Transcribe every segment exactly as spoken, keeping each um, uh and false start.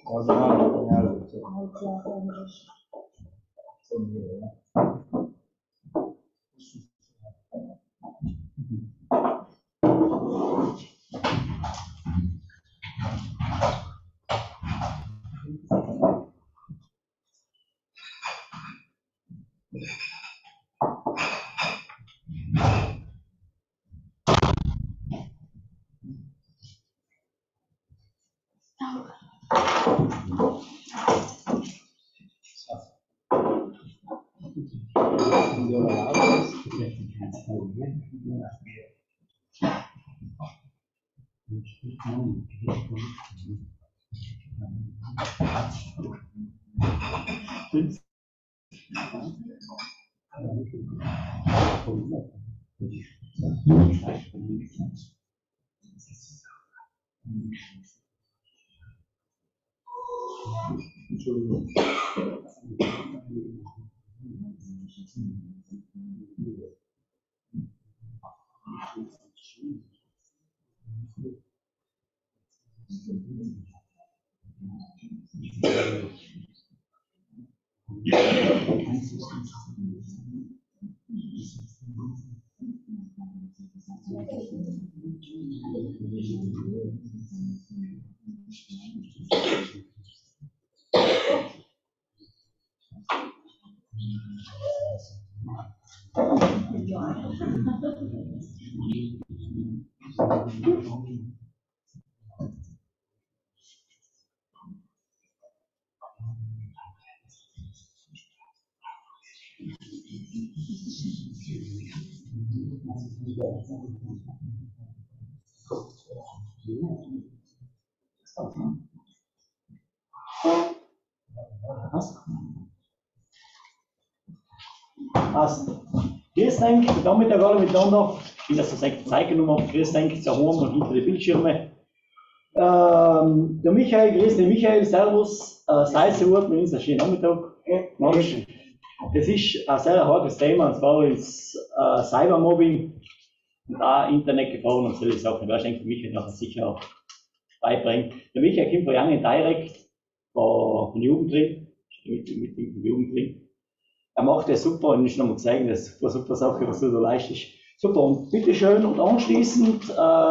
Also, ja, Entschuldigung. Passt. Grüß euch, guten Nachmittag alle miteinander. Schön, dass ihr euch die Zeit genommen habt. Grüß euch, zu Hause und hinter den Bildschirmen. Ähm, der Michael, grüß den Michael, servus. Äh, Seiseurt, mit uns einen schönen Nachmittag. Mensch, das ist ein sehr hartes Thema, und zwar ist äh, Cybermobbing und auch Internetgefahren und solche Sachen. Da denke ich, Michael nachher sicher auch beibringen. Der Michael kommt von Young Direct, von Jugendring, mit, mit dem Jugendring. Er macht das super und ist nochmal zeigen, das ist eine super Sache, was du da leistest. Super, und bitteschön, und anschließend äh,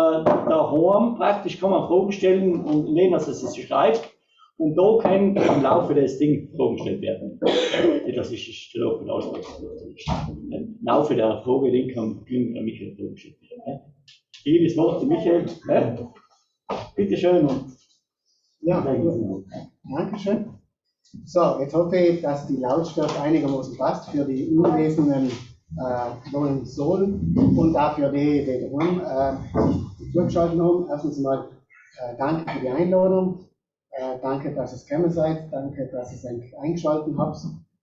daheim praktisch kann man Fragen stellen, und indem dass es sich schreibt, und da kann im Laufe des Ding Fragen gestellt werden. Das ist der Laufe der Ausdruck. Im Laufe der Frage, den kann Michael Fragen gestellt werden. Ich gebe das Wort zu Michael. Ne? Bitteschön. Und ja, Dankeschön. So, jetzt hoffe ich, dass die Lautstärke einigermaßen passt für die anwesenden äh, Hohenzollern und auch für die, die daheim äh, sich zugeschaltet haben. Erstens mal äh, danke für die Einladung, äh, danke, dass ihr gekommen seid, danke, dass ihr es eingeschaltet habt.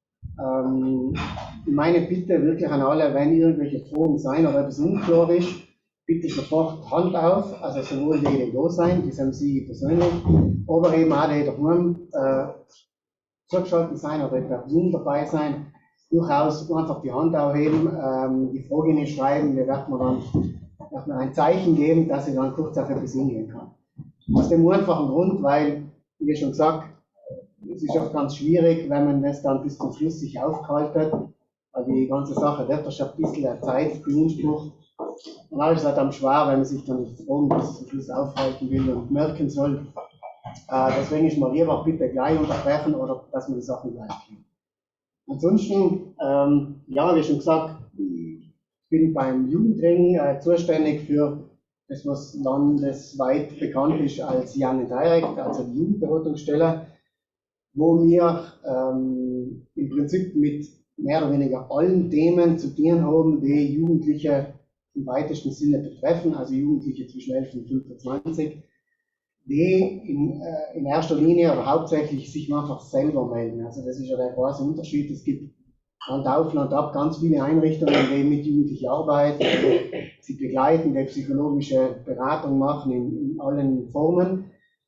Ähm, meine Bitte wirklich an alle, wenn irgendwelche Fragen sein oder etwas unklar ist, bitte sofort Hand auf, also sowohl die, die da sind, das haben Sie persönlich, aber eben auch die daheim äh, zugeschaltet sein oder per Zoom dabei sein, durchaus einfach die Hand aufheben, ähm, die Frage nicht schreiben, wir werden dann wird mir ein Zeichen geben, dass ich dann kurz auf etwas hingehen kann. Aus dem einfachen Grund, weil, wie schon gesagt, es ist oft ganz schwierig, wenn man das dann bis zum Schluss sich aufhaltet, weil die ganze Sache wird schon ein bisschen Zeit beansprucht. Und dann ist es halt am schwer, wenn man sich dann nicht Fragen bis zum Schluss aufhalten will und merken soll. Äh, deswegen ist mir lieber bitte gleich unterbrechen oder dass man die Sachen gleich kriegt. Ansonsten, ähm, ja, wie schon gesagt, ich bin beim Jugendring äh, zuständig für das, was landesweit bekannt ist als Young Direct, also die Jugendberatungsstelle, wo wir ähm, im Prinzip mit mehr oder weniger allen Themen zu tun haben, die Jugendliche im weitesten Sinne betreffen, also Jugendliche zwischen elf und fünfundzwanzig. Die in, äh, in erster Linie oder hauptsächlich sich einfach selber melden. Also das ist ja der große Unterschied. Es gibt Land auf, Land ab ganz viele Einrichtungen, die mit Jugendlichen arbeiten, sie begleiten, die psychologische Beratung machen in, in allen Formen.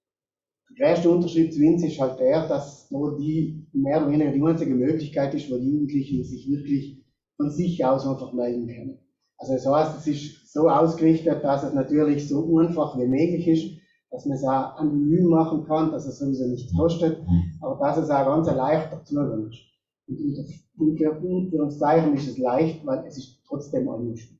Der größte Unterschied zu uns ist halt der, dass nur die mehr oder weniger die einzige Möglichkeit ist, wo die Jugendlichen sich wirklich von sich aus einfach melden können. Also das heißt, es ist so ausgerichtet, dass es natürlich so einfach wie möglich ist, dass man es auch anonym machen kann, dass es sowieso nichts kostet, aber dass es auch ganz ein leichter Zugang ist. Und unter Anführungszeichen ist es leicht, weil es ist trotzdem angeschrieben.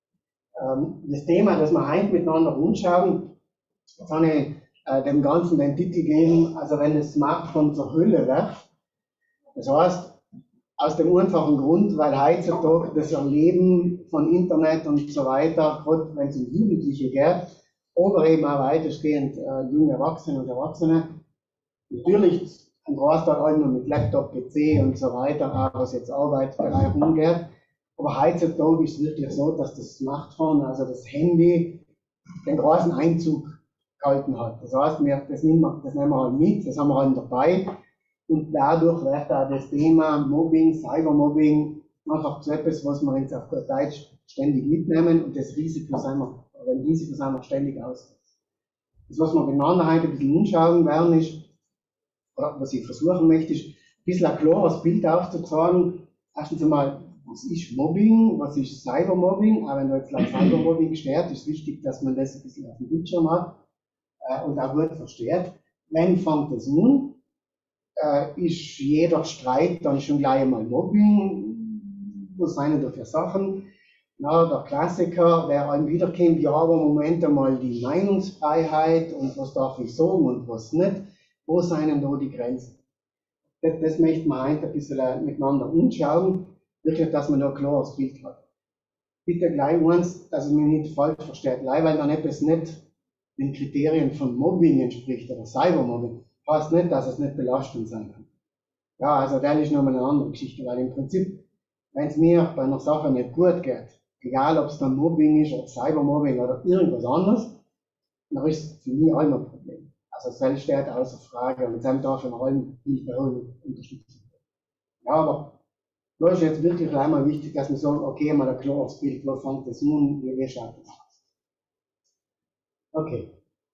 Ähm, das Thema, das wir heute miteinander anschauen, das habe ich äh, dem Ganzen den Titel gegeben, also wenn das Smartphone zur Hölle wird. Das heißt, aus dem einfachen Grund, weil heutzutage das Erleben von Internet und so weiter, gerade wenn es um Jugendliche geht, oder eben auch weitestgehend äh, junge Erwachsene und Erwachsene, natürlich ein Großteil halt nur mit Laptop, P C und so weiter, auch was jetzt Arbeitsbereich umgeht. Aber heutzutage ist es wirklich so, dass das Smartphone, also das Handy, den großen Einzug gehalten hat. Das heißt, wir, das, nehmen wir, das nehmen wir halt mit, das haben wir halt dabei. Und dadurch wird auch das Thema Mobbing, Cybermobbing einfach zu etwas, was wir jetzt auf gut Deutsch ständig mitnehmen und das Risiko sind wir, oder dem Risiko sind wir ständig ausgesetzt. Das, was wir miteinander heute ein bisschen anschauen werden, ist, oder was ich versuchen möchte, ist, ein bisschen ein klares Bild aufzuzeigen. Erstens einmal, was ist Mobbing, was ist Cybermobbing? Auch wenn da jetzt gleich Cybermobbing steht, ist wichtig, dass man das ein bisschen auf dem Bildschirm hat äh, und auch gut versteht. Wann fängt das an? Äh, ist jeder Streit dann schon gleich einmal Mobbing? Was sind da für Sachen? Na, der Klassiker, der einem wiederkommt, ja, aber Moment einmal die Meinungsfreiheit und was darf ich sagen und was nicht. Wo sind denn da die Grenzen? Das, das möchten wir heute ein bisschen miteinander anschauen, wirklich, dass man da ein klares Bild hat. Bitte gleich eins, dass es mich nicht falsch versteht, weil dann etwas nicht den Kriterien von Mobbing entspricht oder Cybermobbing, heißt nicht, dass es nicht belastend sein kann. Ja, also das ist nochmal eine andere Geschichte, weil im Prinzip, wenn es mir bei einer Sache nicht gut geht, egal ob es dann Mobbing ist oder Cybermobbing oder irgendwas anderes, dann ist es für mich auch immer ein Problem. Also selbst steht außer Frage und dann darf ich allen Hilfe holen und unterstützen. Ja, aber da ist jetzt wirklich einmal wichtig, dass man sagt, okay, mal ein klares Bild, wo fängt das an, wie, wie schaut das aus? Okay.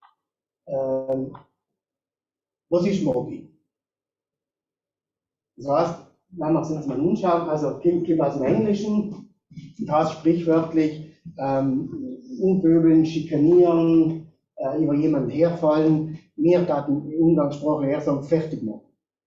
Ähm, was ist Mobbing? Das heißt, wenn wir es uns mal anschauen, also kommt, kommt aus dem Englischen, das heißt sprichwörtlich ähm, umpöbeln, schikanieren, äh, über jemanden herfallen. Wir taten umgangssprachlich eher sagen, fertig machen.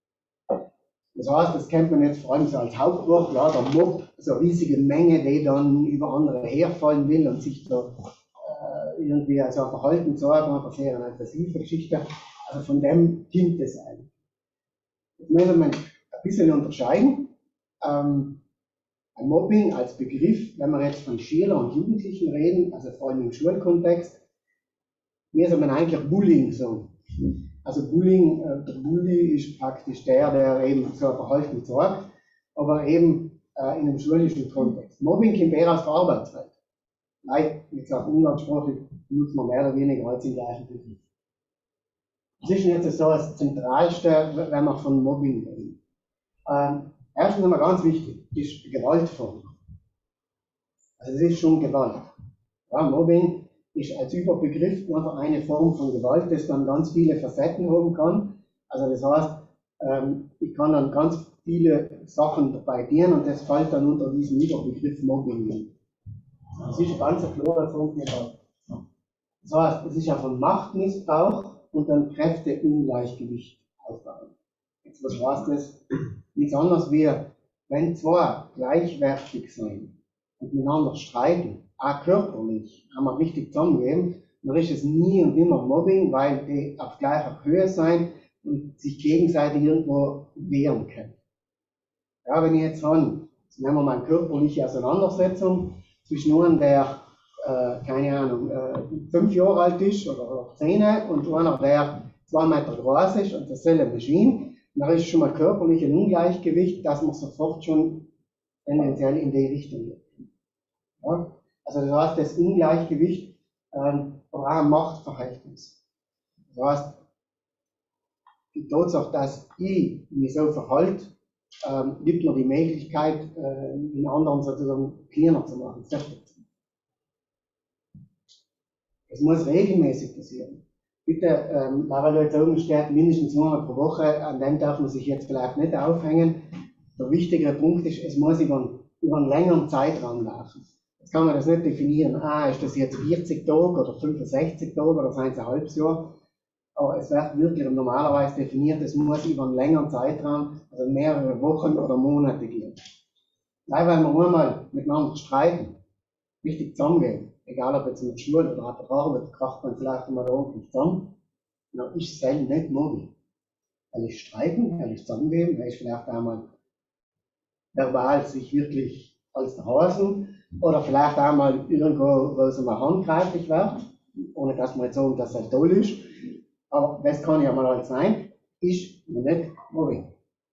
Das heißt, das kennt man jetzt vor allem so als Hauptwort, ja, der Mob, so eine riesige Menge, die dann über andere herfallen will und sich da äh, irgendwie also ein Verhalten sorgen, eine sehr eine aggressive Geschichte. Also von dem kommt es eigentlich. Jetzt müssen wir ein bisschen unterscheiden. Ähm, ein Mobbing als Begriff, wenn wir jetzt von Schülern und Jugendlichen reden, also vor allem im Schulkontext, müssen wir eigentlich Bullying sagen. Also Bullying, äh, der Bully ist praktisch der, der eben so ein Verhalten sorgt, aber eben äh, in einem schulischen Kontext. Mobbing kommt eher aus der Arbeitswelt. Nein, wie gesagt, umgangssprachlich nutzt man mehr oder weniger als im gleichen Begriff. Das ist jetzt so das Zentralste, wenn wir von Mobbing reden. Ähm, erstens einmal ganz wichtig, ist Gewaltform. Also es ist schon Gewalt. Ja, Mobbing ist als Überbegriff einfach eine Form von Gewalt, das dann ganz viele Facetten haben kann. Also das heißt, ähm, ich kann dann ganz viele Sachen dabei dienen und das fällt dann unter diesen Überbegriff Mobbing. Das ist eine ganz klare Form von Gewalt. Das heißt, es ist ja von Machtmissbrauch und dann Kräfteungleichgewicht aufbauen. Jetzt, was heißt das? Nichts anderes wie, wenn zwei gleichwertig sind und miteinander streiten, auch körperlich, haben wir richtig zusammengegeben, dann ist es nie und immer Mobbing, weil die auf gleicher Höhe sein und sich gegenseitig irgendwo wehren können. Ja, wenn ich jetzt habe, jetzt nehmen wir mal eine körperliche Auseinandersetzung zwischen einem, der, äh, keine Ahnung, äh, fünf Jahre alt ist oder, oder zehn und einer, der zwei Meter groß ist und dasselbe Maschine, dann ist schon mal körperlich ein Ungleichgewicht, dass man sofort schon tendenziell in die Richtung geht. Ja? Also das heißt, das Ungleichgewicht ähm, aber auch ein Machtverhältnis. Das heißt, die Tatsache, dass ich mich so verhalte, ähm, gibt mir die Möglichkeit, äh, den anderen sozusagen kleiner zu machen, fertig zu machen. Es muss regelmäßig passieren. Bitte, ähm, weil da jetzt oben steht, mindestens einmal pro Woche, an dem darf man sich jetzt vielleicht nicht aufhängen. Der wichtigere Punkt ist, es muss über einen, über einen längeren Zeitraum laufen. Jetzt kann man das nicht definieren, ah, ist das jetzt vierzig Tage oder fünfundsechzig Tage oder seien es ein halbes Jahr. aber es wird wirklich normalerweise definiert, es muss über einen längeren Zeitraum, also mehrere Wochen oder Monate gehen. Weil wir einmal miteinander streiten, richtig zusammengehen, egal ob jetzt in der Schule oder auf der Arbeit, kracht man vielleicht einmal da ordentlich zusammen, dann ist es selten nicht Mobbing. Weil ich streiten, weil ich zusammengehen, weil ich vielleicht einmal verbal sich wirklich als der Hasen oder vielleicht einmal irgendwo, wo es mal handgreiflich wird, ohne dass man jetzt sagen, dass das toll ist. Aber das kann ja mal halt sein, ist nicht Mobbing.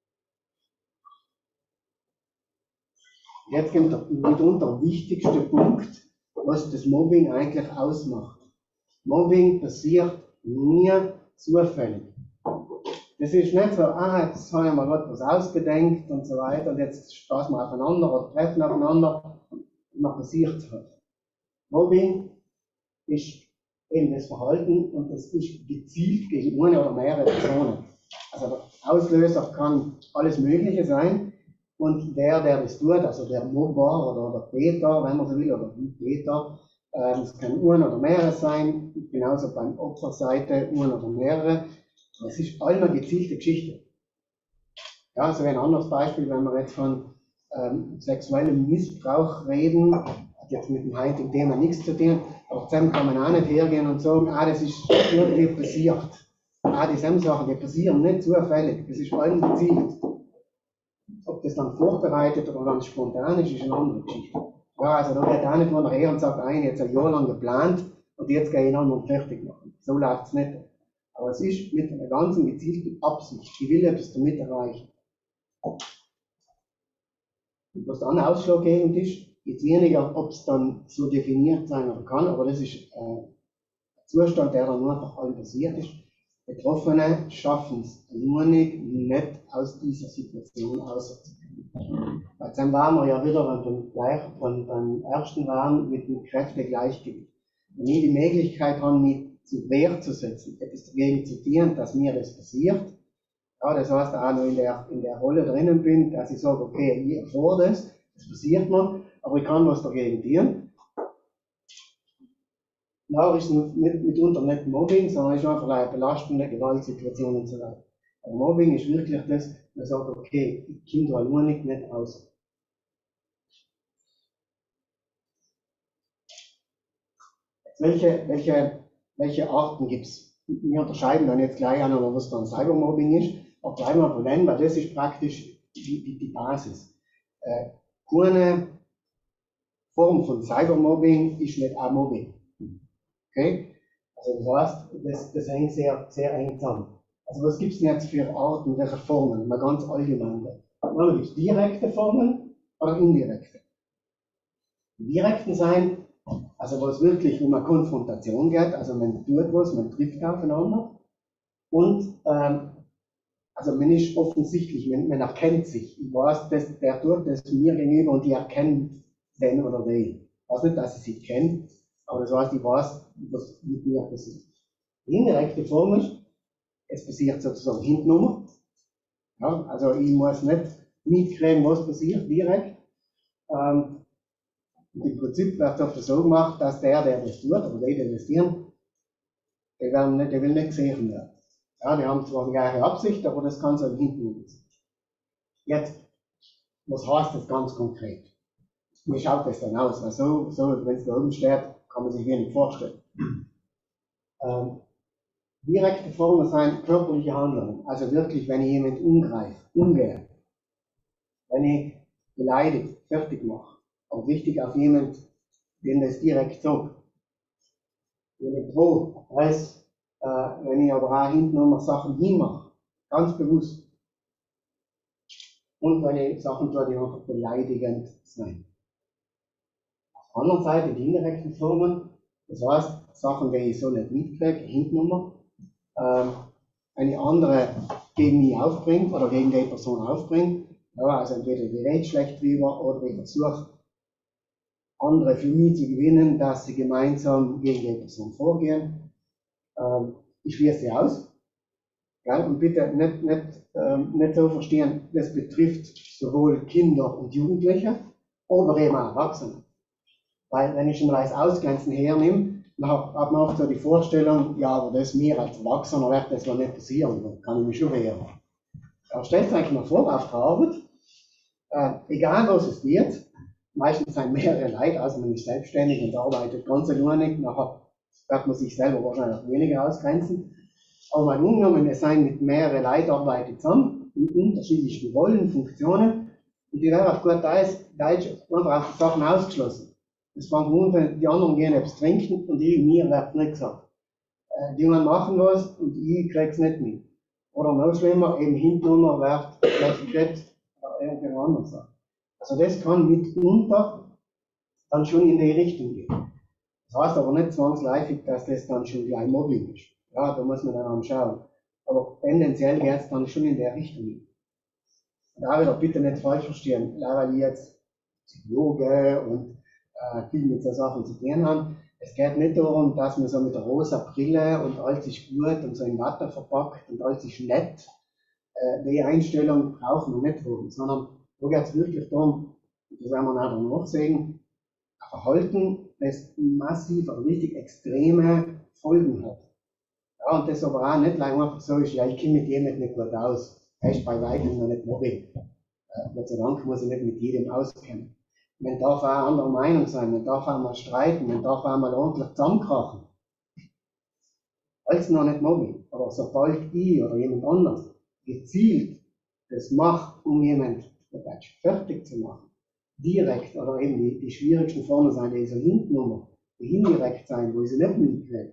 Jetzt kommt der mitunter wichtigste Punkt, was das Mobbing eigentlich ausmacht. Mobbing passiert nie zufällig. Das ist nicht so, ah, jetzt habe ich mal etwas ausgedenkt und so weiter und jetzt stoßen wir aufeinander oder treffen aufeinander und dann passiert es halt. Mobbing ist eben das Verhalten und das ist gezielt gegen eine oder mehrere Personen. Also der Auslöser kann alles Mögliche sein und der, der das tut, also der Mobber oder der Täter, wenn man so will, oder die Täter, äh, es kann ein oder mehrere sein, genauso beim Opferseite ein oder mehrere. Es ist all eine gezielte Geschichte. Ja, also ein anderes Beispiel, wenn wir jetzt von ähm, sexuellem Missbrauch reden, hat jetzt mit dem heutigen Thema nichts zu tun, aber zusammen kann man auch nicht hergehen und sagen, ah, das ist irgendwie passiert. Ah, dieselben Sachen, die passieren nicht zufällig, das ist allen gezielt. Ob das dann vorbereitet oder dann spontan ist, ist eine andere Geschichte. Ja, also da geht auch nicht nur nachher und sagt, ein, jetzt ein Jahr lang geplant und jetzt gehe ich dann mal fertig machen. So läuft es nicht. Aber es ist mit einer ganzen gezielten Absicht. Ich will etwas damit erreichen. Und was dann ausschlaggebend ist, jetzt weniger, ob es dann so definiert sein oder kann, aber das ist äh, ein Zustand, der dann einfach allen passiert ist. Betroffene schaffen es nur nicht, nicht aus dieser Situation rauszukommen. Weil dann waren wir ja wieder beim, beim, beim ersten waren mit dem Kräftegleichgewicht. Wenn ich die Möglichkeit habe, mich zu Wehr zu setzen, etwas dagegen zu tun, dass mir das passiert. Ja, das heißt auch noch in der, in der Rolle drinnen bin, dass ich sage, okay, ich erfahre das, das passiert mir, aber ich kann was dagegen tun. Ja, ist nicht, mitunter nicht Mobbing, sondern ist einfach eine belastende Gewaltsituation und so weiter. Aber Mobbing ist wirklich das, man sagt, okay, ich komme da nur nicht, nicht aus. Welche, welche Welche Arten gibt es? Wir unterscheiden dann jetzt gleich an, was dann Cybermobbing ist. Aber bleiben wir bei dem, weil das ist praktisch die, die, die Basis. Äh, keine Form von Cybermobbing ist nicht auch Mobbing. Okay? Also das heißt, das, das hängt sehr, sehr eng zusammen. Also was gibt es denn jetzt für Arten, welche Formen? Mal ganz allgemein. Dann gibt es direkte Formen oder indirekte. Die direkten sein, also wo es wirklich um eine Konfrontation geht, also man tut was, man trifft aufeinander und ähm, also man ist offensichtlich, man, man erkennt sich. Ich weiß, dass der tut das mir gegenüber und die erkennt den oder den. Ich weiß nicht, dass ich sie kenne, aber das heißt, ich weiß, was mit mir passiert. Die indirekte Form ist, es passiert sozusagen hintenrum. Ja, also ich muss nicht mitkriegen, was passiert, direkt. Ähm, Und im Prinzip wird es oft so gemacht, dass der, der das tut, oder die, die das tun, der, werden nicht, der will nicht gesehen werden. Ja, die haben zwar die gleiche Absicht, aber das kann so im Hinten sein. Jetzt, was heißt das ganz konkret? Wie schaut das dann aus? Weil so, so wenn es da oben steht, kann man sich wenig vorstellen. Ähm, direkte Formen sein körperliche Handlungen. Also wirklich, wenn ich jemanden umgreife, umgehe, wenn ich beleidigt, fertig mache. Auch wichtig auf jemanden, den das direkt sagt. Wenn ich drohe, heißt, äh, wenn ich aber auch hinten noch Sachen hinmache, ganz bewusst. Und wenn ich Sachen tue, die einfach beleidigend sind. Auf der anderen Seite die indirekten Formen, das heißt, Sachen, die ich so nicht mitkriege, hinten noch, äh, eine andere gegen mich aufbringt oder gegen die Person aufbringt. Ja, also entweder ich rede schlecht drüber oder ich versuche, andere für mich zu gewinnen, dass sie gemeinsam gegen die Person vorgehen. Ähm, ich schließe sie aus. Ja, und bitte nicht, nicht, ähm, nicht so verstehen, das betrifft sowohl Kinder und Jugendliche, aber eben auch Erwachsene. Weil wenn ich schon mal als Ausgrenzen hernehme, dann hat man oft so die Vorstellung, ja, aber das mir als Erwachsener wird das wohl nicht passieren, da kann ich mich schon wehren. Aber stellt euch eigentlich mal vor, auf der Arbeit, äh, egal was es wird, meistens sind mehrere Leute, also man ist selbstständig und arbeitet ganz alleinig, nachher wird man sich selber wahrscheinlich weniger ausgrenzen. Aber mal angenommen, es sind mit mehreren Leuten arbeitet zusammen, in unterschiedlichen Rollen, Funktionen, und die werden auf gut Deutsch einfach auf die Sachen ausgeschlossen. Es fängt an, die anderen gehen etwas trinken und ich, mir wird nicht gesagt. Äh, die anderen machen was und ich krieg's nicht mit. Oder noch schlimmer, eben hintenunter wird vielleicht geredet oder irgendeine andere Sache. Also das kann mitunter dann schon in die Richtung gehen. Das heißt aber nicht zwangsläufig, dass das dann schon gleich Mobbing ist. Ja, da muss man dann anschauen. Aber tendenziell geht es dann schon in der Richtung. Und da wieder bitte nicht falsch verstehen, weil ich jetzt Psychologe und äh, viel mit so Sachen zu tun habe. Es geht nicht darum, dass man so mit der rosa Brille und alles ist gut und so in Watte verpackt und alles ist nett. Äh, die Einstellung brauchen wir nicht haben, sondern da geht es wirklich darum, das werden wir nachher noch sehen, ein Verhalten, das massiv, aber richtig extreme Folgen hat. Ja, und das aber auch nicht einfach so ist, ja, ich kenne mit jedem nicht gut aus. Das ist bei weitem noch nicht Mobbing. Äh, Gott sei Dank muss ich nicht mit jedem auskennen. Man darf auch anderer Meinung sein, man darf auch mal streiten, man darf auch mal ordentlich zusammenkrachen. Alles noch nicht Mobbing. Aber sobald ich oder jemand anders gezielt das macht, um jemanden fertig zu machen, direkt oder eben die, die schwierigsten Formen sein, die so hinten die indirekt sein, wo ich sie nicht mitkriege,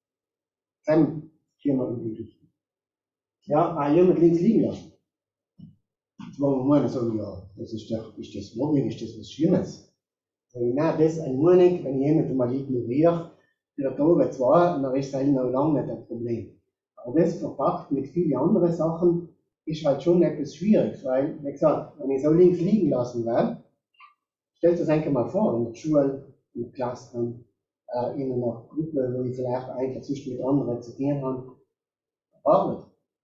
dann gehen wir in die Richtung. Ja, auch jemand links liegen lassen. Jetzt wollen wir mal sagen, ja, das ist, doch, ist das Mobbing, ist das was Schlimmes? Wenn ich nein, das einmalig, wenn ich jemanden mal ignoriere, der Tage zwei, dann ist es noch lange nicht ein Problem. Aber das verpackt mit vielen anderen Sachen ist halt schon etwas schwierig, weil, wie gesagt, wenn ich so links liegen lassen werde, stellt euch das einfach mal vor, in der Schule, in der Klasse, äh, in einer Gruppe, wo ich vielleicht einfach zwischen mit anderen zu tun habe, Arbeit.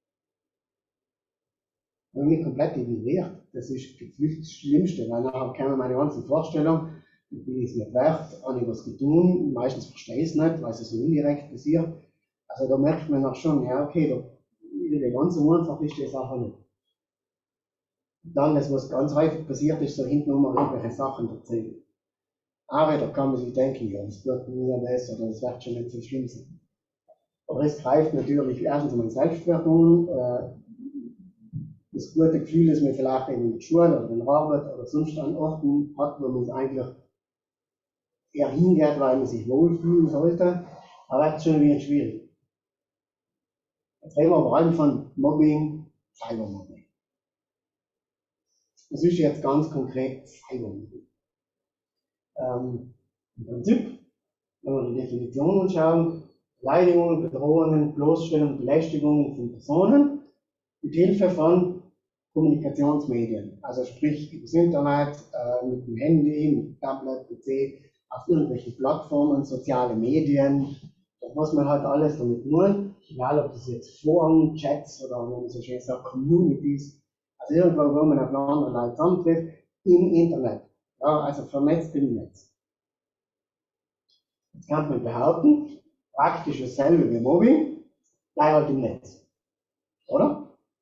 Wenn mich komplett ignoriert, das ist das Schlimmste, weil nachher kommen meine ganzen Vorstellungen, dann bin ich es nicht wert, habe ich was getan, meistens verstehe ich es nicht, weil es so indirekt passiert. Also da merkt man auch schon, ja okay, da, ganz so einfach ist die Sache nicht. Dann, das was ganz häufig passiert ist, so hinten immer irgendwelche Sachen erzählen. Aber da kann man sich denken, ja, das wird nur das oder das wird schon nicht so schlimm sein. Aber es greift natürlich erstens mein Selbstwert an, äh, das gute Gefühl, das man vielleicht in der Schule oder in der Arbeit oder sonst an Orten hat, wo man es eigentlich eher hingeht, weil man sich wohlfühlen sollte, aber wird schon wieder schwierig. Jetzt reden wir vor allem von Mobbing, Cybermobbing. Das ist jetzt ganz konkret Cybermobbing. Ähm, Im Prinzip, wenn wir die Definition anschauen, Beleidigungen, Bedrohungen, Bloßstellung, Belästigungen von Personen mit Hilfe von Kommunikationsmedien, also sprich übers Internet, äh, mit dem Handy, mit dem Tablet, P C, auf irgendwelchen Plattformen, soziale Medien, da muss man halt alles damit tun, egal ob das jetzt Foren, Chats oder wenn man so schön sagt, Communities, also irgendwo, wo man auf andere Leute zusammentrifft, im Internet, ja, also vernetzt im Netz. Jetzt kann man behaupten, praktisch dasselbe wie Mobbing, gleich halt im Netz, oder?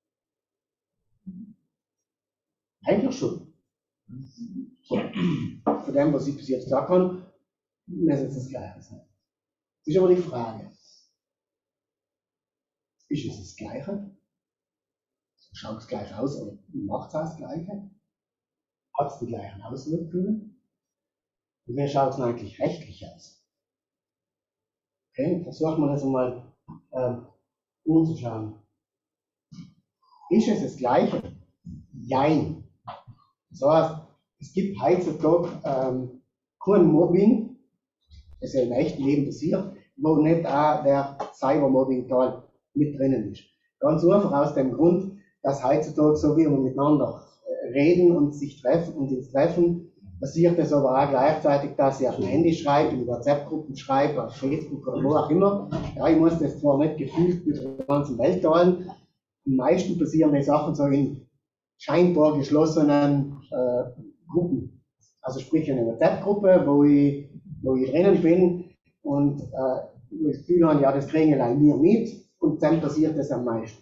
Eigentlich schon. So. Von dem, was ich bis jetzt sagen kann, müssen es das Gleiche sein. Das ist aber die Frage. Ist es das Gleiche? Schaut es gleich aus oder macht es das Gleiche? Hat es die gleichen Auswirkungen? Und wie schaut es eigentlich rechtlich aus? Okay, versuchen wir das einmal ähm, umzuschauen. Ist es das Gleiche? Jein. Das heißt, es gibt heutzutage ähm, kein Mobbing, das ja im echten Leben passiert, wo nicht auch der Cybermobbing-Teil mit drinnen ist. Ganz einfach aus dem Grund, dass heutzutage, so wie wir miteinander reden und sich treffen und ins Treffen, passiert es aber auch gleichzeitig, dass ich auf dem Handy schreibe, in WhatsApp-Gruppen schreibe, auf Facebook oder wo auch immer. Ja, ich muss das zwar nicht gefühlt mit der ganzen Welt teilen, am meisten passieren die Sachen so in scheinbar geschlossenen äh, Gruppen. Also sprich eine WhatsApp-Gruppe, wo ich, wo ich drinnen bin, und äh, das Gefühl haben, ja, das kriegen wir mit und dann passiert das am meisten.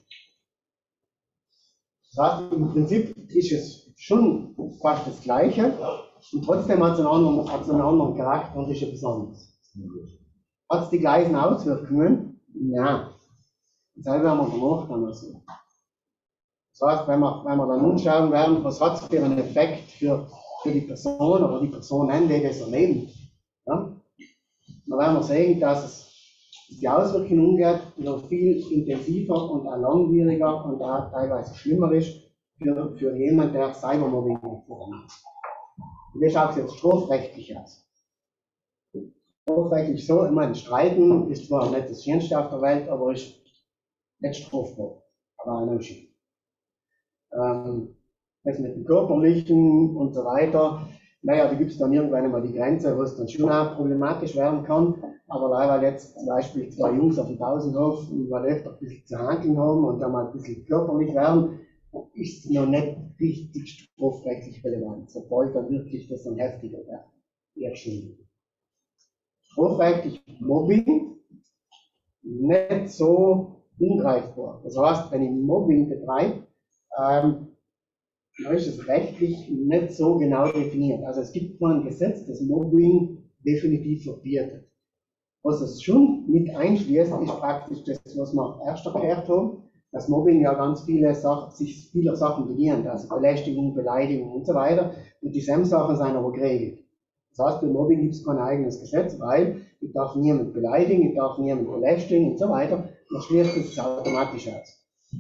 Das heißt, im Prinzip ist es schon fast das Gleiche und trotzdem hat es einen anderen, hat es einen anderen Charakter und ist etwas anderes. Hat es die gleichen Auswirkungen? Ja. Dasselbe haben wir danach dann also. Das heißt, wenn wir, wenn wir dann anschauen werden, was hat es für einen Effekt für, für die Person oder die Personen, die das erleben, ja? Dann werden wir sehen, dass es die Auswirkungen umgeht, noch viel intensiver und auch langwieriger und auch teilweise schlimmer ist für, für jemanden, der Cybermobbing vornimmt. Und wie schaut es jetzt strafrechtlich aus? Strafrechtlich so, ich meine, Streiten ist zwar nicht das Schönste auf der Welt, aber ist nicht strafbar, aber ein Unterschied. Ähm, das mit dem Körperlichen und so weiter, naja, da gibt es dann irgendwann einmal die Grenze, wo es dann schon auch problematisch werden kann. Aber leider, weil jetzt zum Beispiel zwei Jungs auf dem Pausenhof mal öfter ein bisschen zu handeln haben und dann mal ein bisschen körperlich werden, ist es noch nicht richtig strafrechtlich relevant, sobald dann wirklich das dann heftiger wird. Strafrechtlich Mobbing nicht so ungreifbar. Das heißt, wenn ich Mobbing betreibe, ähm, dann ist es rechtlich nicht so genau definiert. Also es gibt mal ein Gesetz, das Mobbing definitiv verbietet. Was es schon mit einschließt, ist praktisch das, was wir erst erklärt haben, dass Mobbing ja ganz viele Sachen, sich vieler Sachen bedient, also Belästigung, Beleidigung und so weiter. Und dieselben Sachen sind aber geregelt. Das heißt, bei Mobbing gibt es kein eigenes Gesetz, weil ich darf niemand beleidigen, ich darf niemand belästigen und so weiter. Man schließt das automatisch aus.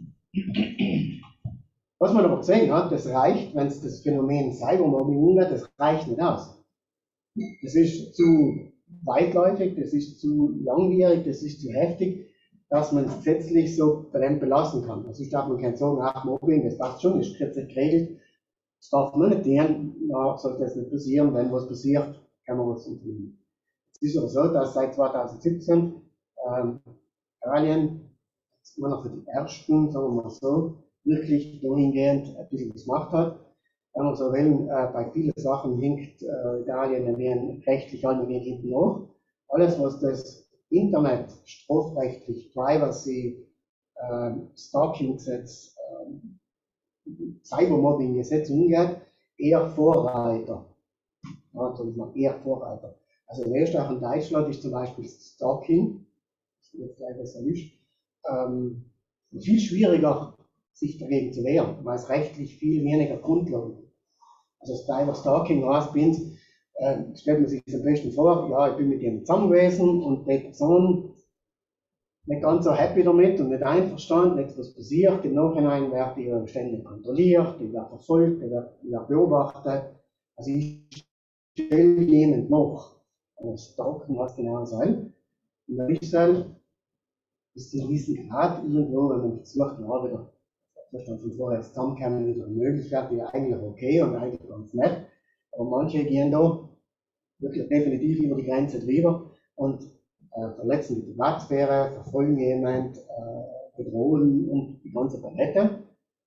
Was man aber gesehen hat, das reicht, wenn es das Phänomen Cybermobbing umgeht, das reicht nicht aus. Das ist zu weitläufig, das ist zu langwierig, das ist zu heftig, dass man es gesetzlich so belassen kann. Also ich darf man kann sagen, ach Mobbing, das passt schon, das ist gesetzlich geregelt. Das darf man nicht tun, na, sollte das nicht passieren, wenn was passiert, kann man was unternehmen. Es ist aber so, dass seit zweitausendsiebzehn ähm, Italien, immer noch für die ersten, sagen wir mal so, wirklich dahingehend ein bisschen was gemacht hat. Wenn man so will, äh, bei vielen Sachen hinkt äh, Italien ein wenig rechtlich ein wenig hinten nach. Alles, was das Internet strafrechtlich, Privacy, äh, Stalking-Gesetz, äh, Cybermobbing-Gesetz umgeht, eher Vorreiter. Ja, eher Vorreiter. Also in Österreich und Deutschland ist zum Beispiel Stalking, jetzt leider so ist, ähm, viel schwieriger, sich dagegen zu wehren, weil es rechtlich viel weniger Grundlagen gibt. Also Cyber Stalking heißt, bin, äh, stellt man sich am besten vor, ja, ich bin mit dem zusammen gewesen und die Person nicht ganz so happy damit und nicht einverstanden, nicht was passiert. Im Nachhinein wird die ständig kontrolliert, die wird verfolgt, die wird, die wird beobachtet. Also ich stelle jemand nach. Also Stalken was genau sein. Und dann ist es bis zu einem gewissen Grad irgendwo, wenn man versucht, ja, wieder Zustand von vorher zusammenkommen, wieder eine Möglichkeit, die eigentlich okay und eigentlich ganz nett. Aber manche gehen da wirklich definitiv über die Grenze drüber und äh, verletzen die Privatsphäre, verfolgen jemand, äh, bedrohen und die ganze Palette.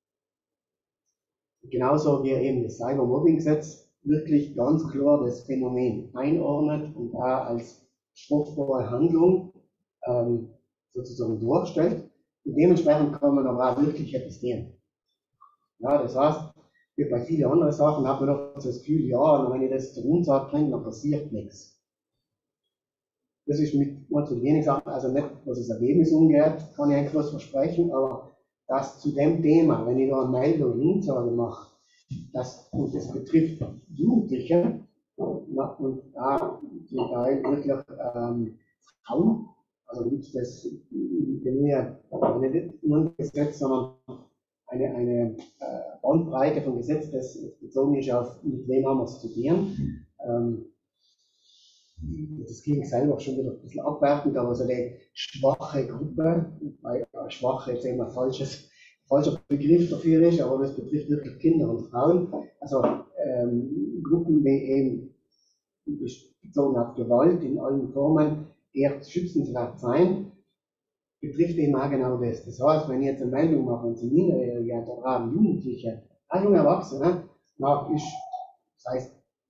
Genauso wie eben das Cybermobbing-Gesetz wirklich ganz klar das Phänomen einordnet und auch als strafbare Handlung ähm, sozusagen durchstellt. Und dementsprechend kann man aber auch wirklich etwas tun. Ja, das heißt, wie bei vielen anderen Sachen hat man doch das Gefühl, ja, wenn ich das zur Untat bringe, dann passiert nichts. Das ist mit zu wenig Sachen, also nicht, was das Ergebnis umgeht, kann ich eigentlich was versprechen, aber dass zu dem Thema, wenn ich da eine Meldung und Unzahlen mache, das, und das betrifft Jugendliche, na, und da zum Teil wirklich ähm, Frauen, also gibt es das nicht nur ein Gesetz, sondern eine, eine äh, Bandbreite von Gesetz, das bezogen ist auf, mit wem haben wir es zu tun. Ähm, das klingt selber schon wieder ein bisschen abwertend, aber so eine schwache Gruppe, weil schwache jetzt eben ein falsches, falscher Begriff dafür ist, aber das betrifft wirklich Kinder und Frauen. Also ähm, Gruppen, die eben bezogen auf Gewalt in allen Formen eher schützenswert sein, betrifft eben auch genau das. Das heißt, wenn ich jetzt eine Meldung mache und zu Minderjährigen oder Jugendliche, auch junge Erwachsene, na, ist, das heißt,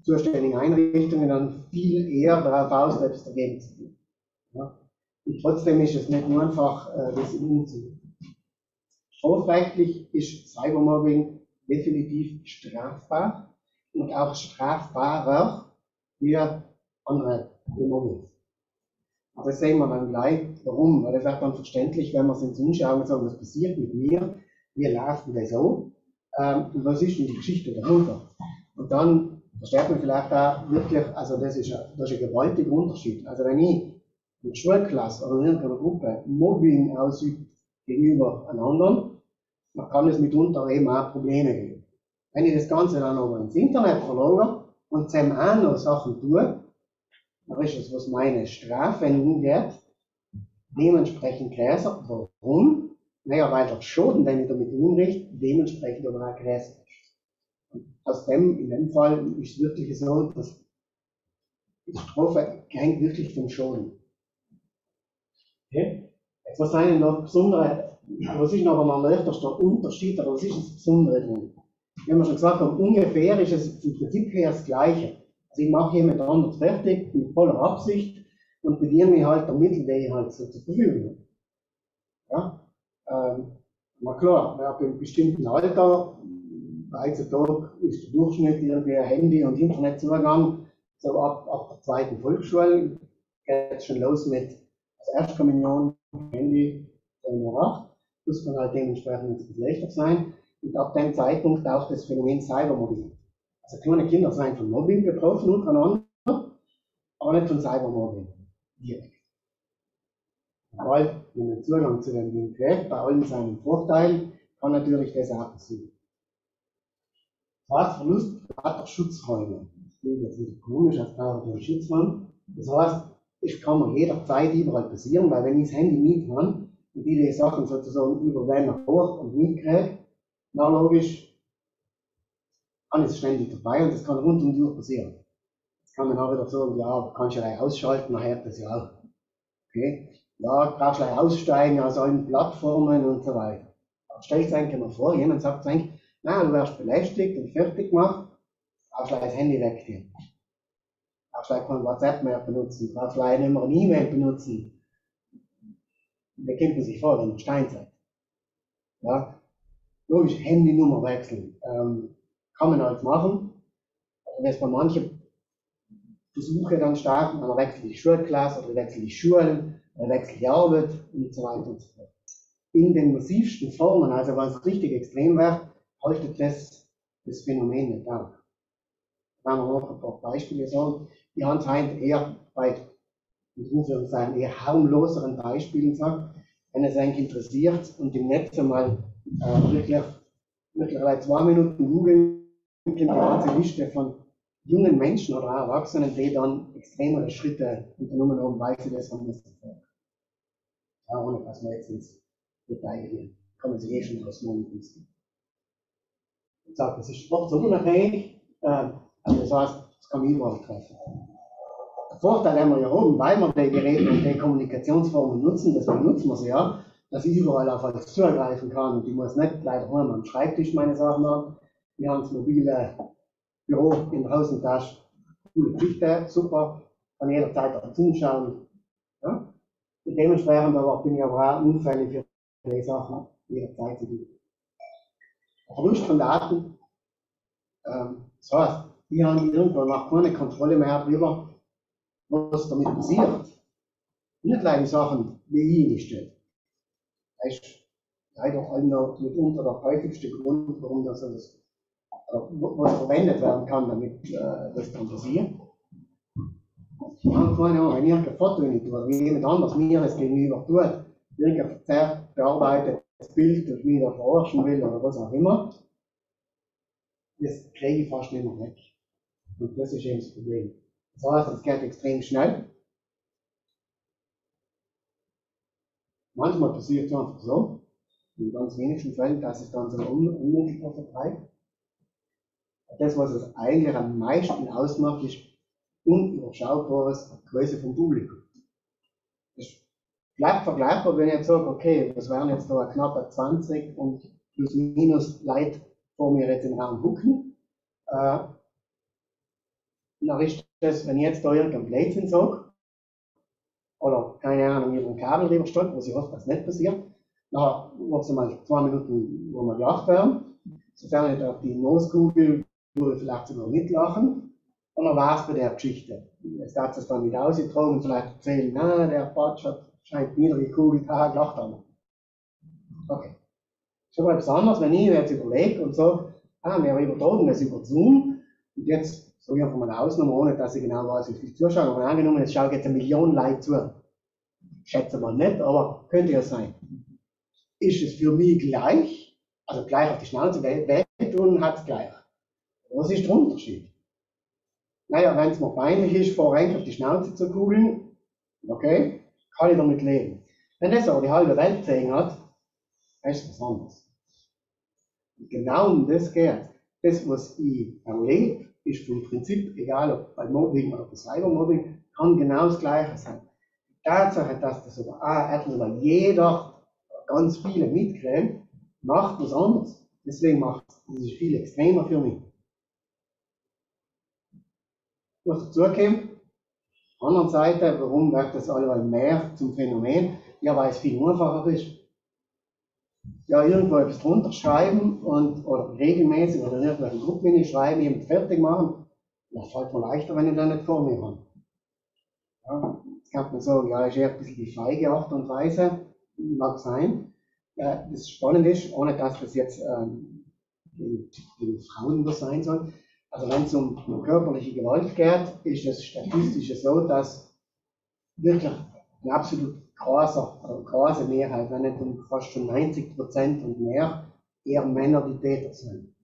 zuständigen Einrichtungen dann viel eher darauf aus, etwas dagegen zu tun. Ja? Und trotzdem ist es nicht nur einfach, äh, das umzusetzen. Strafrechtlich ist Cybermobbing definitiv strafbar und auch strafbarer wie andere Mobbing. Das sehen wir dann gleich. Warum? Weil das wird dann verständlich, wenn wir uns jetzt umschauen und sagen, was passiert mit mir, wie läuft denn das so, ähm, und was ist denn die Geschichte dahinter? Und dann versteht man vielleicht auch wirklich, also das ist, ein, das ist ein gewaltiger Unterschied. Also wenn ich in der Schulklasse oder in irgendeiner Gruppe Mobbing ausübe gegenüber einem anderen, dann kann es mitunter eben auch Probleme geben. Wenn ich das Ganze dann aber ins Internet verlagere und zusammen auch noch Sachen tue, dann ist es, was meine Strafe umgeht, dementsprechend größer. Warum? Naja, weil der Schaden, den ich damit umrichte, dementsprechend aber auch größer ist. Und aus dem, in dem Fall ist es wirklich so, dass die Strafe hängt wirklich vom Schaden. Okay? Jetzt, was sind noch besondere, was ist aber noch öfters der Unterschied, oder was ist das Besondere drin? Wie wir schon gesagt haben, ungefähr ist es im Prinzip her das Gleiche. Also ich mache jemand anderes fertig, mit voller Absicht und bediene mich halt der Mittel, die ich halt so zur Verfügung habe. Ja? Ähm, na klar, ab einem bestimmten Alter, heutzutage ist der Durchschnitt irgendwie Handy- und Internetzugang, so ab, ab der zweiten Volksschule geht es schon los mit der Erstkommunion, Handy, acht, muss man halt dementsprechend ein bisschen leichter sein. Und ab dem Zeitpunkt taucht das Phänomen Cybermobbing. Also kleine Kinder sind von Mobbing betroffen untereinander, aber nicht von Cybermobbing direkt. Weil, wenn man Zugang zu dem Ding kriegt, bei allen seinen Vorteilen, kann natürlich das auch passieren. Das heißt, Verlust privater Schutzräume. Das klingt jetzt nicht komisch, als brauche ich einen Schutzraum. Das heißt, es kann mir jederzeit überall passieren, weil wenn ich das Handy mit habe und die Sachen sozusagen über den hoch und mitkriege, na logisch, kann es ständig dabei und das kann rund um die Uhr passieren. Jetzt kann man auch wieder sagen, ja, kannst du ja ausschalten, nachher das ja auch. Okay? Ja, brauchst du aussteigen aus allen Plattformen und so weiter. Aber stell dir eigentlich mal vor, jemand sagt eigentlich, na, du wirst belästigt und fertig gemacht, brauchst du das Handy wegnehmen. Brauchst du kein WhatsApp mehr benutzen, brauchst du nicht mehr eine E-Mail benutzen. Da kennt man sich vor, in der Steinzeit. Ja, logisch, Handynummer wechseln. Ähm, kann man halt machen. Wenn es bei manchen Versuche dann starten, dann wechselt die Schulklasse oder wechselt die Schulen, oder wechselt die Arbeit und so weiter und so fort. In den massivsten Formen, also wenn es richtig extrem wird, haltet das, das Phänomen nicht auf. Da haben wir noch ein paar Beispiele sagen. Die haben es halt eher bei, in Anführungszeichen, eher harmloseren Beispielen sagt, wenn es eigentlich interessiert und im Netz einmal äh, wirklich, wirklich zwei Minuten googeln, kommt die ganze Liste von jungen Menschen oder auch Erwachsenen, die dann extremere Schritte unternommen haben, weil sie das haben müssen. Ja, ohne dass wir jetzt ins Detail gehen. Kann man sich eh schon ausmachen. Ich sage, das ist ortsunabhängig, äh, also das heißt, es kann mich überall treffen. Der Vorteil, den wir ja haben, weil wir die Geräte und die Kommunikationsformen nutzen, deswegen nutzen wir sie ja, dass ich überall auf alles zugreifen kann und ich muss nicht gleich daheim am Schreibtisch meine Sachen haben. Wir haben das mobile Büro in der Außentasche, coole Geschichte, super, kann jederzeit auch zuschauen. Ja? Und dementsprechend aber bin ich aber auch unfällig für die Sachen jederzeit zu tun. Verlust von Daten, ähm, das heißt, wir haben irgendwann auch keine Kontrolle mehr darüber, was damit passiert. Nicht leider die Sachen, wie ich nicht steht. Das ist leider auch noch mitunter der häufigste Grund, warum das alles, was verwendet werden kann, damit äh, das dann passiert. Ich habe keine Ahnung, wenn ich ein Foto nicht tue, oder wie jemand anders mir das gegenüber tut, irgendein verzerrt bearbeitetes Bild, das mich da verarschen will oder was auch immer, das kriege ich fast nicht mehr weg. Und das ist eben das Problem. Das heißt, es geht extrem schnell. Manchmal passiert es einfach so, in ganz wenigen Fällen, dass es dann so unmittelbar vertreibt. Das, was es eigentlich am meisten ausmacht, ist unüberschaubares Größe vom Publikum. Das bleibt vergleichbar, wenn ich jetzt sage, okay, das wären jetzt da knapp zwanzig und plus minus Leute vor mir jetzt im Raum hucken. Äh, dann ist das, wenn ich jetzt da irgendein Blödsinn sage, oder keine Ahnung, über ein Kabel drüber stolpert, was ich hoffe, dass nicht passiert, dann wird es mal zwei Minuten, wo wir gelacht werden. Sofern nicht auf die Noskugel würde vielleicht sogar mitlachen. Und dann war es bei der Geschichte. Es hat es dann wieder ausgetragen und vielleicht erzählen, na, der Patsch hat scheint niedergekugelt, haha, gelacht haben. Okay. Schon mal besonders, wenn ich mir jetzt überlege und sage, ah, wir übertragen das über Zoom und jetzt so einfach mal eine Ausnahme, ohne dass ich genau weiß, wie viele Zuschauer, aber angenommen, es schaut jetzt eine Million Leute zu. Schätze mal nicht, aber könnte ja sein. Ist es für mich gleich, also gleich auf die Schnauze weg und hat es gleich. Was ist der Unterschied? Naja, wenn es mir peinlich ist, vor Renk auf die Schnauze zu kugeln, okay, kann ich damit leben. Wenn das aber die halbe Welt gesehen hat, ist es was anderes. Und genau um das geht. Das, was ich erlebe, ist vom Prinzip, egal ob bei Mobbing oder bei Cybermobbing, kann genau das Gleiche sein. Die Tatsache, dass das sogar, ah, sogar jeder, ganz viele mitkriegen, macht was anderes. Deswegen macht es viel extremer für mich. Was dazukommt, auf der anderen Seite, warum wird das allemal mehr zum Phänomen? Ja, weil es viel einfacher ist. Ja, irgendwo etwas drunter schreiben und, oder regelmäßig oder in irgendwelchen Gruppen schreiben, jemand fertig machen, das fällt mir leichter, wenn ich das nicht vor mir habe. Ja, jetzt kann man sagen, ja, ist eher ein bisschen die feige Art und Weise, mag sein. Ja, das spannend ist, ohne dass das jetzt ähm, gegen, gegen Frauen nur sein soll. Also wenn es um, um körperliche Gewalt geht, ist es statistisch so, dass wirklich eine absolut große, oder große Mehrheit, wenn nicht um fast schon neunzig Prozent und mehr, eher Männer die Täter sind.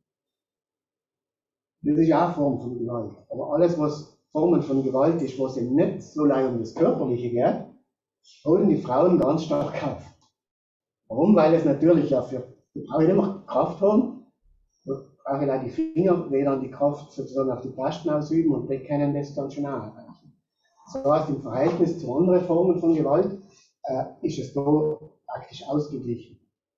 Das ist auch eine Form von Gewalt. Aber alles, was Formen von Gewalt ist, wo es eben nicht so lange um das Körperliche geht, holen die Frauen ganz stark auf. Warum? Weil es natürlich ja für die Frauen immer Kraft haben. Da brauche ich auch die Finger, die dann die Kraft sozusagen auf die Tasten ausüben und die können das dann schon auch erreichen. Das heißt, im Verhältnis zu anderen Formen von Gewalt äh, ist es da praktisch ausgeglichen.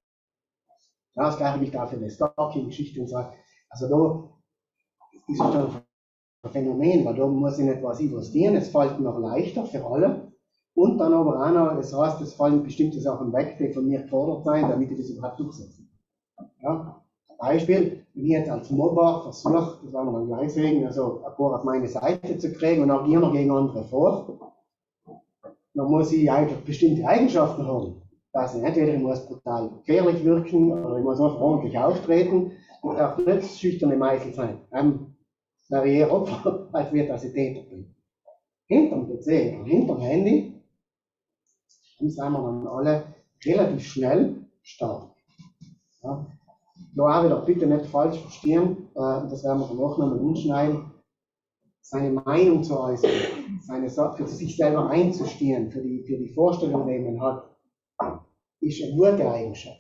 Ja, das gleiche gilt auch für die Stalking-Geschichte und so. Also da ist es dann ein Phänomen, weil da muss ich nicht was investieren, es fällt noch leichter für alle. Und dann aber auch noch, das heißt, es fallen bestimmte Sachen weg, die von mir gefordert sein, damit ich das überhaupt durchsetze. Ja? Beispiel, wenn ich jetzt als Mobber versuche, das werden wir dann gleich sehen, also ein paar auf meine Seite zu kriegen und agiere noch gegen andere vor, dann muss ich eigentlich bestimmte Eigenschaften haben. Also entweder ich muss brutal gefährlich wirken oder ich muss einfach ordentlich auftreten und darf nicht das schüchterne Meißel sein. Ähm, wäre ich eher Opfer, als wir, dass ich Täter bin. Hinterm P C und hinterm Handy dann sind wir dann alle relativ schnell stark. Ja. Da auch wieder bitte nicht falsch verstehen, äh, das werden wir dann auch nochmal umschneiden, seine Meinung zu äußern, seine für sich selber einzustehen, für die, für die Vorstellung, die man hat, ist eine gute Eigenschaft.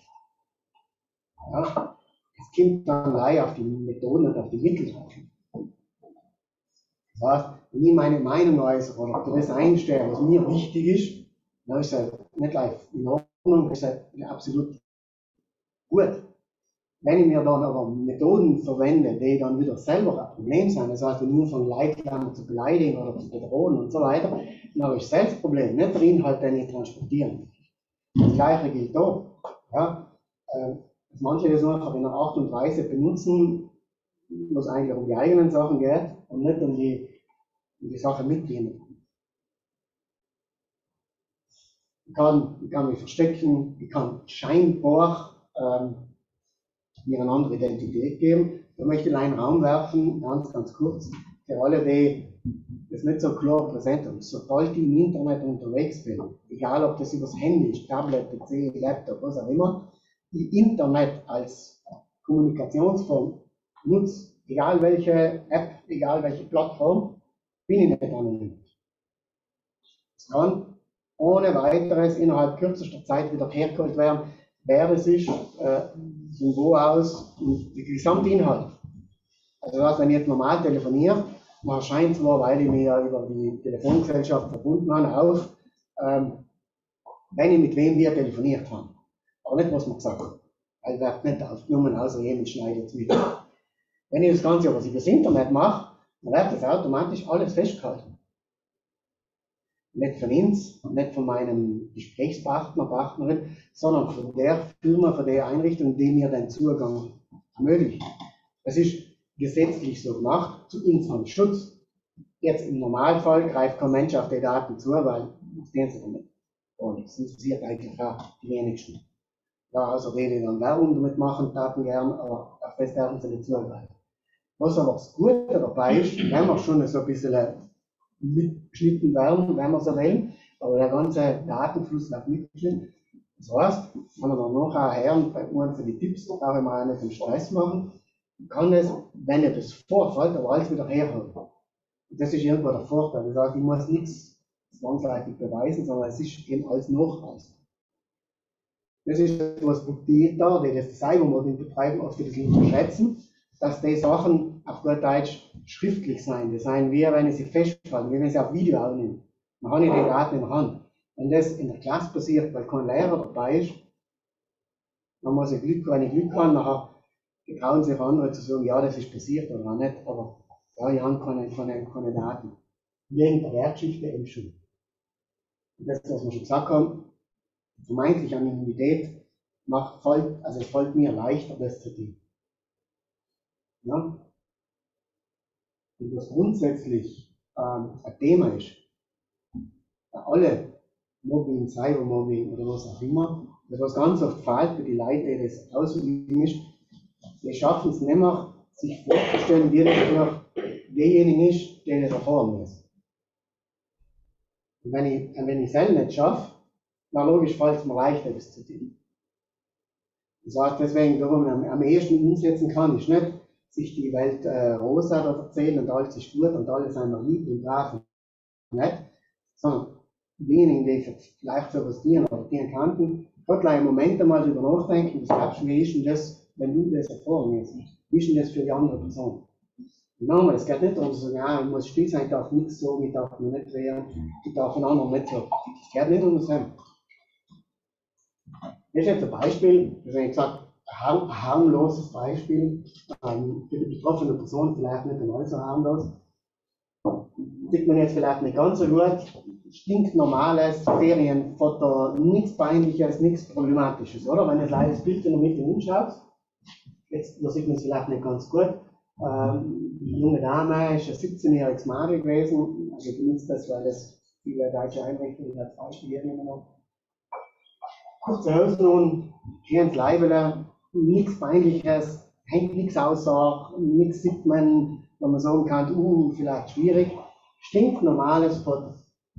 Ja. Es kommt dann leider auf die Methoden und auf die Mittel drauf. Das heißt, wenn ich meine Meinung äußere oder für das einstelle, was mir wichtig ist, dann ist es nicht gleich in Ordnung, das ist ja absolut gut. Wenn ich mir dann aber Methoden verwende, die dann wieder selber ein Problem sind, das heißt, nur von Leitern zu beleidigen oder zu bedrohen und so weiter, dann habe ich selbst das Problem, nicht der Inhalt, den ich transportieren. Das Gleiche gilt da. Ja, äh, dass manche das einfach in einer Art und Weise benutzen, wo es eigentlich um die eigenen Sachen geht und nicht um die, um die Sache mitnehmen. Ich kann, ich kann mich verstecken, ich kann scheinbar ähm, mir eine andere Identität geben. Da möchte ich einen Raum werfen, ganz, ganz kurz, für alle, die das nicht so klar präsent haben. Sobald ich im Internet unterwegs bin, egal ob das übers Handy ist, Tablet, P C, Laptop, was auch immer, die Internet als Kommunikationsform nutze, egal welche App, egal welche Plattform, bin ich nicht anonym. Es kann ohne weiteres innerhalb kürzester Zeit wieder hergeholt werden, wer es ist, äh, von wo aus und der gesamte Inhalt. Also das, wenn ich jetzt normal telefoniere, man scheint zwar, weil ich mich ja über die Telefongesellschaft verbunden habe, auf, ähm, wenn ich mit wem wir telefoniert haben. Aber nicht, was man gesagt hat. Weil wird nicht aufgenommen, außer jemand schneidet es mit. Wenn ich das Ganze aber über das Internet mache, dann wird das automatisch alles festgehalten. Nicht von uns, nicht von meinem Gesprächspartner, Partnerin, sondern von der Firma, von der Einrichtung, die mir den Zugang ermöglicht. Das ist gesetzlich so gemacht, zu unserem Schutz. Jetzt im Normalfall greift kein Mensch auf die Daten zu, weil das sehen sie damit. Und das interessiert eigentlich auch die wenigsten. Ja, also die, die dann Werbung damit machen, taten gern, aber auf das werden sie nicht zugreifen. Was aber das Gute dabei ist, wenn wir schon so ein bisschen mitgeschnitten werden, wenn wir so wollen, aber der ganze Datenfluss wird mitgeschnitten. Das heißt, wenn wir dann nachher hören, bei uns für die Tipps, da brauche ich mir auch nicht den Stress machen, kann es, wenn etwas vorfällt, aber alles wieder herholen. Und das ist irgendwo der Vorteil. Das heißt, ich muss nichts zwangsläufig beweisen, sondern es ist eben alles nachweisbar. Das ist etwas, wo die da, die das Cybermobbing betreiben, oft ein bisschen unterschätzen, dass die Sachen auf gut Deutsch schriftlich sein. Das sein wie wenn ich sie festhalte, wie wenn ich sie auf Video aufnehme. Man hat nicht die Daten in der Hand. Wenn das in der Klasse passiert, weil kein Lehrer dabei ist, dann muss ich Glück, wenn ich Glück habe, nachher getrauen sich andere zu sagen, ja, das ist passiert oder auch nicht, aber ja, ich habe keine, keine, keine Daten. Wegen der Wertgeschichte eben schon. Und das, was wir schon gesagt haben, vermeintliche Anonymität macht, folgt, also es fällt mir leichter, das zu tun. Ja? Und was grundsätzlich ähm, ein Thema ist, bei alle Mobbing, Cybermobbing oder was auch immer, das was ganz oft fehlt für die Leute, die das ausüben ist, die schaffen es nicht mehr, sich vorzustellen, wie das für diejenigen ist, die das erfahren müssen. Und wenn ich, wenn ich es selber nicht schaffe, na logisch fällt es mir leichter, das zu tun. Das heißt, deswegen, warum man am ehesten umsetzen kann, ist nicht, sich die Welt äh, rosa erzählen und alles ist gut und alles einmal lieb und brav und nett, sondern diejenigen, die vielleicht für was dienen oder dienen könnten, gerade gleich einen Moment einmal darüber nachdenken, das glaubst du, wie ist denn das, wenn du das erfahren hast? Wie ist denn das für die andere Person? Und nochmal, es geht nicht darum zu sagen, ja, ich muss still sein, ich darf nichts sagen, ich darf mich nicht wehren, ich darf von anderen nicht sagen. Es geht nicht um das. Das ist jetzt ein Beispiel, das habe ich gesagt, ein harmloses Beispiel, ähm, für die betroffene Person vielleicht nicht einmal so harmlos. Sieht man jetzt vielleicht nicht ganz so gut, stinknormales Ferienfoto, nichts Peinliches, nichts Problematisches, oder? Wenn ihr das Bild in der Mitte umschaut, jetzt da sieht man es vielleicht nicht ganz gut. Ähm, die junge Dame ist ein siebzehnjähriges Mädel gewesen, also ich benutze das, weil das viele deutsche Einrichtungen als Beispiel immer noch. Kurze Hosen und hier ins Leibele, nichts Peinliches, hängt nichts außer, nichts sieht man, wenn man sagen kann, uh, vielleicht schwierig. Stinknormales Foto.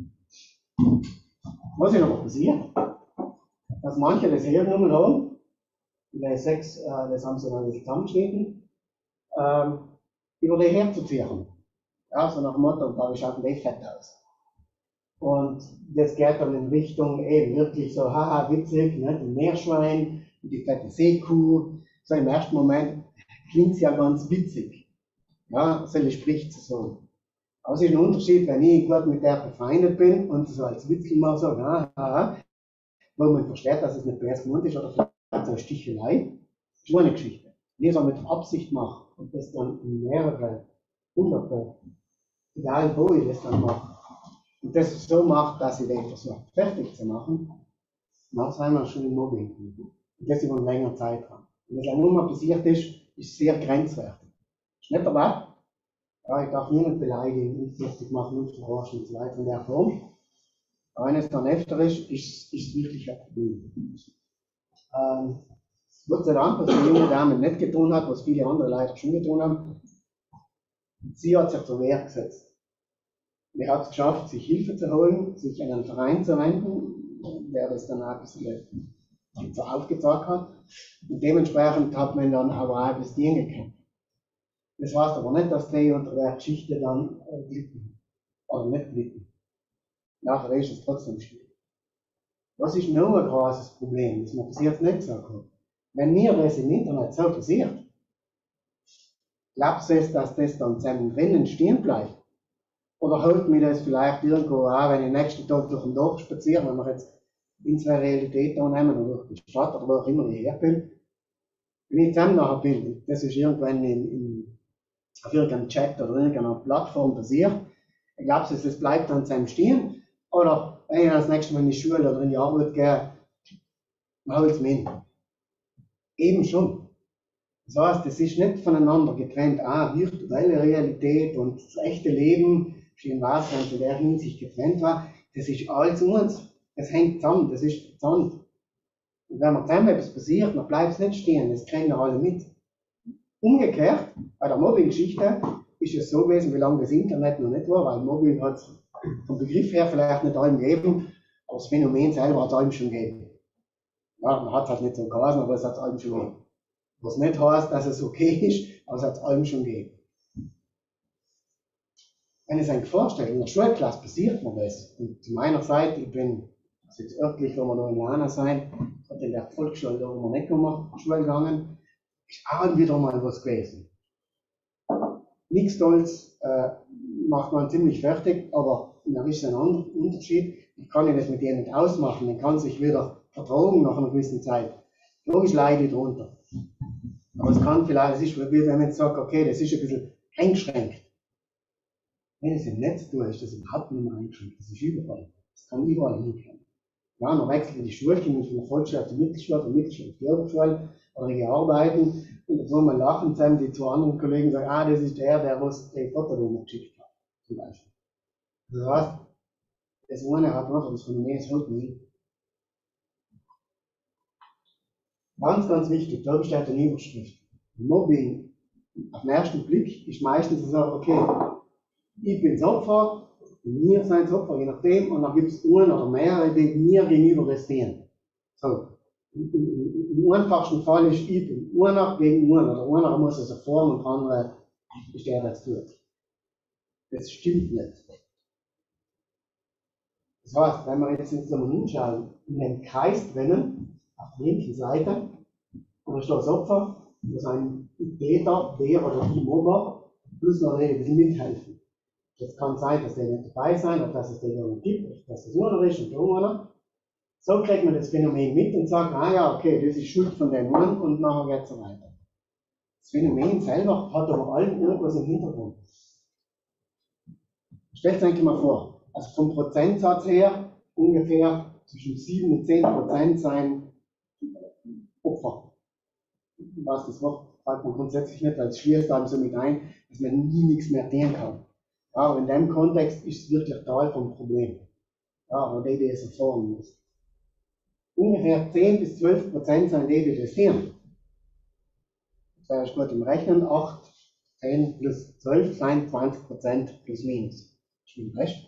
Was ist aber passiert? Dass manche das hergenommen haben, die sechs, äh, das haben sie dann zusammengeschnitten, ähm, über die herzuziehen. Ja, so nach dem Motto, da schaut ein fett aus. Und das geht dann in Richtung eben wirklich so, haha, witzig, ne, die Meerschwein, die fette Seekuh. So im ersten Moment klingt es ja ganz witzig. Ja, so spricht es so. Aber es ist ein Unterschied, wenn ich gut mit der befreundet bin und so als Witzel mal so, haha, wo man versteht, dass es nicht böse gemeint ist oder vielleicht so eine Stichelei. Das ist eine Geschichte. Wenn ich es mit Absicht mache und das dann in mehrere hunderte, egal wo ich das dann mache, und das so macht, dass ich den versuche, fertig zu machen, dann sind wir schon im Mobbing. Und das über einen längeren Zeitraum. Und was auch immer passiert ist, ist sehr grenzwertig. Ist nicht dabei. Ja, ich darf niemanden beleidigen, nicht lustig machen, nicht verarschen und so weiter in der Form. Aber wenn es dann öfter ist, ist es wirklich ein Problem. Ähm, Gott sei Dank, was die junge Dame nicht getan hat, was viele andere leider schon getan haben, sie hat sich zur Wehr gesetzt. Er hat es geschafft, sich Hilfe zu holen, sich an einen Verein zu wenden, der das dann auch ein bisschen so aufgezeigt hat. Und dementsprechend hat man dann aber auch bis dahin gekämpft. Das heißt aber nicht, dass die unter der Geschichte dann äh, glitten. Oder nicht glitten. Nachher ist es trotzdem schwierig. Was ist noch ein großes Problem, das mir bis jetzt nicht gesagt hat? Wenn mir das im Internet so passiert, glaubst du, dass das dann zusammen drinnen stehen bleibt? Oder holt mir das vielleicht irgendwo auch, wenn ich nächsten Tag durch den Dorf spaziere, wenn wir jetzt unsere Realität annehmen oder durch die Stadt oder wo auch immer ich her bin, wenn ich zusammen nachher bin, das ist irgendwann in, in auf irgendeinem Chat oder irgendeiner Plattform passiert. Ich glaube, es bleibt an seinem stehen. Oder wenn ich das nächste Mal in die Schule oder in die Arbeit gehe, dann holt es mir hin. Eben schon. Das heißt, es ist nicht voneinander getrennt. Ah, virtuelle Realität und das echte Leben, in was ganz in der Hinsicht getrennt war, das ist alles uns. Das hängt zusammen, das ist zusammen. Und wenn man zusammen etwas passiert, dann bleibt es nicht stehen, das kriegen wir alle mit. Umgekehrt, bei der Mobbing-Geschichte ist es so gewesen, wie lange das Internet noch nicht war, weil Mobbing hat es vom Begriff her vielleicht nicht allen gegeben, aber das Phänomen selber hat es allen schon gegeben. Ja, man hat es halt nicht so geheißen, aber es hat es allen schon gegeben. Was nicht heißt, dass es okay ist, aber es hat es allen schon gegeben. Wenn ich euch vorstelle, in der Schulklasse passiert mir das. Und zu meiner Seite, ich bin, also jetzt örtlich, wo wir noch in Jana sein, hat in der Volksschule, da wo wir nicht mehr Schule gegangen, ist auch wieder mal was gewesen. Nichts Tolles, äh, macht man ziemlich fertig, aber da ist ein anderer Unterschied. Ich kann das mit denen nicht ausmachen, man kann sich wieder vertragen nach einer gewissen Zeit. Logisch leide ich drunter. Aber es kann vielleicht, es ist, wie wenn man jetzt sagt, okay, das ist ein bisschen eingeschränkt. Wenn ich es im Netz tue, ist das überhaupt nicht mehr eingeschränkt. Das ist überall. Das kann überall hinkommen. Ja, dann wechsle ich die Schule, ich von der Volksschule zur Mittelschule, von der Mittelschule zur Oberschule, oder ich arbeiten, und dann soll man lachen, zusammen die zwei anderen Kollegen sagen, ah, das ist der, der was die Fotonummer geschickt hat, zum Beispiel. Das heißt, das eine hat einfach das Phänomen, es hält nie. Ganz, ganz wichtig, da besteht eine Überschrift. Mobbing, auf den ersten Blick, ist meistens so, okay, ich bin das Opfer, wir sind das Opfer, je nachdem, und dann gibt es einen oder mehrere, die mir gegenüber das stehen. So. Im einfachsten Fall ist, ich bin einer gegen einen, oder einer muss es erfahren und der andere ist der, der es tut. Das stimmt nicht. Das heißt, wenn wir jetzt uns mal hinschauen, in den Kreis drinnen, auf der linken Seite, und da steht das Opfer, das ist ein Täter, der oder die Mobber, plus noch ein bisschen mithelfen. Es kann sein, dass der nicht dabei sein, oder dass es den noch gibt, dass es einer ist und der einer. So kriegt man das Phänomen mit und sagt, ah ja, okay, das ist Schuld von dem einen und nachher geht es so weiter. Das Phänomen selber hat aber allen irgendwas im Hintergrund. Stellt euch mal vor, also vom Prozentsatz her ungefähr zwischen sieben und zehn Prozent sein Opfer. Was das Wort sagt man grundsätzlich nicht, weil es schließt einem so mit ein, dass man nie nichts mehr tun kann. Ja, aber in dem Kontext ist es wirklich Teil vom Problem. Ja, aber die, die es erfahren muss. Ungefähr zehn bis zwölf Prozent sind die, die das sehen. Das wäre gut im Rechnen, acht, zehn plus zwölf sind zwanzig Prozent plus minus. Stimmt recht?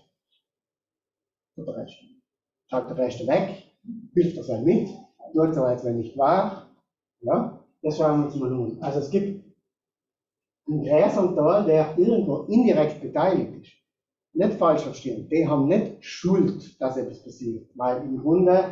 Tut der Rest. Schaut der Rest weg, hilft das halt mit, tut so, als wenn nicht wahr. Ja, das schauen wir uns mal an. Also es gibt einen größeren Teil, der irgendwo indirekt beteiligt ist. Nicht falsch verstehen, die haben nicht Schuld, dass etwas passiert, weil im Grunde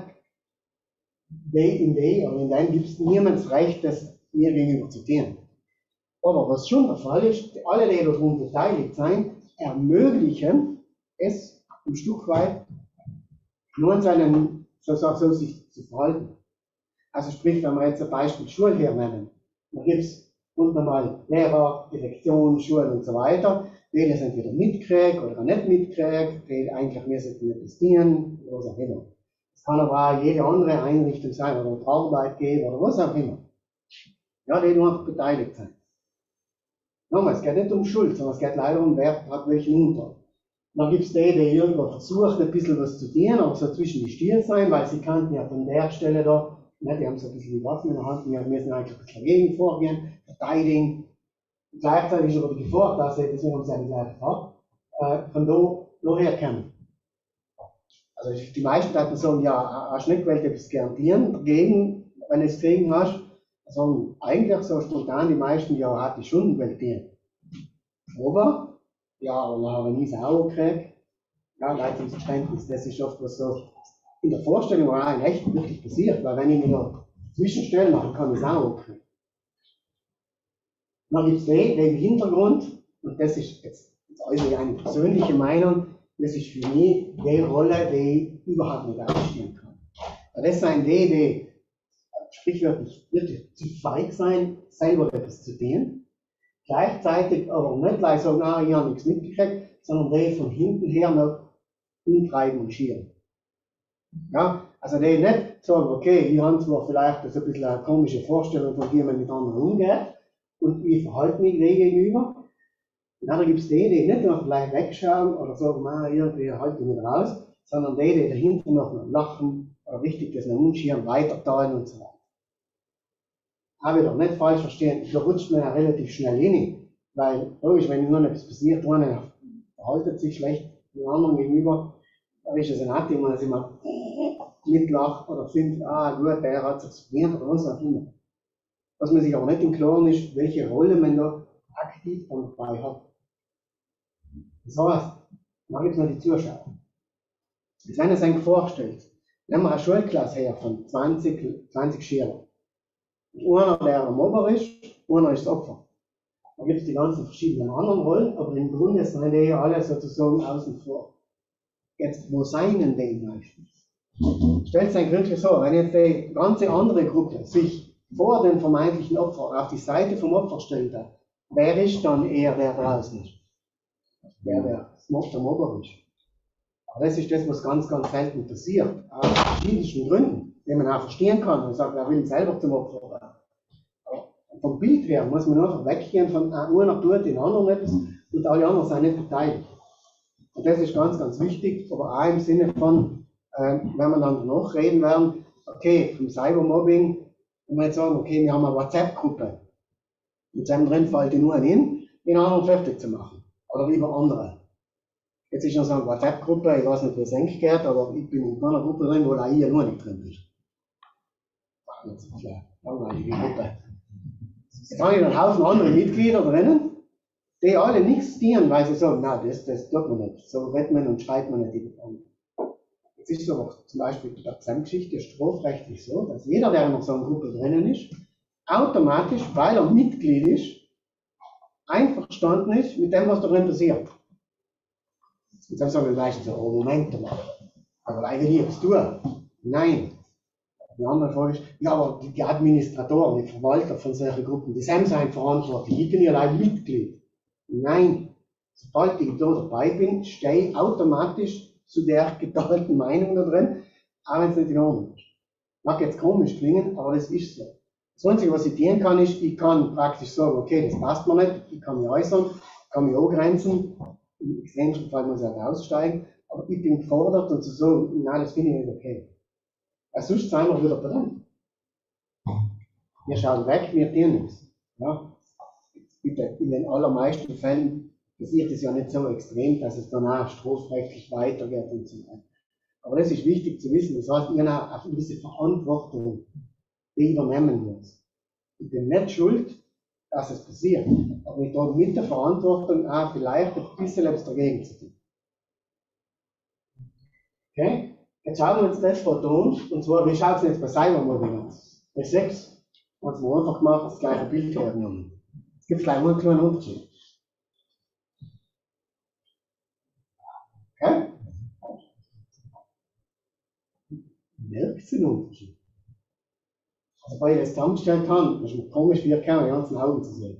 die in die oder in dem gibt es niemandes Recht, das mir gegenüber zu tun. Aber was schon der Fall ist, alle, die daran beteiligt sind, ermöglichen es ein Stück weit, nur in seinen, so, so, so sich zu verhalten. Also sprich, wenn wir jetzt ein Beispiel Schule hernehmen, dann gibt es unten einmal Lehrer, Direktion, Schulen und so weiter, die das entweder mitkriegen oder nicht mitkriegen, die eigentlich mehr sollten investieren, oder was auch immer. Es kann aber auch jede andere Einrichtung sein, oder ein Arbeitgeber, oder was auch immer. Ja, die nur beteiligt sind. Nochmal, es geht nicht um Schuld, sondern es geht leider um, wer hat welchen Unter. Dann gibt es die, die irgendwo versuchen, ein bisschen was zu tun, aber so zwischen die Stiere sein, weil sie kannten ja von der Stelle da, ne, die haben so ein bisschen die Waffen in der Hand, wir müssen eigentlich ein bisschen dagegen vorgehen, verteidigen. Gleichzeitig ist aber die Gefahr, dass sie, deswegen haben sie eine gleiche Farbe, äh, von da, daher kommen. Also die meisten Leute sagen, ja, hast du nicht gewählt, etwas garantieren dagegen, wenn du es kriegen hast. Sagen eigentlich so spontan die meisten, ja, hatte ich schon gewählt. Aber, ja, aber dann habe ich nie sauer gekriegt. Ja, Leistungsverständnis, das ist oft was so in der Vorstellung, was in echt wirklich passiert, weil wenn ich mich da zwischenstelle, dann kann ich sauer kriegen. Dann gibt es die, die im Hintergrund, und das ist jetzt, jetzt also eine persönliche Meinung, das ist für mich die Rolle, die ich überhaupt nicht ausstehen kann. Das sind die, die sprichwörtlich wirklich zu feig sein, selber etwas zu tun. gleichzeitig aber nicht gleich sagen, ah, ich habe nichts mitgekriegt, sondern die von hinten her noch umtreiben und schieren. Ja, also die nicht sagen, okay, ich habe zwar vielleicht so ein bisschen eine komische Vorstellung von wie man mit anderen umgeht und ich verhalte mich dem gegenüber. Und dann gibt es die, die nicht noch gleich wegschauen oder sagen, ah, irgendwie halte ich mich raus, sondern die, die dahinter noch lachen oder richtig das noch umschieren, weiterteilen und so weiter. Auch wieder nicht falsch verstehen, da rutscht man ja relativ schnell hin, weil logisch, wenn nur etwas passiert, einer verhaltet sich schlecht dem anderen gegenüber, da ist es ein Art, dass ich mal mitlacht oder findet, ah gut, der hat sich probiert oder was auch immer. Was man sich aber nicht im Klaren ist, welche Rolle man da aktiv dabei hat. Das heißt, da gibt es noch die Zuschauer. Jetzt wenn er sich vorstellt, nehmen wir eine Schulklasse her von zwanzig, zwanzig Schülern. Einer, der ein Mobber ist, einer ist das Opfer. Da gibt es die ganzen verschiedenen anderen Rollen, aber im Grunde sind die ja alle sozusagen außen vor. Jetzt, wo seien die meistens? Stellt sich gründlich so, wenn jetzt die ganze andere Gruppe sich vor den vermeintlichen Opfer auf die Seite vom Opfer stellt, wer ist dann eher der draußen ist? Der, der der Mobber ist. Aber das ist das, was ganz, ganz selten passiert. Aus verschiedensten Gründen, die man auch verstehen kann. Man sagt, er will selber zum Opfer werden. Aber vom Bild her muss man einfach weggehen von einer tut den anderen etwas und alle anderen sind nicht beteiligt. Und das ist ganz, ganz wichtig, aber auch im Sinne von, äh, wenn wir dann noch reden werden, okay, vom Cybermobbing, wenn wir jetzt sagen, okay, wir haben eine WhatsApp-Gruppe. Mit seinem drin fällt die nur hin, den anderen fertig zu machen. Oder lieber andere. Jetzt ist noch so eine WhatsApp-Gruppe, ich weiß nicht, wie es eng geht, aber ich bin in keiner Gruppe drin, wo auch ich nur nicht drin bin. Das ist eine langweilige Gruppe. Jetzt habe ich einen Haufen andere Mitglieder drinnen, die alle nichts dienen, weil sie sagen, nein, das, das tut man nicht. So redet man und schreibt man nicht über andere. Jetzt ist es aber zum Beispiel bei der Gesamtgeschichte strafrechtlich so, dass jeder, der in so einer Gruppe drinnen ist, automatisch, weil er Mitglied ist, einverstanden ist mit dem, was da drin passiert. Jetzt sagen wir meistens so, oh Moment mal, aber weil ich nichts tue. Nein. Die andere Frage ist, ja, aber die Administratoren, die Verwalter von solchen Gruppen, die sind verantwortlich, ich bin ja allein Mitglied. Nein. Sobald ich da dabei bin, stehe ich automatisch zu der geteilten Meinung da drin, auch wenn es nicht in Ordnung ist. Mag jetzt komisch klingen, aber das ist so. Das Einzige, was ich tun kann, ist, ich kann praktisch sagen, okay, das passt mir nicht, ich kann mich äußern, ich kann mich angrenzen, im extremsten Fall muss ich halt aussteigen, aber ich bin gefordert und zu sagen, nein, das finde ich nicht okay. Weil sonst sind wir wieder drin. Wir schauen weg, wir tun nichts. Ja? Bitte, in den allermeisten Fällen passiert es ja nicht so extrem, dass es danach strafrechtlich weitergeht und so weiter. Aber das ist wichtig zu wissen, das heißt, ich habe eine gewisse Verantwortung, die ich übernehmen muss. Ich bin nicht schuld, dass es passiert, aber ich trage mit der Verantwortung auch vielleicht ein bisschen etwas dagegen zu tun. Okay? Jetzt schauen wir uns das Foto an, und zwar, wie schaut es jetzt bei Cybermobbing aus? Bei sechs hat es mir einfach gemacht, das gleiche Bild hergenommen. Es gibt gleich einen kleinen Unterschied. Okay? Merkt ihr den Unterschied? Also, weil ich das zusammengestellt habe, ist es komisch, wie erkennen, die ganzen Augen zu sehen.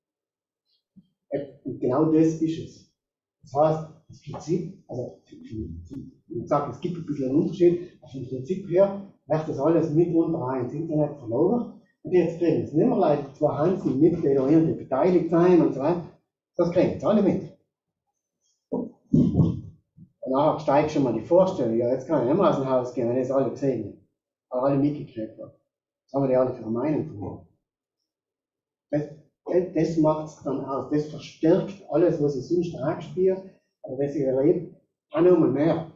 Und genau das ist es. Das heißt, das Prinzip, also, ich sage, es gibt ein bisschen einen Unterschied, aber vom Prinzip her wird das alles mit runter ins Internet verloren. Und jetzt kriegen es nicht mehr Leute, zwei Hansen mit, die da irgendwie beteiligt sein und so weiter. Das kriegen jetzt alle mit. Und nachher steigt schon mal die Vorstellung, ja, jetzt kann ich nicht mehr aus dem Haus gehen, wenn ich es alle gesehen habe. Aber alle mitgekriegt haben. Das haben wir die alle für eine Meinung von mir. Das, das, das macht es dann aus. Das verstärkt alles, was ich sonst angespielt, aber das ich erlebe, auch noch mal mehr.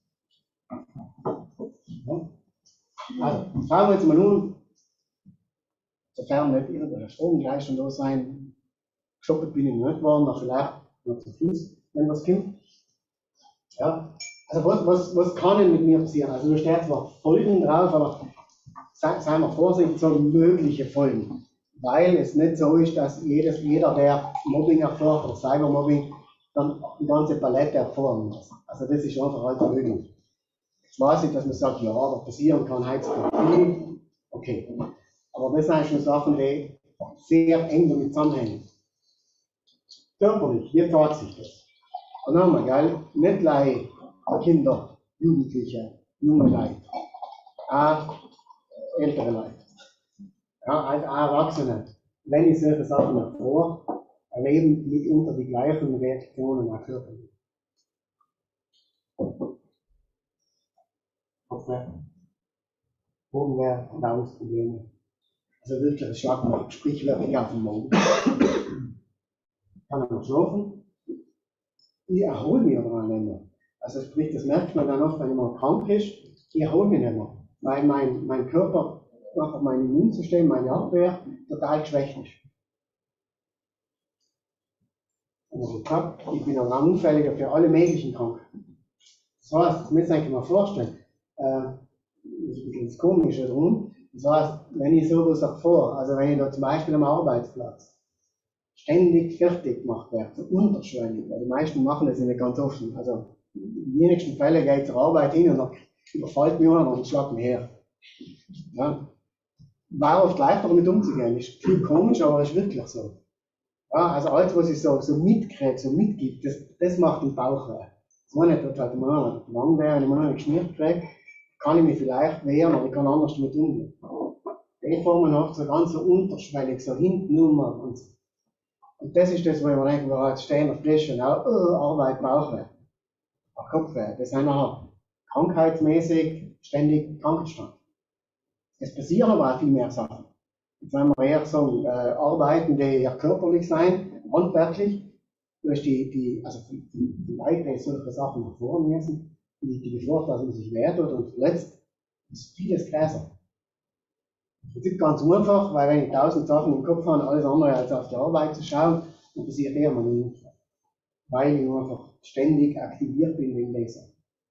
Ja. Also, schauen wir jetzt mal an, sofern nicht irgendeine Stromgleichung da sein, geshoppt bin ich nicht geworden, aber vielleicht noch zu Fuß, wenn was kommt. Ja. Also, was, was, was kann denn mit mir passieren? Also, da steht zwar Folgen drauf, aber seien wir vorsichtig, so mögliche Folgen. Weil es nicht so ist, dass jedes, jeder, der Mobbing erfährt oder Cybermobbing, dann die ganze Palette erfahren muss. Also das ist einfach halt möglich. Jetzt weiß ich, dass man sagt, ja, aber passieren kann Heizung. Okay. Aber das sind schon Sachen, die sehr eng damit zusammenhängen. körperlich, wie tat sich das? Und nochmal, gell, nicht gleich Kinder, Jugendliche, junge Leute, auch ältere Leute, ja, als auch Erwachsene, wenn ich solche Sachen erfahre, erleben mitunter die gleichen Reaktionen auch körperlich. Irgendwer Verdauungsprobleme. Also wirklich ein Schlag sprichwörtlich auf den Morgen. Kann man schlafen. Ich erhole mich aber auch nicht mehr. Also sprich, das merkt man dann oft, wenn man krank ist, ich erhole mich nicht mehr. Weil mein, mein Körper, einfach mein Immunsystem, meine Abwehr total geschwächt ist. Also ich, hab, ich bin auch anfälliger für alle möglichen Krankheiten. Das heißt, das müsst ihr euch mal vorstellen, äh, das ist ein bisschen das Komische drum. Das heißt, wenn ich sowas erfahre, also wenn ich da zum Beispiel am Arbeitsplatz ständig fertig gemacht werde, so unterschwellig, weil die meisten machen das nicht ganz offen. Also in den wenigsten Fällen geht zur Arbeit hin und dann überfällt mich einer und schlägt mich her. Ja. War oft leichter damit umzugehen, ist viel komisch, aber ist wirklich so. Ja, also alles, was ich so, so mitkriege, so mitgibt, das, das macht den Bauch weh. So nicht, dass halt immer lang wäre und immer noch nicht geschmiert kriege, kann ich mich vielleicht wehren, aber ich kann anders damit umgehen. Die formen oft so ganz so unterschwellig, so hinten nur und so. Und das ist das, wo ich mir denke, wo jetzt stehen wir frisch und auch, oh, Arbeit, Bauchweh, Kopfweh. Das sind auch krankheitsmäßig ständig Krankenstand. Es passieren aber auch viel mehr Sachen. Jetzt wenn wir eher sagen, äh, Arbeiten, die eher körperlich sein, handwerklich, durch die, die, also die, die Leute, die solche Sachen hervorheben müssen, die, die Gefahr, dass man sich wehtut und verletzt, ist vieles größer. Das ist ganz einfach, weil wenn ich tausend Sachen im Kopf habe, alles andere als auf die Arbeit zu schauen, dann passiert eher mal nichts. Weil ich einfach ständig aktiviert bin wegen dieser.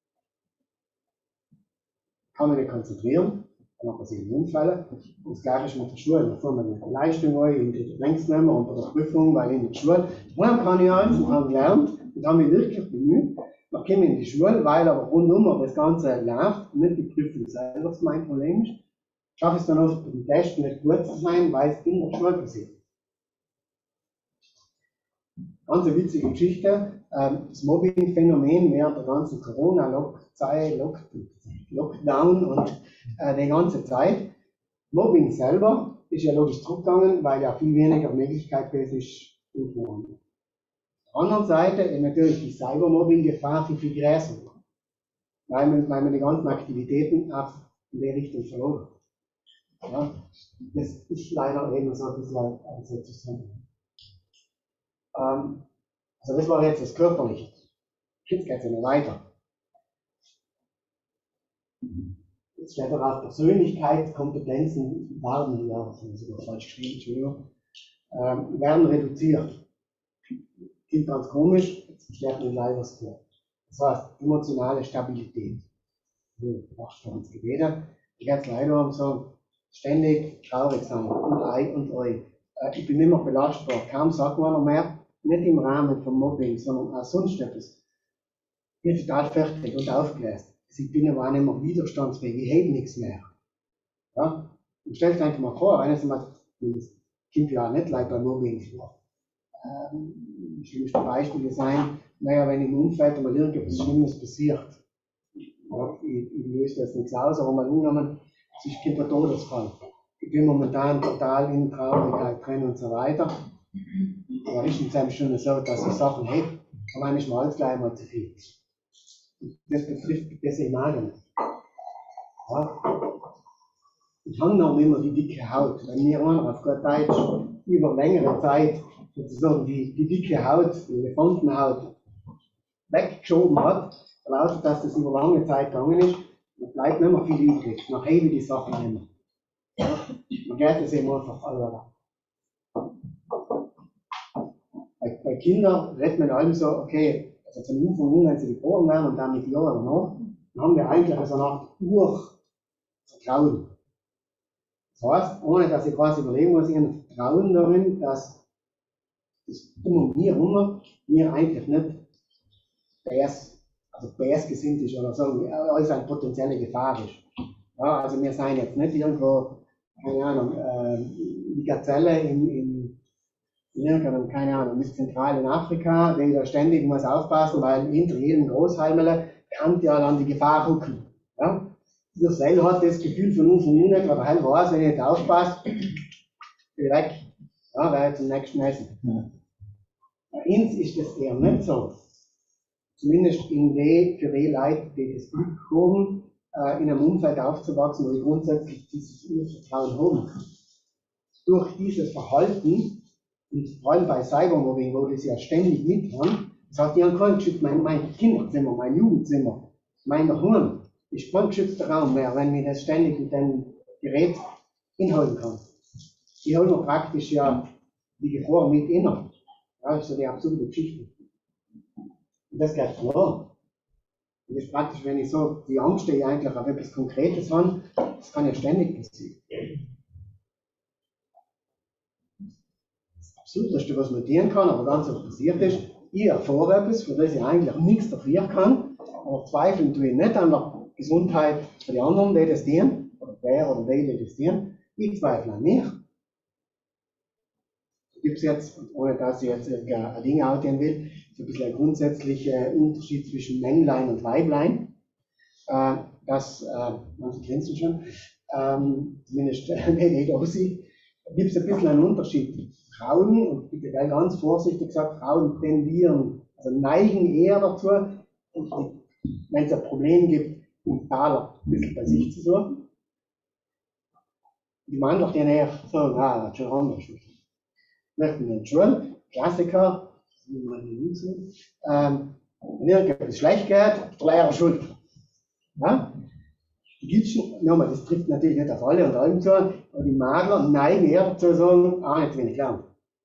Ich kann mich nicht konzentrieren, dann passieren Unfälle. Und das Gleiche ist mit der Schule. Da fahren wir eine Leistung ein, in die längst nehmen und bei der Prüfung, weil in der Schule, dann kann ich eins und habe gelernt und habe mich wirklich bemüht. Dann komme ich in die Schule, weil aber rundum das Ganze läuft, nicht die Prüfung selber mein Problem ist. Schaffe ich es dann oft beim Test nicht gut zu sein, weil es in der Schule passiert. Ganz eine witzige Geschichte. Das Mobbing-Phänomen während der ganzen Corona-Lockdown Lockdown und äh, die ganze Zeit. Mobbing selber ist ja logisch zurückgegangen, weil ja viel weniger Möglichkeit gewesen ist. Auf der anderen Seite ist natürlich die Cybermobbing-Gefahr viel, viel größer, weil man, weil man die ganzen Aktivitäten auch in die Richtung verloren. Ja, das ist leider eben so ein bisschen also zu sagen. Ähm, also das war jetzt das Körperliche. Jetzt geht es ja noch weiter. Jetzt steht darauf, Persönlichkeitskompetenzen werden, ja, das ist sogar falsch geschrieben, Entschuldigung, ähm, werden reduziert. Klingt ganz komisch, jetzt steht mir leider das vor. Das heißt, emotionale Stabilität. So, machst du uns Gebete. Ich gehe jetzt leider um so, ständig traurig sein und ei und oi. Äh, ich bin immer belastbar, kaum sagt man noch mehr, nicht im Rahmen von Mobbing, sondern auch sonst etwas. Ich bin total fertig und aufgelöst. Ich bin aber auch nicht mehr widerstandsfähig, ich hebe nichts mehr. Ja? Und stellt euch einfach mal vor, eines Mal, das kommt ja auch nicht leicht bei Mobbing vor. Ähm, schlimmste Beispiele sein, naja, wenn im Umfeld mal irgendetwas Schlimmes passiert. Ja, ich, ich löse das nichts aus, aber mal angenommen, es ist kein Todesfall. Ich bin momentan total in Traurigkeit drin und so weiter. Aber ist es einem schon so, dass ich Sachen habe, aber eigentlich mal alles gleich mal zu viel. Das betrifft das im Magen. Ja. Ich habe noch immer die dicke Haut. Wenn mir einer auf gut Deutsch über längere Zeit sozusagen die, die dicke Haut, die Elefantenhaut, weggeschoben hat, lautet, dass das über lange Zeit gegangen ist, dann bleibt nicht mehr viel übrig. Dann hebe ich die Sachen nicht mehr. Ja. Man geht das eben einfach alle. Bei, bei Kindern redet man allem so, okay, also zum Anfang an, wenn sie geboren werden und dann mit Jahren danach, dann haben wir eigentlich so eine Art Urvertrauen. Das heißt, ohne dass ich quasi überlegen muss, ich habe Vertrauen darin, dass das um mir herum mir eigentlich nicht bärs, also bärsgesinnt ist oder so, alles eine potenzielle Gefahr ist. Ja, also wir sind jetzt nicht irgendwo, keine Ahnung, äh, die Gazelle im, im irgendeinem, keine Ahnung, mit Zentral in Afrika, der da ständig muss aufpassen, weil hinter jedem Großheimele kann ja dann die Gefahr hucken. Ja? Der Sell hat das Gefühl von uns nicht, weil er halt weiß, wenn ich nicht aufpasst, bin ich weg. Ja, weil zum nächsten Essen. Ja. Bei uns ist das eher nicht so. Zumindest in die, für die Leute, die das Glück haben, äh, in einem Umfeld aufzuwachsen, wo die grundsätzlich dieses Urvertrauen haben. Durch dieses Verhalten, und vor allem bei Cybermobbing, wo das ja ständig mit haben, das heißt, die haben keinen geschützt, mein, mein Kinderzimmer, mein Jugendzimmer, mein Daheim ist kein geschützter Raum mehr, wenn ich das ständig mit dem Gerät inhalten kann. Die holen wir praktisch ja die Gefahr mit inner. Ja, das ist so die absurde Geschichte. Und das geht verloren. Und das ist praktisch, wenn ich so die Angst, die ich eigentlich auf etwas Konkretes habe, das kann ja ständig passieren. Das Absurdeste, was notieren kann, aber ganz so passiert ist, ich erfahre etwas, für das ich eigentlich nichts dafür kann, aber zweifeln tue ich nicht an der Gesundheit für die anderen, die das dienen, oder der oder die, die das dienen. Ich zweifle an mich. Gibt es jetzt, ohne dass ich jetzt ein Ding ausgehen will, so ein bisschen ein grundsätzlicher Unterschied zwischen Männlein und Weiblein. Äh, das, äh, manche grinsen schon, ähm, zumindest äh, die, die da aussieht, gibt es ein bisschen einen Unterschied. Frauen, und bitte ganz vorsichtig gesagt, Frauen tendieren, also neigen eher dazu, wenn es ein Problem gibt, den Taler ein bisschen bei sich zu suchen. Die Männer, die eher sagen, ah, das ist schon anders. Möchten wir schon, Klassiker, ähm, wenn irgendetwas schlecht geht, der Lehrer schuld. Ja? Die Gitschen, nochmal, das trifft natürlich nicht auf alle und allem zu, aber die Madler neigen eher dazu zu sagen, ah, nicht wenig lernen.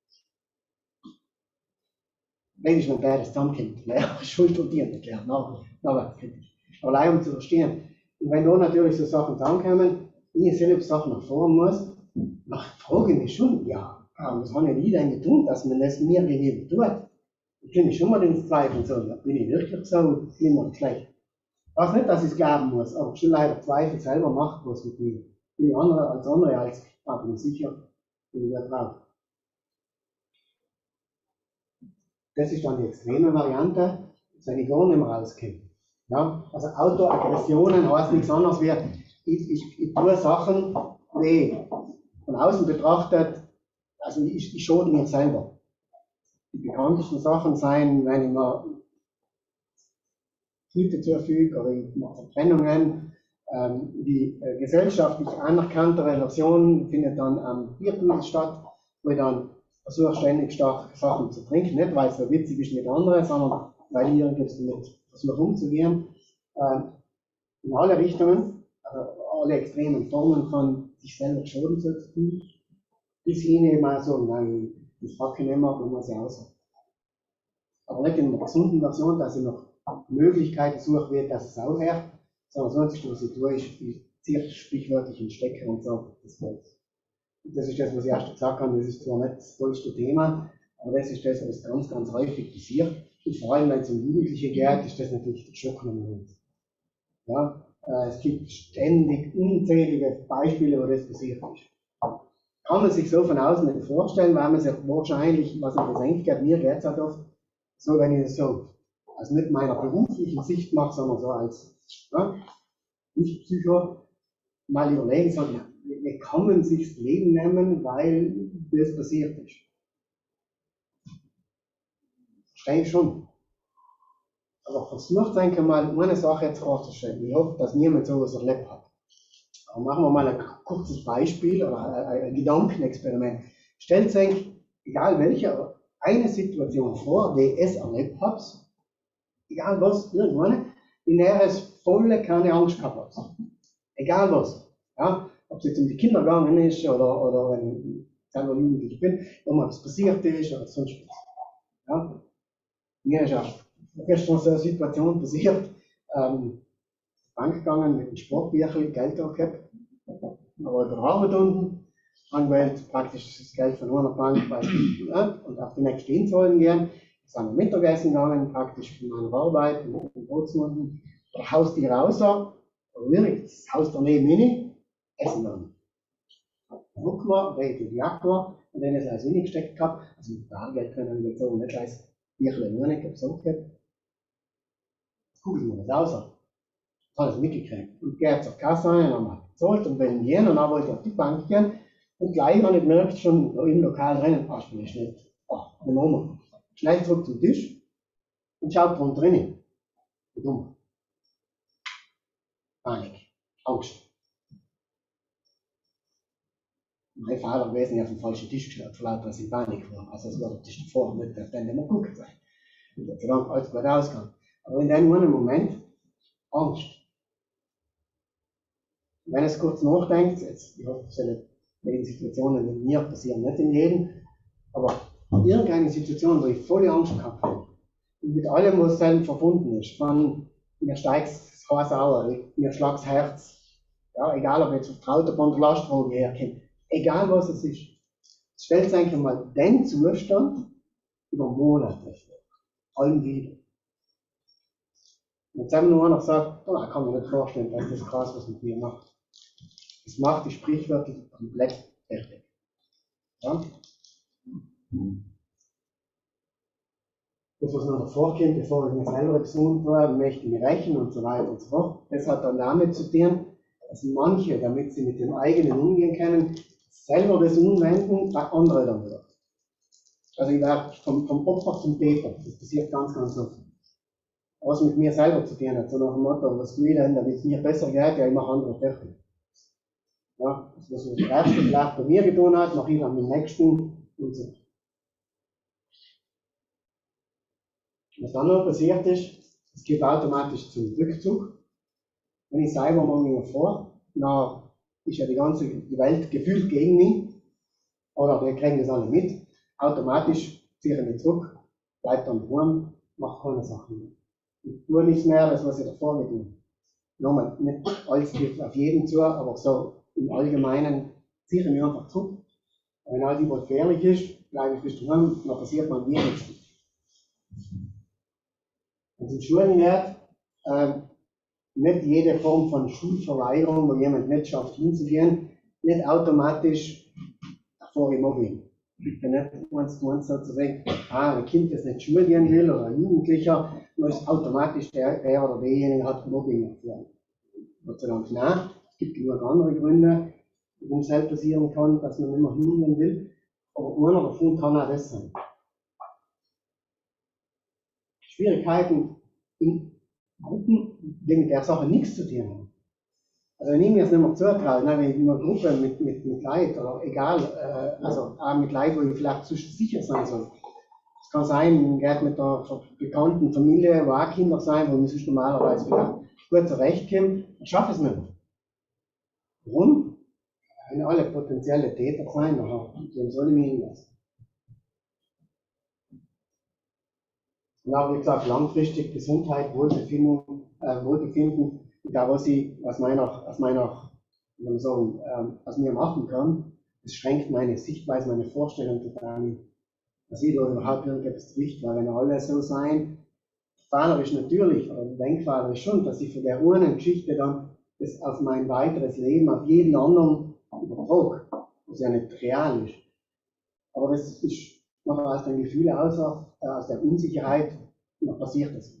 Wenn ich mit beides zusammenkommt, der Lehrer schuld und die nicht lernen, aber, aber kritisch. Aber allein um zu verstehen. Und wenn da natürlich so Sachen zusammenkommen, ich selbst Sachen erfahren muss, dann frage ich mich schon, ja, aber das habe ich nie denn getan, dass man das mir gegenüber tut. Ich kann mich schon mal den Zweifel sagen, bin ich wirklich so schlimm und schlecht. Ich weiß nicht, dass ich es glauben muss, aber schon leider Zweifel selber macht was mit mir. Bin ich andere als andere, als da bin ich sicher, bin ich da drauf. Das ist dann die extreme Variante, wenn ich gar nicht mehr rauskomme. Ja? Also Autoaggressionen heißt nichts anderes wie, ich, ich, ich tue Sachen, die von außen betrachtet, also ich, ich schade mir selber. Die bekanntesten Sachen seien, wenn ich mir Hilfe zufüge oder ich mache Verbrennungen. Ähm, die äh, gesellschaftlich anerkanntere Version findet dann am Bierpool statt, wo ich dann versuche, ständig starke Sachen zu trinken. Nicht, weil es so witzig ist mit anderen, sondern weil ich irgendwie damit versuche umzugehen. Ähm, in alle Richtungen, also alle extremen Formen von sich selber Schaden zu tun. Bis hin eben auch so, nein, das packe ich nicht mehr, dann muss ich aus. Aber nicht in einer gesunden Version, dass ich noch Möglichkeiten suche, wie das es aufhört, sondern sonst, was ich tue, ist, ich ziehe sprichwörtlich in Stecker und so, das geht. Das ist das, was ich erst gesagt habe, das ist zwar nicht das tollste Thema, aber das ist das, was ganz, ganz häufig passiert. Und vor allem, wenn es um Jugendliche geht, ist das natürlich der Schock Nummer eins. Ja, äh, es gibt ständig unzählige Beispiele, wo das passiert ist. Kann man sich so von außen nicht vorstellen, weil man sich wahrscheinlich, was ich bedenkt habe, mir geht es halt oft so, wenn ich das so, also nicht meiner beruflichen Sicht mache, sondern so als ja, nicht Psycho, mal überlegen, so, wie kann man sich das Leben nehmen, weil das passiert ist. Verstehe ich schon. Aber versucht einfach mal, eine Sache jetzt vorzustellen. Ich hoffe, dass niemand sowas erlebt hat. Aber machen wir mal ein kurzes Beispiel oder ein, ein Gedankenexperiment. Stellt euch, egal welche, eine Situation vor, die ihr es erlebt habt, egal was, irgendwann, in der es volle keine Angst gehabt habt. Egal was. Ja? Ob es jetzt um die Kinder gegangen ist oder, oder wenn ich selber jugendlich bin, ob was passiert ist oder sonst was. Ja? Mir ist ja gestern so eine Situation passiert, ähm, Bank gegangen mit dem Sportbüchel, Geld da gehabt, aber über Arbeit unten, angewählt, praktisch das Geld von einer Bank ja, und auf die nächste hinzahlen gehen. Sind wir Mittagessen gegangen, praktisch von meiner Arbeit, mit dem Bootsmunden, der Haus die raus, oder wirklich, das Haus daneben hin, essen dann. Druck war, weil die Jagd war, und dann ist er als Winnie gesteckt gehabt, also mit Bargeld können wir so nicht als Bierchen nur nicht, ob es so geht. Gucken wir das aus. Das hat er mitgekriegt. Und geht zur Kasse rein, und haben gezahlt und wenn gehen, und dann wollte ich auf die Bank gehen, und gleich habe ich gemerkt, schon im Lokal drinnen, ah, bin ich nicht, ah, eine Nummer. Schnell zurück zum Tisch und schaut drum drinnen. Dumm. Panik. Angst. Mein Vater gewesen, auf den falschen Tisch gestellt, vor lauter, dass ich Panik war. Also es war der Tisch davor, nicht auf den, der man guckt sein. Und Gott sei Dank alles gut ausgegangen. Aber in dem einen Moment Angst. Wenn es kurz nachdenkt, jetzt, ich hoffe, solche Situationen mit mir passieren nicht in jedem, aber irgendeine Situation, wo ich volle Angst gehabt habe, und mit allem, was dann verbunden ist, von mir steigt das Haar sauer, mir schlägt das Herz, ja, egal ob jetzt auf der Autobahn der Lastwagen herkommt, egal was es ist, es stellt sich eigentlich mal den Zustand über Monate vor, allen wieder. Und jetzt haben wir nur noch gesagt, oh, ich kann mir nicht vorstellen, dass das krass was mit mir macht. Das macht die sprichwörtlich komplett fertig. Ja? Das, was noch davor kommt, bevor ich mir selber gesund war, möchte ich mir rächen und so weiter und so fort. Das hat dann damit zu tun, dass manche, damit sie mit dem eigenen umgehen können, selber das umwenden, bei anderen dann wieder. Also ich werde vom, vom Opfer zum Täter. Das passiert ganz, ganz oft. Was mit mir selber zu tun hat, so nach dem Motto, was will ich denn, damit es mir besser geht, ja, ich mache andere fertig. Ja, das, was der Erste vielleicht bei mir getan hat, mache ich dann mit dem Nächsten und so. Was dann noch passiert ist, es geht automatisch zum Rückzug. Wenn ich selber mal mir vor, dann ist ja die ganze die Welt gefühlt gegen mich, oder wir kriegen das alle mit, automatisch ziehe ich mich zurück, bleibe dann daheim, mache keine Sachen mehr. Ich tue nichts mehr, als was ich davor getan habe. Nochmal, nicht alles trifft auf jeden zu, aber so im Allgemeinen ziehe ich mich einfach zurück. Wenn alles was gefährlich ist, bleibe ich bis daheim, dann passiert man wenigstens. Wenn es in Schulen geht, äh, nicht jede Form von Schulverweigerung, wo jemand nicht schafft hinzugehen, nicht automatisch vor ihm Mobbing. Ich bin nicht eins zu eins so zu sagen, ah, ein Kind, das nicht Schule gehen will oder ein Jugendlicher, dann ist automatisch der, der oder derjenige hat Mobbing erfahren. Gott sei Dank nein, es gibt genug andere Gründe, warum es halt passieren kann, dass man nicht mehr hingehen will, aber einer davon kann auch das sein. Schwierigkeiten in Gruppen, die mit der Sache nichts zu tun haben. Also wenn ich mir das nicht mehr zutraue, wenn ich in einer Gruppe mit, mit, mit Leid oder egal, äh, also auch mit Leid, wo ich vielleicht zu sicher sein soll. Es kann sein, man geht mit einer bekannten Familie, wo auch Kinder sein, wo man sich normalerweise vielleicht gut zurechtkommt, dann schaffe ich es nicht. Warum? Wenn alle potenzielle Täter sein, dann soll ich mich hinlassen. Und auch wie gesagt, langfristig Gesundheit, Wohlbefinden, äh, Wohlbefinden, da was ich aus meiner, aus meiner, wie man sagen, ähm, aus mir machen kann, das schränkt meine Sichtweise, meine Vorstellung total ein. Dass ich da überhaupt irgendetwas trifft, weil wenn alle so sein, Fahrer ist natürlich, oder der Denkfahrer ist schon, dass ich von der einen Geschichte dann das auf mein weiteres Leben, auf jeden anderen übertrage, was ja nicht real ist. Aber das ist noch aus den Gefühlen aus, äh, aus der Unsicherheit, und dann passiert das.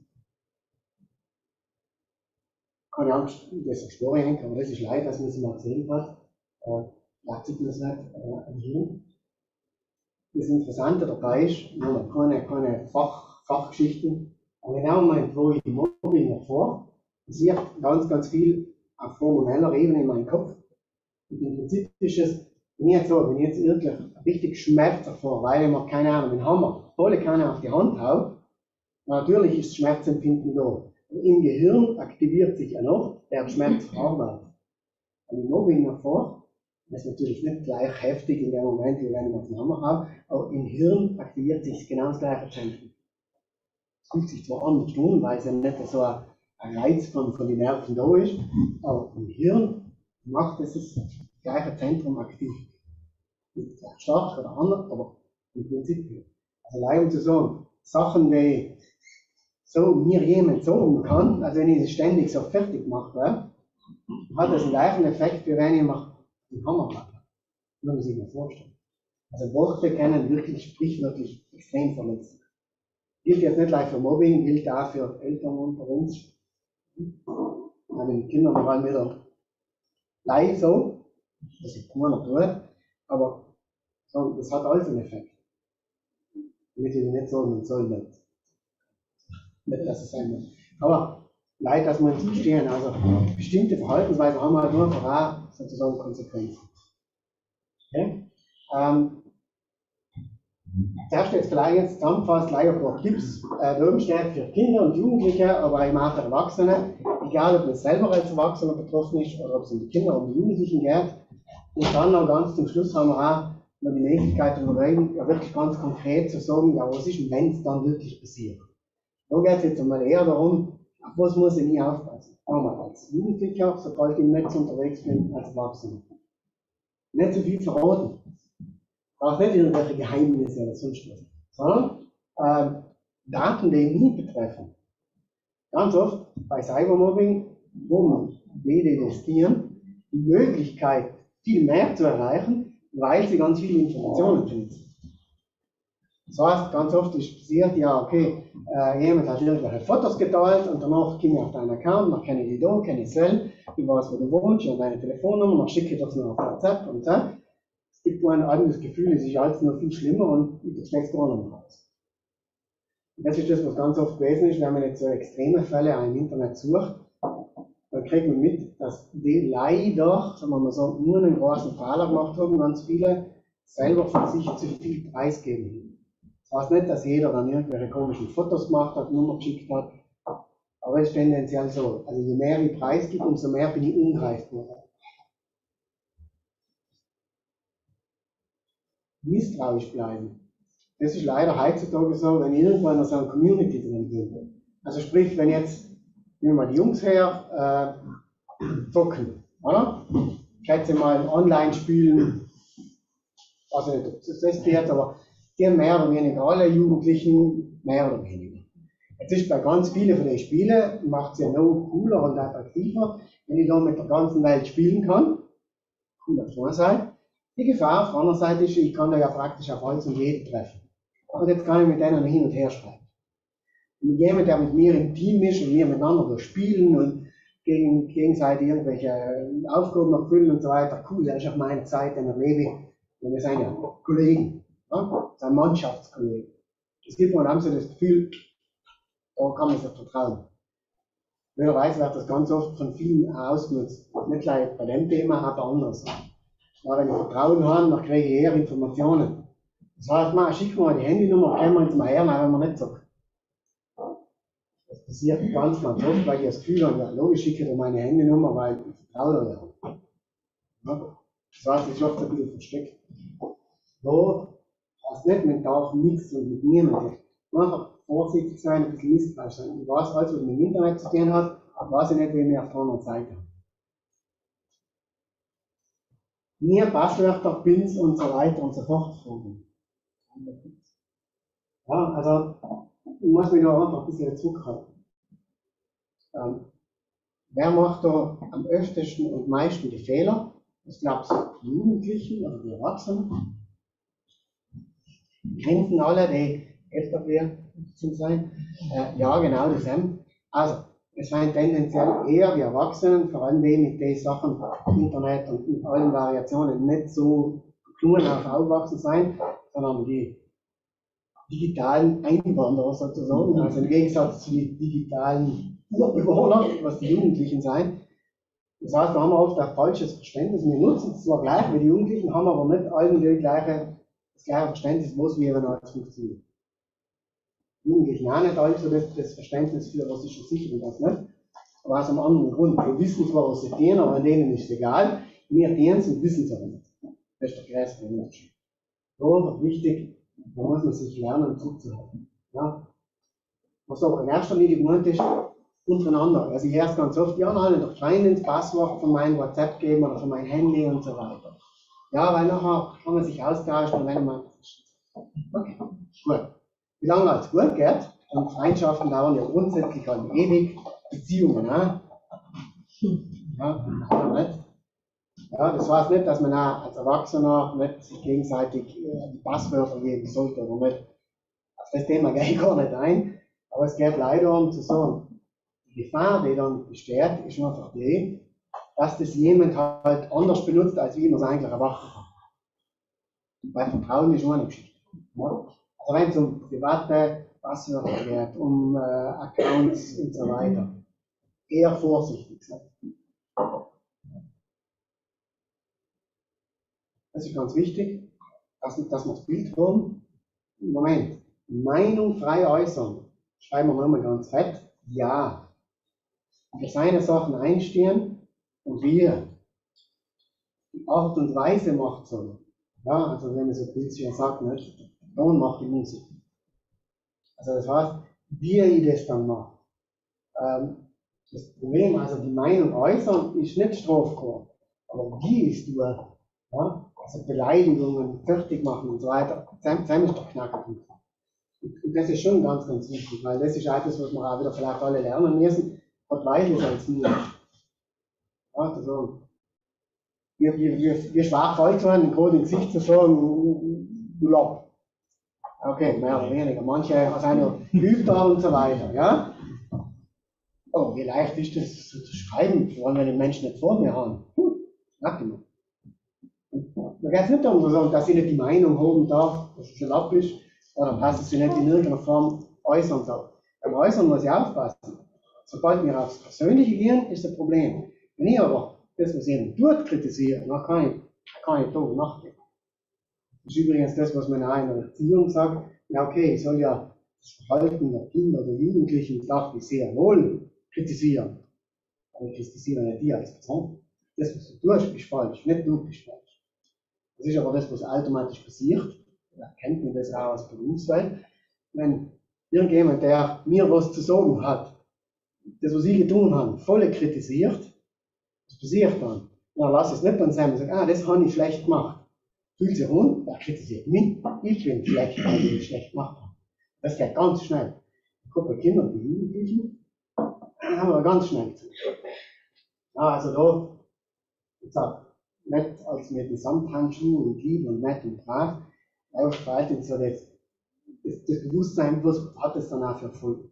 Keine Angst, das ist eine Story hängt, aber das ist leid, dass man es mal gesehen hat. Äh, Vielleicht sieht man das nicht äh, hier. Das Interessante dabei ist, keine, keine Fach, Fachgeschichten, aber genau im Moment, wo ich Mobbing erfahre, passiert ganz, ganz viel auf hormoneller Ebene in meinem Kopf. Und im Prinzip ist es nicht so, wenn ich jetzt wirklich richtig Schmerz erfahre, weil ich mir, keine Ahnung, mit dem Hammer volle Kanne auf die Hand haue, natürlich ist das Schmerzempfinden da. Im Gehirn aktiviert sich ja noch der Schmerz verarbeitet. Wenn ich Mobbing erfahre, das ist natürlich nicht gleich heftig in dem Moment, wie wenn ich auf den Hammer habe, aber im Hirn aktiviert sich genau das gleiche Zentrum. Es fühlt sich zwar anders an, weil es ja nicht so ein Reiz von, von den Nerven da ist, aber im Hirn macht es das gleiche Zentrum aktiv. Nicht stark oder anders, aber im Prinzip. Also allein um zu sagen, Sachen, die so mir jemand sagen kann, also wenn ich es ständig so fertig mache, hat das einen gleichen Effekt, wie wenn ich mir den Hammer mache. Muss man sich mal vorstellen. Also Worte können wirklich sprichwörtlich extrem verletzen. Gilt jetzt nicht gleich für Mobbing, gilt auch für Eltern unter uns. Bei den Kindern waren wieder gleich so, dass ich keiner tue, aber so, das hat alles einen Effekt. Damit ich nicht sagen, man soll nicht. Nicht, dass es sein muss. Aber leid, dass wir uns verstehen. Also bestimmte Verhaltensweisen haben halt nur auch sozusagen Konsequenzen. Okay? Ähm, Zuerst jetzt vielleicht jetzt zusammenfasst, gleich ein paar Tipps. Äh, da oben steht für Kinder und Jugendliche, aber eben auch für Erwachsene. Egal, ob man selber als Erwachsener betroffen ist oder ob es um die Kinder und die Jugendlichen geht. Und dann noch ganz zum Schluss haben wir auch noch die Möglichkeit, um ja wirklich ganz konkret zu sagen, ja, was ist denn, wenn es dann wirklich passiert? Da geht es jetzt einmal eher darum, auf was muss ich nie aufpassen. Einmal als Jugendlicher, sobald ich im Netz unterwegs bin, als Erwachsener. Nicht zu viel verraten. Auch nicht irgendwelche Geheimnisse oder sonst was, sondern äh, Daten, die mich betreffen. Ganz oft bei Cybermobbing, wo man detestieren, die Möglichkeit, viel mehr zu erreichen, weil sie ganz viele Informationen finden. Das heißt, ganz oft ist passiert, ja, okay, äh, jemand hat irgendwelche Fotos geteilt und danach komme ich auf deinen Account, dann kenne ich dich da, kenne ich selbst, ich weiß, wo du wohnst, und deine Telefonnummer, dann schicke ich das noch auf WhatsApp und so. Es gibt nur ein eigenes Gefühl, es ist alles noch viel schlimmer und das schlägt gar nicht mehr raus. Und das ist das, was ganz oft gewesen ist, wenn man jetzt so extreme Fälle im Internet sucht, dann kriegt man mit, dass die leider, sagen wir mal so, nur einen großen Fehler gemacht haben, ganz viele selber von sich zu viel preisgeben. Das heißt nicht, dass jeder dann irgendwelche komischen Fotos gemacht hat, Nummer geschickt hat, aber es ist tendenziell so. Also je mehr ich preisgebe, umso mehr bin ich ungreifbar. Misstrauisch bleiben. Das ist leider heutzutage so, wenn irgendwo in so einer Community drin bin. Also sprich, wenn jetzt, nehmen wir mal die Jungs her, äh, zocken, oder? Ich schätze mal online spielen, weiß nicht, ob das das jetzt, aber die haben mehr oder weniger alle Jugendlichen, mehr oder weniger. Jetzt ist bei ganz vielen von den Spielen, macht es ja noch cooler und attraktiver, wenn ich da mit der ganzen Welt spielen kann. Cool auf der einen Seite. Die Gefahr auf der anderen Seite ist, ich kann da ja praktisch auf alles und jeden treffen. Und jetzt kann ich mit denen hin und her schreiben. Und mit jemandem, der mit mir im Team ist und wir miteinander spielen und gegen, gegenseitig irgendwelche Aufgaben erfüllen und so weiter, cool, der ist auf meiner Seite, den erlebe ich. Und wir sind ja Kollegen, ja? Sind Mannschaftskollegen. Es gibt man, haben sie das Gefühl, da kann man sich vertrauen. Möglicherweise wird das ganz oft von vielen ausgenutzt. Nicht gleich bei dem Thema, aber anders. Ja, wenn ich Vertrauen habe, dann kriege ich eher Informationen. Das heißt, man, schick mir mal die Handynummer, können wir uns mal her, wenn man nicht sagt. Das passiert ganz, ganz oft, weil ich das Gefühl habe, ja, logisch, schicke ich dir meine Handynummer, weil ich vertraue dir ja. Ja. Das heißt, ich schaffe es ein bisschen versteckt. Da heißt nicht, man darf nichts und mit niemandem. Einfach vorsichtig sein, ein bisschen misstrauisch sein. Ich weiß alles, was mit dem Internet zu tun hat, aber weiß ich nicht, wie wir auf der anderen Seite haben. Mir Passwörter, Pins und so weiter und so fort fragen. Ja, also ich muss mich da einfach ein bisschen zurückhalten. Ähm, wer macht da am öftesten und meisten die Fehler? Das glaubst du, die Jugendlichen oder die Erwachsenen? Die Grinsen alle, die älter werden zu sein. Äh, ja, genau, das sind. Also, es sind tendenziell eher die Erwachsenen, vor allem die mit den Sachen, Internet und mit allen Variationen, nicht so klug auf aufwachsen sein, sondern die digitalen Einwanderer sozusagen, also im Gegensatz zu den digitalen Urbewohnern, was die Jugendlichen sein. Das heißt, da haben wir oft ein falsches Verständnis. Wir nutzen es zwar gleich wie die Jugendlichen, haben aber nicht allen die gleiche, das gleiche Verständnis, was wie eben alles funktioniert. Die Jugendlichen auch nicht alle so das, das Verständnis für, was ist schon sicher und was nicht. Aber aus einem anderen Grund. Wir wissen zwar, was sie tun, aber denen ist es egal. Wir tun es und wissen es aber nicht. Das ist der größte Unterschied. So einfach wichtig, da muss man sich lernen, zuzuhalten. Ja? Was aber in erster Linie gemeint ist, untereinander. Also ich höre es ganz oft, ja, nein, doch Freunde ins Passwort von meinem WhatsApp geben oder von meinem Handy und so weiter. Ja, weil nachher kann man sich austauschen und wenn man. Okay, gut. Wie lange es gut geht, und Freundschaften dauern ja grundsätzlich halt ewig, Beziehungen auch. Ja, aber nicht. Ja, das heißt nicht, dass man auch als Erwachsener nicht sich gegenseitig äh, die Passwörter geben sollte oder nicht. Auf das Thema gehe ich gar nicht ein, aber es geht leider um zu sagen, die Gefahr, die dann besteht, ist einfach die, dass das jemand halt anders benutzt, als wie man es eigentlich erwartet hat. Weil Vertrauen ist eine Geschichte. Ja? Also wenn es um private Passwörter geht, um äh, Accounts und so weiter, eher vorsichtig sein. Das ist ganz wichtig, dass, dass wir das Bild haben. Moment, Meinung frei äußern. Schreiben wir nochmal ganz fett. Ja. Für seine Sachen einstehen und wir. Die Art und Weise macht so. Ja, also wenn man so ein bisschen sagt, nicht? Der Ton macht die Musik. Also das heißt, wie ich das dann mache. Ähm, das Problem, also die Meinung äußern, ist nicht strafbar. Aber wie ich es tue, ja, also Beleidigungen, fertig machen und so weiter, das ist der Knackpunkt. Und das ist schon ganz, ganz wichtig, weil das ist etwas, was wir auch wieder vielleicht alle lernen müssen. Gott weiß es als nur. Ja, also, wir, wir, wir, wir schwach heute sein, gerade im Gesicht zu sagen, du Lob. Okay, mehr oder weniger. Manche als einer übt da und so weiter, ja. Oh, wie leicht ist das zu schreiben, vor allem wenn die Menschen nicht vor mir haben. Hm, sag immer. Da geht es nicht darum, dass ich nicht die Meinung haben darf, dass es schlapp ist, oder dass ich sie nicht in irgendeiner Form äußern darf. Beim Äußern muss ich aufpassen. Sobald wir aufs Persönliche gehen, ist das Problem. Wenn ich aber das, was jemand tut, kritisiere, dann kann ich, kann ich darüber nachdenken. Das ist übrigens das, was man auch in der Erziehung sagt. Ja, okay, ich soll ja das Verhalten der Kinder oder Jugendlichen, darf ich sehr wohl kritisieren. Aber ich kritisiere nicht die als Person. Das, was du tust, ist falsch, nicht du bist falsch. Das ist aber das, was automatisch passiert. Da kennt man das auch aus der Berufswelt. Wenn irgendjemand, der mir was zu sagen hat, das, was ich getan habe, voll kritisiert, was passiert dann? Dann lass es nicht dann sein und sage, ah, das habe ich schlecht gemacht. Fühlt sich an, er kritisiert mich, ich bin schlecht, weil ich es schlecht gemacht habe. Das geht ganz schnell. Ich gucke bei Kindern und Jugendlichen, haben wir ganz schnell gezogen. Ja, also da, ich sag, nicht als mit den Samthandschuhen und lieb und nett und brav, einfach verhalten so das, das, das Bewusstsein, was hat es dann auch für Folgen.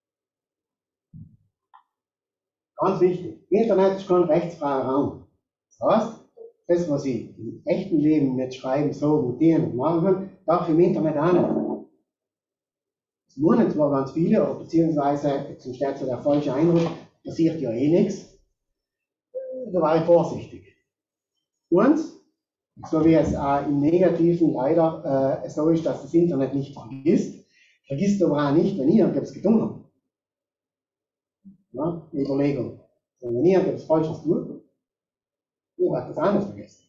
Ganz wichtig, Internet ist kein rechtsfreier Raum. Das heißt, das, was ich im echten Leben nicht schreiben, sagen, notieren und machen kann, darf ich im Internet auch nicht. Das meinen zwar ganz viele, aber beziehungsweise, jetzt entsteht so der falsche Eindruck, passiert ja eh nichts. Da war ich vorsichtig. Und, so wie es auch im Negativen leider äh, so ist, dass das Internet nicht vergisst, vergisst aber auch nicht, wenn ich irgendetwas getan habe. Ja, die Überlegung. Also wenn ich etwas Falsches tue, ich werde das auch nicht vergessen.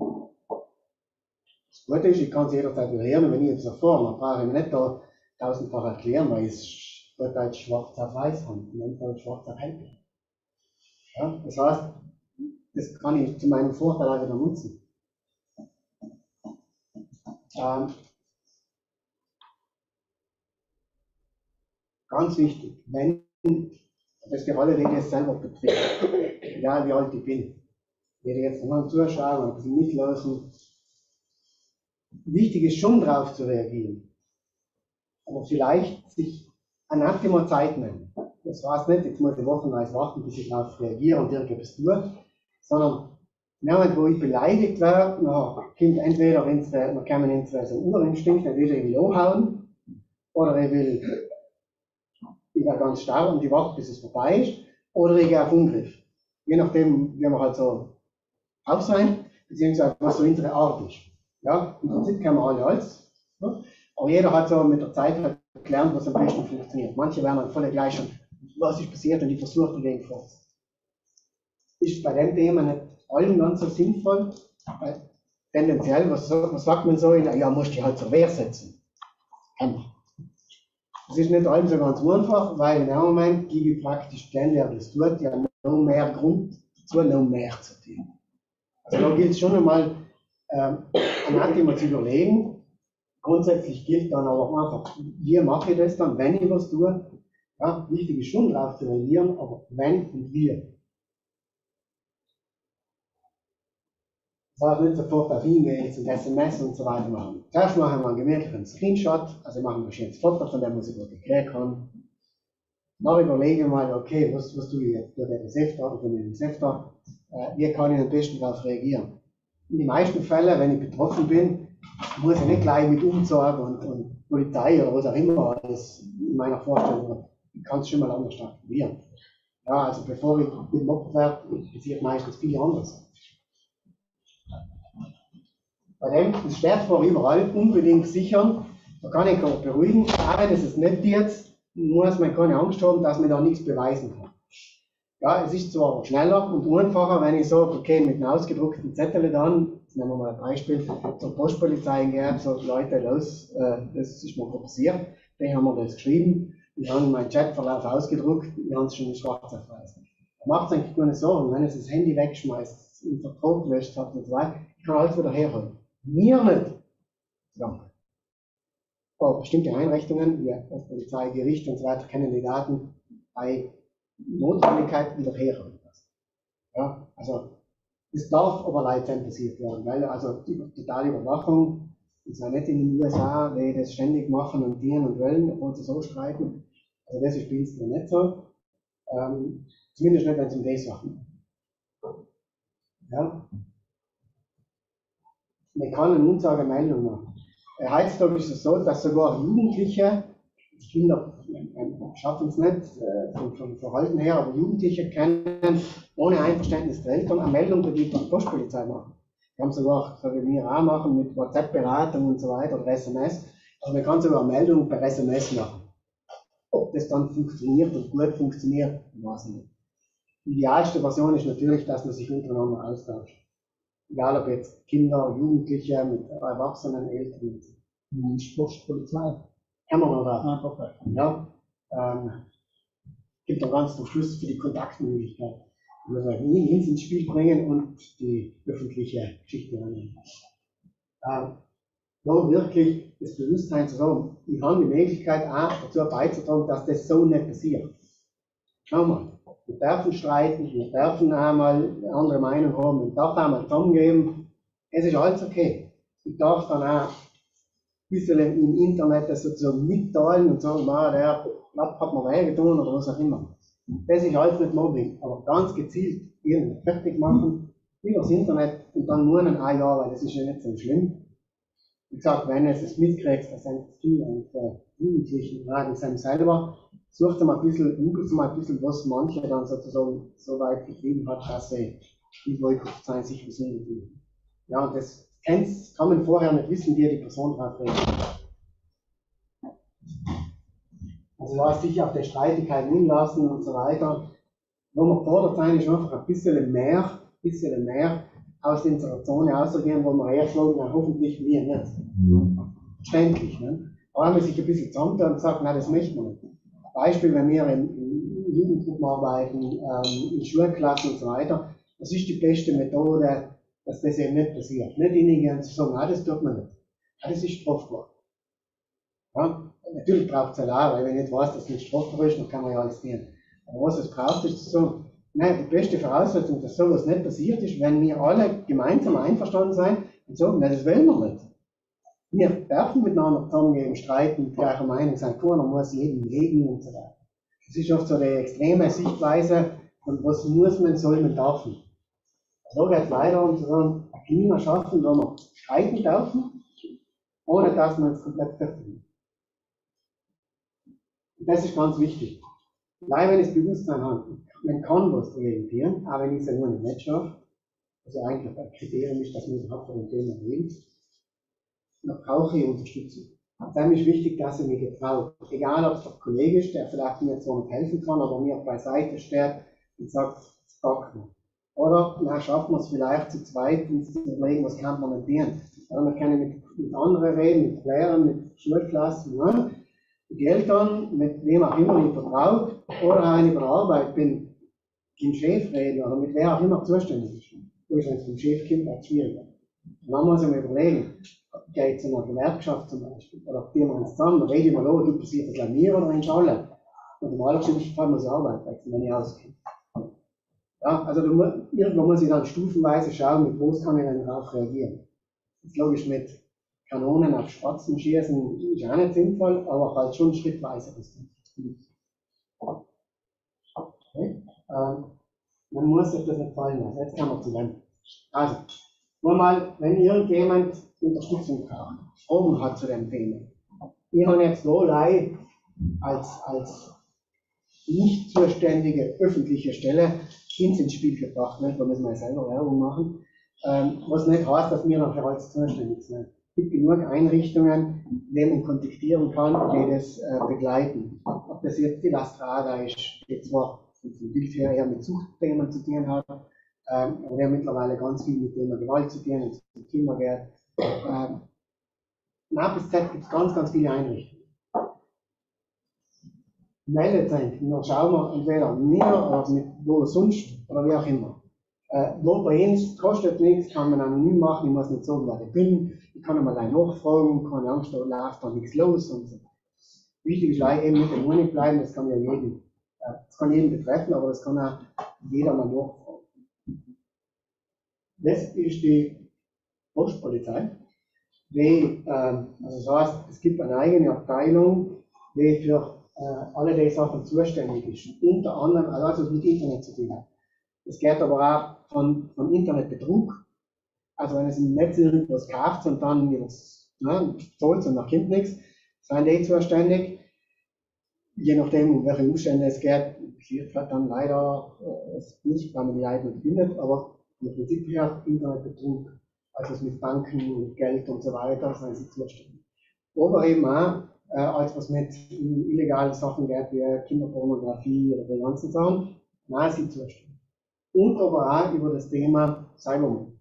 Das Gute ist, ich kann es jederzeit lernen, wenn ich etwas erfahre, dann brauche ich mir nicht da tausendfach erklären, weil ich es dort als schwarz auf weiß habe, in dem Fall schwarz auf hell. Ja, das heißt, das kann ich zu meinem Vorteil auch wieder nutzen. Ähm, ganz wichtig, wenn, das ist für alle, die das selber betrifft, egal wie alt ich bin, werde jetzt mal zuschauen und ein bisschen mitlaufen. Wichtig ist schon darauf zu reagieren, aber vielleicht sich eine aktive Zeit nehmen. Das heißt nicht, jetzt muss ich wochenweise warten, bis ich darauf reagiere und irgendetwas tue, sondern ja, wo ich beleidigt werde, dann kommt entweder, wenn es dann kann man entweder so einen Urinstinkt, entweder ich will anhauen, oder ich will, ich werde ganz starr und ich warte, bis es vorbei ist, oder ich gehe auf Angriff. Je nachdem, wie man halt so auf sein, beziehungsweise was so unsere Art ist. Ja, im Prinzip kennen wir alle alles. Ja? Aber jeder hat so mit der Zeit halt gelernt, was am besten funktioniert. Manche werden dann voll gleich schon, was ist passiert und die versucht dagegen vor. Ist bei dem Thema nicht allen ganz so sinnvoll, weil tendenziell, was, was sagt man so, ja, musst du halt zur Wehr setzen. Das ist nicht allem so ganz einfach, weil in dem Moment gebe ich praktisch den, der das tut, ja noch mehr Grund dazu, noch mehr zu tun. Also da gilt es schon einmal, ähm, ein Thema zu überlegen. Grundsätzlich gilt dann aber einfach, wie mache ich das dann, wenn ich was tue. Ja, wichtig ist schon darauf zu reagieren, aber wenn und wie. Das heißt nicht sofort auf E-Mails und S M S und so weiter machen. Zuerst machen wir einen gemütlichen Screenshot, also machen wir ein schönes Foto von dem, was ich gut gekriegt habe. Dann überlege ich mal, okay, was, was tue ich jetzt? Tue ich das öfter oder tue ich das öfter? Äh, wie kann ich am besten darauf reagieren? In den meisten Fällen, wenn ich betroffen bin, muss ich nicht gleich mit Umzug und, und Polizei oder was auch immer alles in meiner Vorstellung habe. Ich kann es schon mal anders aktivieren. Ja, also bevor ich gemobbt werde, passiert meistens viel anderes. Bei dem ist Schwertfach überall unbedingt sichern. Da kann ich auch beruhigen, auch wenn es es nicht wird, muss man keine Angst haben, dass man da nichts beweisen kann. Ja, es ist zwar schneller und einfacher, wenn ich sage, okay, mit einem ausgedruckten Zettel dann, jetzt nehmen wir mal ein Beispiel, zur Postpolizei gehe, so Leute, los, äh, das ist mir passiert, die haben mir das geschrieben, ich habe meinen Chatverlauf ausgedruckt, wir haben es schon in schwarz auf weiß. Da macht es eigentlich keine Sorgen, wenn es das Handy wegschmeißt, den Vertrag gelöscht hat und so weiter, ich kann alles wieder herholen. Mir nicht. Danke. Aber bestimmte Einrichtungen, wie Polizei, Gericht und so weiter, kennen die Daten bei Notwendigkeit wieder herholen lassen. Ja, also, es darf aber lizenzisiert werden, weil also die totale Überwachung, und zwar nicht in den U S A, die das ständig machen und dienen und wollen, obwohl sie so streiten. Also das ist bei uns noch nicht so. Ähm, zumindest nicht, wenn sie um das machen. Ja. Man kann eine Unsagemeldung machen. Heutzutage ist es so, dass sogar Jugendliche, die Kinder schaffen es nicht äh, vom, vom Verhalten her, aber Jugendliche können ohne Einverständnis der Eltern eine Meldung bei der Postpolizei machen. Die haben sogar, so wie wir auch machen, mit WhatsApp-Beratung und so weiter oder S M S. Also man kann sogar eine Meldung per S M S machen. Ob das dann funktioniert und gut funktioniert, weiß ich nicht. Die idealste Version ist natürlich, dass man sich untereinander austauscht. Egal ob jetzt Kinder, Jugendliche, mit Erwachsenen, Eltern. Postpolizei. Haben wir noch da. Ah, perfekt. Ja, ähm, gibt noch ganz zum Schluss für die Kontaktmöglichkeit. Wir müssen ihn ins Spiel bringen und die öffentliche Geschichte annehmen. Ähm, da wirklich das Bewusstsein zu sagen, ich habe die Möglichkeit auch dazu beizutragen, dass das so nicht passiert. Schau mal, wir dürfen streiten, wir dürfen einmal eine andere Meinung haben, wir dürfen einmal zusammengeben, es ist alles okay. Ich darf dann auch ein bisschen im Internet das sozusagen mitteilen und sagen, na, der hat mir wehgetan oder was auch immer. Das ist alles nicht Mobbing, aber ganz gezielt irgendwie fertig machen, übers Internet und dann nur einen ein Jahr, weil das ist ja nicht so schlimm. Wie gesagt, wenn es es mitkriegt, dass ein Kind und äh, Jugendlichen raten sind selber, sucht mal ein bisschen, googelt mal ein bisschen, was manche dann sozusagen so weit getrieben hat, dass sie die Boykott sein sich gesund fühlen. Ja, und das kennst, kann man vorher nicht wissen, wie die Person darauf reagiert. Also da sich auf die Streitigkeiten hinlassen und so weiter. Wo wir gefordert sein, ist einfach ein bisschen mehr, ein bisschen mehr aus unserer Zone auszugehen, wo wir herschlagen, na, hoffentlich wir nicht. Verständlich, ne? Aber wenn man sich ein bisschen zusammentun und sagt, nein, das möchten wir nicht. Beispiel, wenn wir in, in Jugendgruppen arbeiten, ähm, in Schulklassen und so weiter, das ist die beste Methode, dass das eben nicht passiert. Nicht ihnen zu sagen, nein, das tut man nicht. Ja, das ist strafbar. Ja? Natürlich braucht es halt auch, weil wenn ich nicht weiß, dass es nicht strafbar ist, dann kann man ja alles tun. Aber was es braucht, ist zu sagen, nein, die beste Voraussetzung, dass sowas nicht passiert ist, wenn wir alle gemeinsam einverstanden sein und sagen, nein, das wollen wir nicht. Wir dürfen miteinander zusammengehen, streiten, gleicher Meinung sein, keiner muss jeden reden und so weiter. Das ist oft so die extreme Sichtweise, von was muss man, soll man, darf man. So geht es weiter, um zu sagen, ein Klima schaffen, wo wir streiten dürfen, ohne dass man es komplett verfehlt. Das ist ganz wichtig. Weil wenn ich das Bewusstsein habe, man kann was dagegen tun, auch wenn ich es ja nur nicht schaffe, also eigentlich ein Kriterium ist, dass man überhaupt von dem Thema redet, dann brauche ich Unterstützung. Dann ist wichtig, dass ich mich getraue. Egal, ob es der Kollege ist, der vielleicht mir zwar nicht helfen kann, aber mir beiseite steht und sagt, das packt man. Oder, na, schaffen wir es vielleicht zu zweit, uns zu überlegen, was kann man nicht tun. Oder wir können mit, mit anderen reden, mit Lehrern, mit Schulklassen, ja, mit Eltern, mit wem auch immer ich vertraue, oder auch wenn ich bei der Arbeit bin, mit dem Chef reden, oder mit wer auch immer zuständig ist. Wenn es vom Chef kommt, wird es schwieriger. Dann muss ich mir überlegen, geht es in einer Gewerkschaft zum Beispiel, oder gehen wir uns zusammen, rede ich mal, oh, du passiert das an mir oder in Schale. Und im allerschlimmsten Fall muss ich Arbeit wechseln, wenn ich auskenne. Ja, also du, irgendwo muss ich dann stufenweise schauen, mit was kann ich dann darauf reagieren. Das ist logisch, mit Kanonen auf Spatzen schießen ist auch nicht sinnvoll, aber halt schon schrittweise. Okay. Ähm, man muss sich das nicht fallen lassen. Jetzt kommen wir zu dem. Also, nur mal, wenn irgendjemand Unterstützung braucht, Fragen hat zu dem Thema. Ich habe jetzt so Leute als, als nicht zuständige öffentliche Stelle Kind ins Spiel gebracht, nicht? Da müssen wir selber Werbung machen. Ähm, was nicht heißt, dass wir nachher als zuständig sind. Es gibt genug Einrichtungen, die man kontaktieren kann, die das äh, begleiten. Ob das jetzt die Lastrada ist, die zwar vom Bild her eher mit Suchtthemen zu tun hat, ähm, aber der mittlerweile ganz viel mit Thema Gewalt zu tun und zum Thema geht. Ähm, von A bis Z gibt es ganz, ganz viele Einrichtungen. Meldet euch, dann schauen wir entweder mir oder mit wo sonst oder wie auch immer. Äh, wo bei uns kostet nichts, kann man anonym machen, ich muss nicht sagen, wer ich bin, ich kann einmal nachfragen, keine Angst, da läuft da nichts los und so. Wichtig ist leider eben mit dem Honig bleiben, das kann ja jeden, äh, das kann jeden betreffen, aber das kann auch jeder mal nachfragen. Das ist die Postpolizei, die, äh, also das heißt, es gibt eine eigene Abteilung, die für äh, alle die Sachen zuständig ist. Unter anderem, also mit Internet zu tun hat. Es geht aber auch von, von Internetbetrug. Also wenn es im Netz irgendwas kauft und dann was ne, zahlt und dann kommt nichts, sind die zuständig. Je nachdem, um welche Umstände es geht, passiert dann leider äh, es nicht, weil man die Leute nicht findet, aber im Prinzip her Internetbetrug, also mit Banken und Geld und so weiter, sind sie zuständig. Oder eben auch, äh, als was mit illegalen Sachen geht, wie Kinderpornografie oder die ganzen Sachen, nein, sie zuständig. Und aber auch über das Thema Cybermobbing.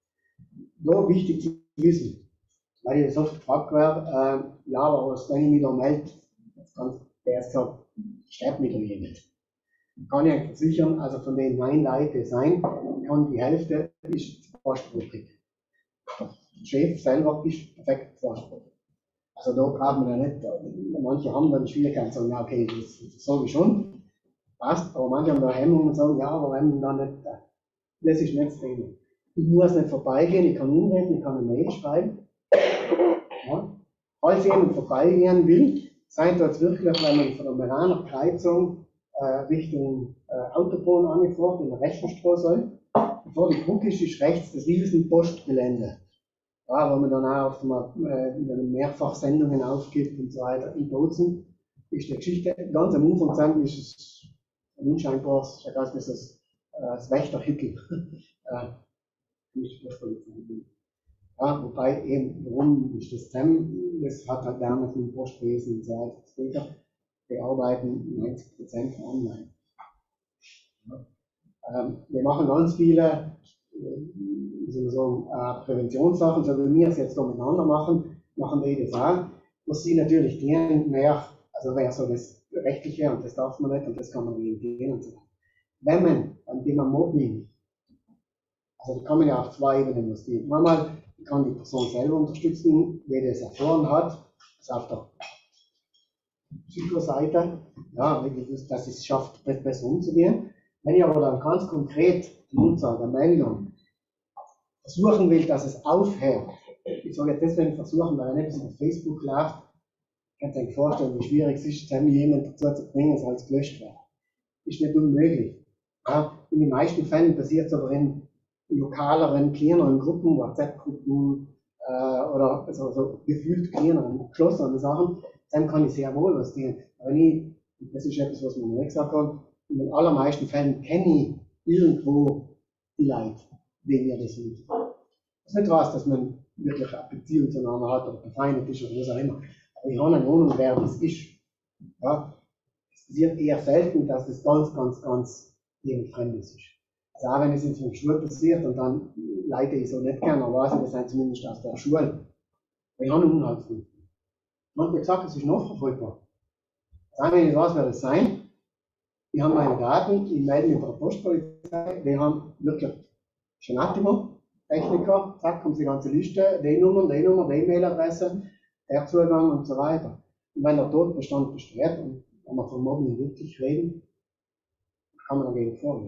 Da wichtig zu wissen, weil ich das oft gefragt werde, äh, ja, aber was, wenn ich mich da melde, der ist gesagt, sterbt mich da jemand. Kann ich versichern, also von den neun Leuten sein, kann die Hälfte ist zweisprachig. Der Chef selber ist perfekt zweisprachig. Also da braucht man ja nicht, manche haben dann Schwierigkeiten zu sagen, ja okay, das, das sage ich schon. Passt, aber manche haben da Hemmungen und sagen, ja, aber wenn man dann nicht, das ist nicht das Thema. Ich muss nicht vorbeigehen, ich kann umreden, ich kann eine Mail schreiben. Ja. Falls jemand vorbeigehen will, seid dort wirklich, wenn man von der Meraner Kreuzung äh, Richtung äh, Autobahn angefahren, in der rechten Straße, bevor die Brücke ist, ist rechts das Wiesen-Postgelände. Ja, wo man dann auch auf dem, äh, mehrfach Sendungen aufgibt und so weiter. In Bozen ist die Geschichte ganz am Anfang ist es ein unscheinbares, ich weiß nicht, das, äh, das Wächterhüttel. äh, nicht ja, wobei eben, warum ist das zusammen? Das hat halt damit mit dem Postwesen und so weiter später. Wir arbeiten neunzig Prozent online. Ja. Ähm, wir machen ganz viele wie soll man sagen, äh, Präventionssachen, so wie wir es jetzt da miteinander machen, machen die das auch. Was sie natürlich dienen, mehr, also wäre so das Rechtliche und das darf man nicht und das kann man nicht gehen und so weiter. Wenn man beim Thema Mobbing, also da kann man ja auf zwei Ebenen was gehen. Einmal kann die Person selber unterstützen, wer das erfahren hat, also auf der Psychoseite, ja, wirklich, dass es schafft, besser umzugehen. Wenn ich aber dann ganz konkret die Nutzer der Meldung versuchen will, dass es aufhört, ich sage jetzt deswegen versuchen, weil er nicht auf Facebook läuft, kannst du dir vorstellen, wie schwierig es ist, jemanden dazu zu bringen, dass alles gelöscht wird. Ist nicht unmöglich. Ja, in den meisten Fällen passiert es aber in lokaleren, kleineren Gruppen, WhatsApp-Gruppen äh, oder also, also gefühlt kleineren, geschlossenen Sachen, dann kann ich sehr wohl was tun. Aber nie, das ist etwas, was man noch nicht gesagt hat, in den allermeisten Fällen kenne ich irgendwo die Leute, die mir das sind. Das ist nicht was, dass man wirklich eine Beziehung zueinander hat oder befeindet ist oder was auch immer. Aber ich habe eine Ahnung, wer das ist. Ja, es passiert eher selten, dass es ganz, ganz, ganz irgend Fremdes ist. Also auch wenn es in der Schule passiert und dann Leute ich so nicht kennen, aber weiß ich, das sind zumindest aus der Schule. Aber ich habe einen Unhaltsgrund. Man hat gesagt, es ist nachverfolgbar. Sagen wir nicht, was wird das sein? Die haben meine Daten, ich melde mich bei der Postpolizei, die haben wirklich schon Atimo, Techniker, zack, haben sie die ganze Liste, die Nummern, die Nummer, die E-Mail-Adresse, der Zugang und so weiter. Und wenn der Tatbestand besteht, und wenn wir von Mobbing wirklich reden, kann man dagegen vorgehen.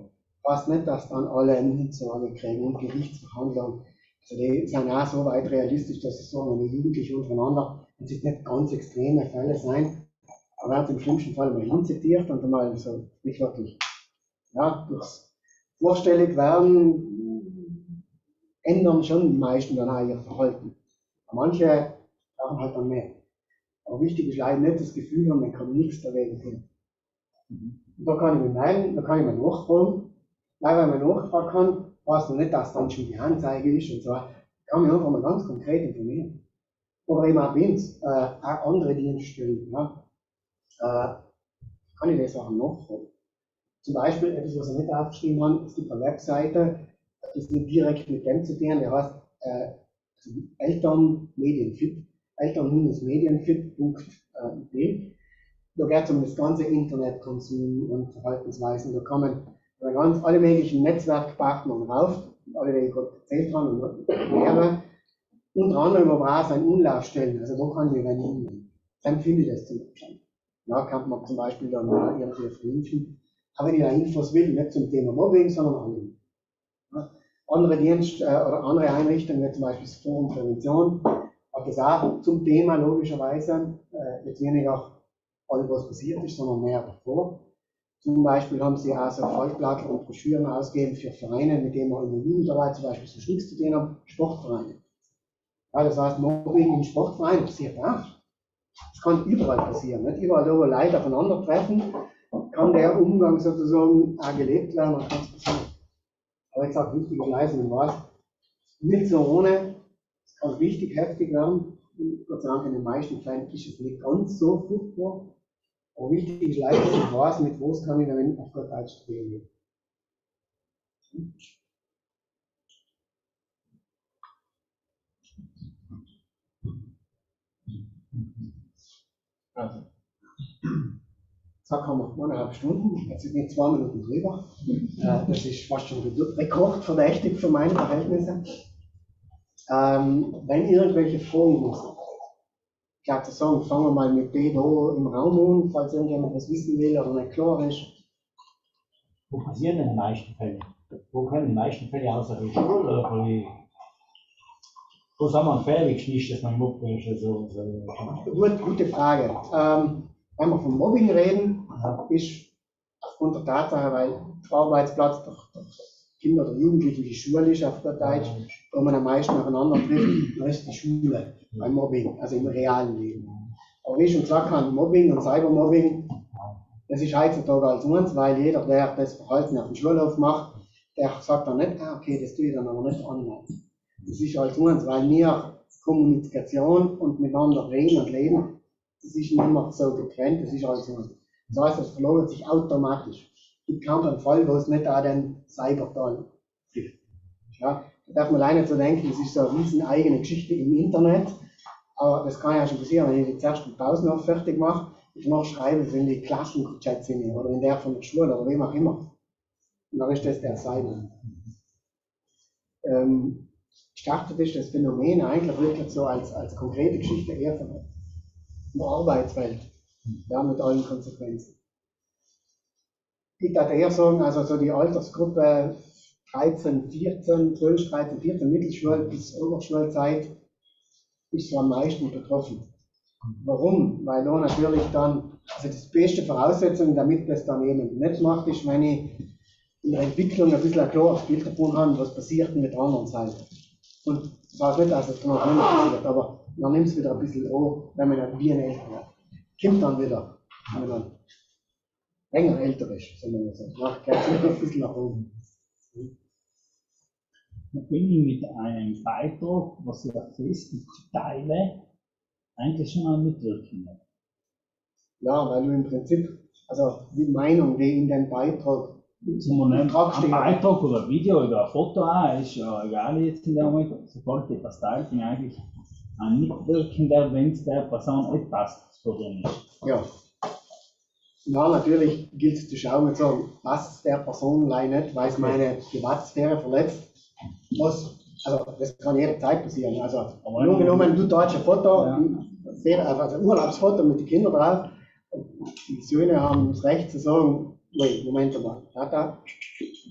heißt nicht, dass dann alle eine Mitsage kriegen und Gerichtsverhandlungen. Also die sind auch so weit realistisch, dass sie sagen, wenn die Jugendlichen untereinander, wenn es nicht ganz extreme Fälle sein, aber werden im schlimmsten Fall mal hinzitiert und einmal so sprichwörtlich, ja, durchs vorstellig werden, ändern schon die meisten dann auch ihr Verhalten. Manche brauchen halt dann mehr. Aber wichtig ist leider nicht das Gefühl haben, man kann nichts dagegen tun. Und da kann ich mich melden, da kann ich mal nachfragen. Weil wenn man nachfragen kann, weiß man nicht, dass dann schon die Anzeige ist und so. Da kann man einfach mal ganz konkret informieren. Aber eben auch bei uns, äh, auch andere Dienststellen, ja, äh, kann ich das Sachen nachfragen. Zum Beispiel, etwas, was ich nicht aufgeschrieben habe, es gibt eine Webseite, das ist nicht direkt mit dem zu tun, der heißt äh, also Eltern Medienfit, eltern-medienfit punkt de. Da geht es um das ganze Internetkonsum und Verhaltensweisen. Da kann man ganz alle möglichen Netzwerkpartner rauf, alle, die ich gerade erzählt habe, und mehrere. Unter anderem aber auch seine Umlaufstellen, also wo kann ich mich hinwenden. Dann finde ich das zum Beispiel. Ja, kann man zum Beispiel dann mal irgendwie verlinken. Aber wenn ich da Infos will, nicht zum Thema Mobbing, sondern allem. Ja. Andere Dienst äh, oder andere Einrichtungen, wie zum Beispiel das Forum Prävention, hat das auch zum Thema logischerweise, äh, jetzt weniger alles, was passiert ist, sondern mehr davor. Zum Beispiel haben sie auch so Faltblätter und Broschüren ausgegeben für Vereine, mit denen wir in der Jugendarbeit zum Beispiel so nichts zu tun haben, Sportvereine. Ja, das heißt, Mobbing in Sportvereinen passiert auch. Das kann überall passieren. Nicht überall, wo Leute aufeinandertreffen, kann der Umgang sozusagen auch gelebt werden und kann es passieren. Aber ich sage, wichtig ist leise, man weiß, nicht so ohne, es kann richtig heftig werden. Gott sei Dank in den meisten Fällen ist es nicht ganz so furchtbar. Aber wichtig ist leise, man weiß, mit was kann ich damit auf Gott Deutsch gehen. Also, zack, haben wir eineinhalb Stunden, jetzt sind nicht zwei Minuten drüber. Äh, das ist fast schon rekordverdächtig für meine Verhältnisse. Ähm, wenn irgendwelche Fragen muss, ich glaube, zu sagen, fangen wir mal mit B da im Raum an, falls irgendjemand was wissen will oder nicht klar ist. Wo passieren denn die meisten Fälle? Wo können die meisten Fälle außer der Schule oder wo, wo sind wir fähig, nicht, dass man Mobbing ist? So, so. Gut, gute Frage. Ähm, wenn wir vom Mobbing reden, ist aufgrund der Tatsache, weil der Arbeitsplatz durch, durch Kinder oder Jugendliche die Schule ist auf der Deutsch, wo man am meisten aufeinander trifft, dann ist die Schule beim Mobbing, also im realen Leben. Aber wie ich schon gesagt habe, Mobbing und Cybermobbing, das ist heutzutage als eins, weil jeder, der das Verhalten auf dem Schulhof macht, der sagt dann nicht, ah, okay, das tue ich dann aber nicht online. Das ist als eins, weil wir Kommunikation und miteinander reden und leben, das ist nicht mehr so getrennt, das ist als eins. Das heißt, es verlagert sich automatisch. Es gibt kaum einen Fall, wo es nicht an den Cybertal trifft. Ja, da darf man alleine so denken, das ist so eine riesen eigene Geschichte im Internet. Aber das kann ja schon passieren, wenn ich die zuerst die Pause noch fertig mache, ich noch schreibe, es in die Klassenchats oder in der von der Schule oder wem auch immer. Und dann ist das der Cyber. Ähm, startet ist das Phänomen eigentlich wirklich so als, als konkrete Geschichte eher von der Arbeitswelt. Ja, mit allen Konsequenzen. Ich würde eher sagen, also so die Altersgruppe dreizehn, vierzehn, zwölf, dreizehn, vierzehn, Mittelschule bis Oberschulzeit ist so am meisten betroffen. Warum? Weil da natürlich dann, also das beste Voraussetzung, damit das dann jemand nicht macht, ist, wenn ich in der Entwicklung ein bisschen ein klares Bild davon habe, was passiert mit der anderen Seite. Und das heißt nicht, dass es dann noch nicht passiert, aber man nimmt es wieder ein bisschen an, wenn man dann wie ein Eltern hat. Kommt dann wieder, wenn man dann länger älter ist, so man sagt. Nach geht es wieder ein bisschen nach oben. Da bin ich mit einem Beitrag, was ich auf Facebook teile, eigentlich schon mal mitwirken. Ja, weil du im Prinzip, also die Meinung, die in dem Beitrag zum ein Beitrag oder ein Video oder ein Foto auch, ist ja egal jetzt in der Moment, sobald etwas teilt, bin ich eigentlich ein Mitwirkender, wenn es der Person nicht passt, das Problem ist. Ja. Ja, natürlich gilt es zu schauen und sagen, was der Person nicht, weil es meine Privatsphäre verletzt. Was, also das kann jederzeit passieren. Also nur genommen, du tust ein Foto, ja. Also ein Urlaubsfoto mit den Kindern drauf, die Söhne haben das Recht zu sagen, wait, Moment mal, Tata,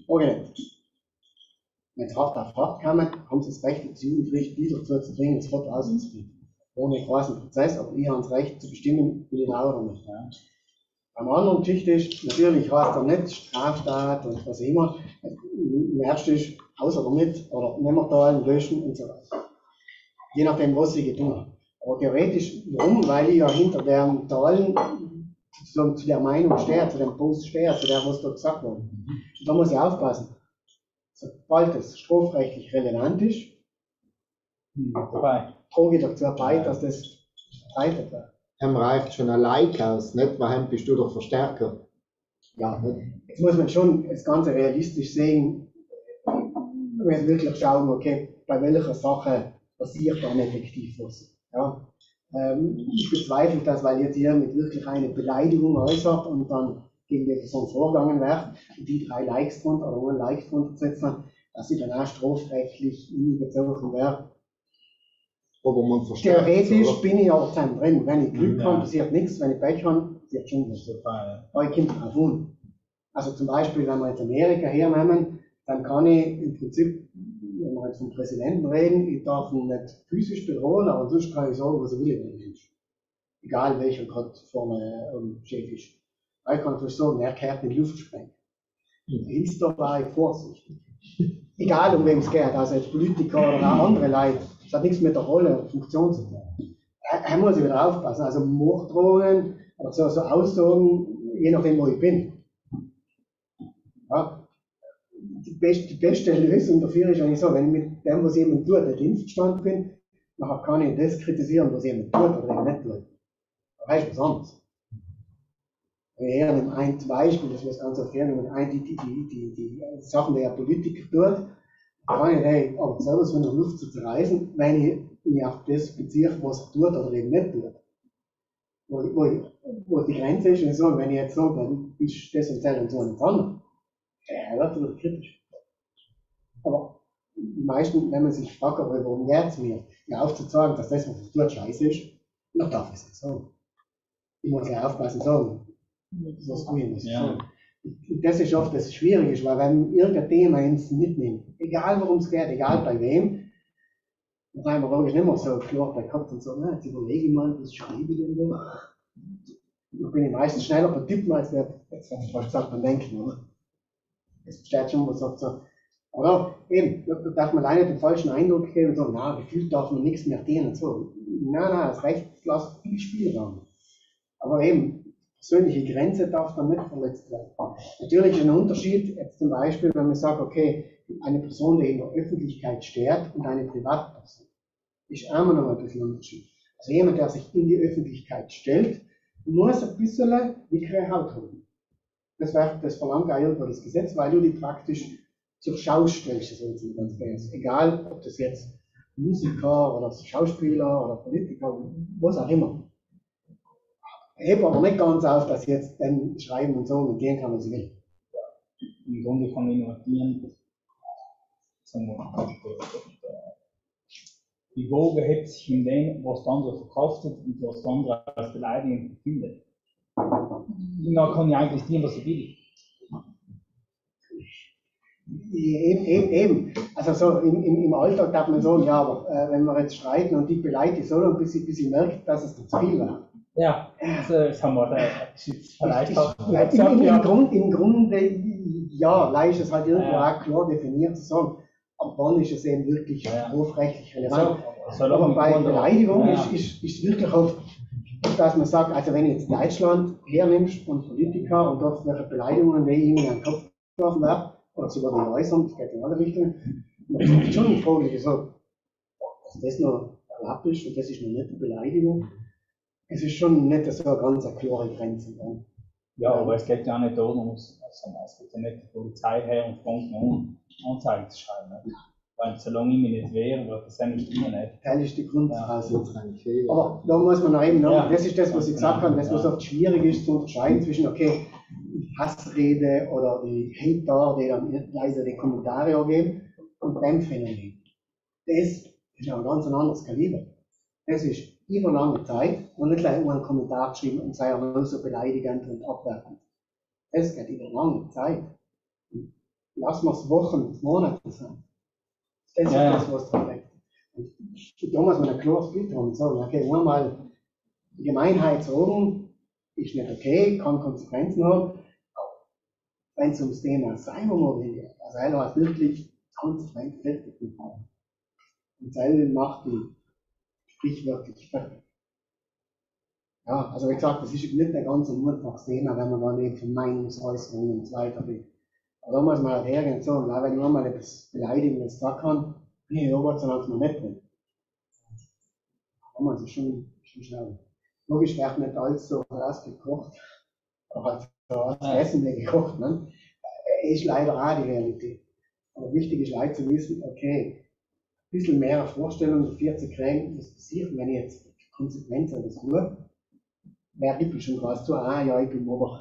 Okay. Wenn es hart auf hart kommen, haben sie das Recht, das Jugendgericht wieder dazu zu bringen, das Foto auszuführen. Ohne großen Prozess, aber ich habe das Recht zu bestimmen, will ich auch oder nicht. Ja. Am anderen Geschichte ist, natürlich heißt er nicht Straftat und was immer. Im ersten ist, außer damit, oder nicht mehr teilen, löschen und so weiter. Je nachdem, was sie getan haben. Aber theoretisch, warum? Weil ich ja hinter dem Teilen zu, zu der Meinung stehe, zu dem Post stehe, zu der, was da gesagt wurde. Und da muss ich aufpassen. Sobald es strafrechtlich relevant ist, trage ich dazu bei, dass das verbreitet wird. Hem reicht schon ein Like aus, nicht? Weil bist du der Verstärker. Ja, jetzt muss man schon das Ganze realistisch sehen. Man muss wirklich schauen, okay, bei welcher Sache passiert dann effektiv was. Ja. Ähm, ich bezweifle das, weil jetzt hier mit wirklich eine Beleidigung äußert und dann gegen die Person vorgegangen wird und die drei Likes drunter oder nur Likes drunter setzen, dass sie dann auch strafrechtlich bezogen werden. Aber man versteht. Theoretisch oder? Bin ich auch drin. Wenn ich Glück ja. habe, passiert nichts. Wenn ich Pech habe, passiert schon was. Aber ich komme drauf an. Also zum Beispiel, wenn wir jetzt Amerika hernehmen, dann kann ich im Prinzip, wenn wir jetzt vom Präsidenten reden, ich darf ihn nicht physisch bedrohen, aber sonst kann ich sagen, was ich will über den Menschen. Egal welcher gerade vorne ähm, Chef ist. Ich kann natürlich sagen, er kehrt in die Luft sprengen. Mhm. Ist dabei vorsichtig. Egal um wem es geht, also als Politiker oder auch andere Leute. Das hat nichts mit der Rolle und Funktion zu tun. Da muss ich wieder aufpassen. Also Morddrohungen oder so, so Aussagen, je nachdem, wo ich bin. Ja. Die, best, die beste Lösung dafür ist eigentlich so, wenn ich mit dem, was jemand tut, nicht einverstanden bin, dann kann ich das kritisieren, was jemand tut oder eben nicht tut. Da heißt was anderes. Wenn ich eher ein Beispiel, das was ganz oft gerne ein, die, die, die, die, die Sachen, die ein Politiker tut, kann ich hey, aber selber so in der Luft zu zerreißen, wenn ich mich auf das beziehe, was er tut oder eben nicht tut. Wo, wo, wo die Grenze ist, und so, wenn ich jetzt sage, dann bist du das und das und so und das andere, ja, wird wieder kritisch. Aber die meisten, wenn man sich fragt, aber warum geht es mir, ja, aufzuzeigen, dass das, was er tut, scheiße ist, dann darf ich es nicht sagen. Ich muss ja aufpassen sagen. Was tue ich muss ja. sagen. Das ist oft das Schwierige, weil wenn irgendein Thema ins mitnimmt, egal worum es geht, egal bei wem, dann haben wir logisch nicht mehr so klar bei Kopf und so, na, jetzt überlege ich mal, was schreibe ich denn da? Da bin ich meistens schneller bei Tippen, als der, jetzt habe ich fast gesagt, beim Denken, oder? Es steht schon, was sagt so, oder? Eben, da darf man leider den falschen Eindruck geben und sagen, na, gefühlt darf man nichts mehr dienen und so. Nein, nein, das Recht lässt viel Spielraum. Aber eben, persönliche Grenze darf dann nicht verletzt werden. Natürlich ist ein Unterschied, jetzt zum Beispiel, wenn man sagt, okay, eine Person, die in der Öffentlichkeit steht und eine Privatperson, ist immer noch ein bisschen ein Unterschied. Also jemand, der sich in die Öffentlichkeit stellt, muss ein bisschen dickere Haut haben. Das, wird, das verlangt auch irgendwo das Gesetz, weil du die praktisch zur Schau stellst, so ganz ganz. Egal, ob das jetzt Musiker oder Schauspieler oder Politiker, was auch immer. Ich hebe aber nicht ganz auf, dass ich jetzt dann schreiben und so und gehen kann, was ich will. Im Grunde kann ich nur dienen, sagen wir, die Waage hebt sich in dem, was der andere verkraftet und was der andere als Beleidigung findet. Und dann kann ich eigentlich dienen, was ich will. Eben, eben, eben. Also so im, im, im Alltag darf man sagen, ja, aber äh, wenn wir jetzt streiten und die beleidigt so lange, bis ich, bis ich merke, dass es zu viel war. Ja, also das haben wir da vielleicht auch. Ja, im, im, im, Grund, Im Grunde, ja, leicht ist es halt irgendwo ja. auch klar definiert zu sagen, ab wann ist es eben wirklich ja. strafrechtlich relevant. So, so aber bei Beleidigung ja. ist, ist, ist wirklich oft, dass man sagt, also wenn du jetzt Deutschland hernimmst und Politiker und dort welche Beleidigungen, die ihnen an den Kopf geworfen werden, oder sogar die äußern, das geht in alle Richtungen, das ist schon eine Frage, so, dass das noch erlaubt ist und das ist noch nicht eine Beleidigung. Es ist schon nicht so eine ganz eine klare Grenze. Dann. Ja, aber es geht ja auch nicht darum, es geht ja nicht die Polizei her und fängt an, Anzeigen zu schreiben. Ne? Weil solange ich mich nicht wehre, wird das ja nicht immer nicht. Das ist die Grundvoraussetzung. Ja. Aber da muss man noch eben noch, ja. das ist das, was ich gesagt habe, das was oft schwierig ist zu unterscheiden zwischen, okay, Hassrede oder die Hater, die dann leise die Kommentare angeben, und dem Phänomen. Das ist ja ein ganz anderes Kaliber. Das ist über lange Zeit und nicht gleich einen Kommentar geschrieben und sei auch nur so beleidigend und abwertend. Das geht über lange Zeit. lassen wir es Wochen, Monate sein. Das ist Ja, ja. das, was da bleibt. Und da muss man ein klares Bild haben und sagen, okay, einmal die Gemeinheit sagen, ist nicht okay, kann Konsequenzen haben. Wenn es ums Thema Cybermobbing geht, also einer hat wirklich konsequent fertig gemacht. Und Seil macht die sprichwörtlich fertig. Ja, also wie gesagt, das ist nicht ein ganz einfaches Thema, wenn man dann eben von Meinungsäußerungen und so weiter will. Aber da muss man halt hergehen und sagen, wenn ich einmal etwas Beleidigendes sagen kann, bin ich ja Gott sei Dank noch nicht drin. Da muss man schon, schon schauen. Logisch wird nicht alles so ausgekocht, aber so als Essen gekocht, ne? Ist leider auch die Realität. Aber wichtig ist leider zu wissen, okay, ein bisschen mehr Vorstellung dafür zu kriegen, was passiert, wenn ich jetzt Konsequenzen das tue. Wer gibt schon was zu? Ah ja, ich bin Mobber.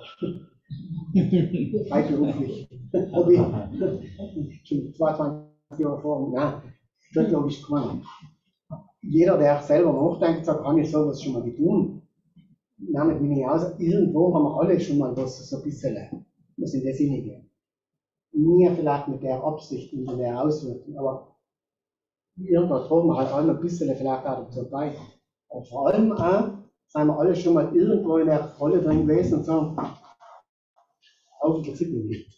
Freiberuflich. Hobby. Schon zweiundzwanzig Jahre vor. Nein, das glaube ich keiner. Jeder, der selber nachdenkt, sagt, kann ich sowas schon mal tun. Damit bin ich aus. Irgendwo haben wir alle schon mal was, so ein bisschen, was in der Sinne geht. Nie vielleicht mit der Absicht und der Auswirkung, aber irgendwo tragen wir halt alle ein bisschen vielleicht auch dazu bei. Aber vor allem auch, sind wir alle schon mal irgendwo in der Rolle drin gewesen und sagen, auf der Sippe nicht.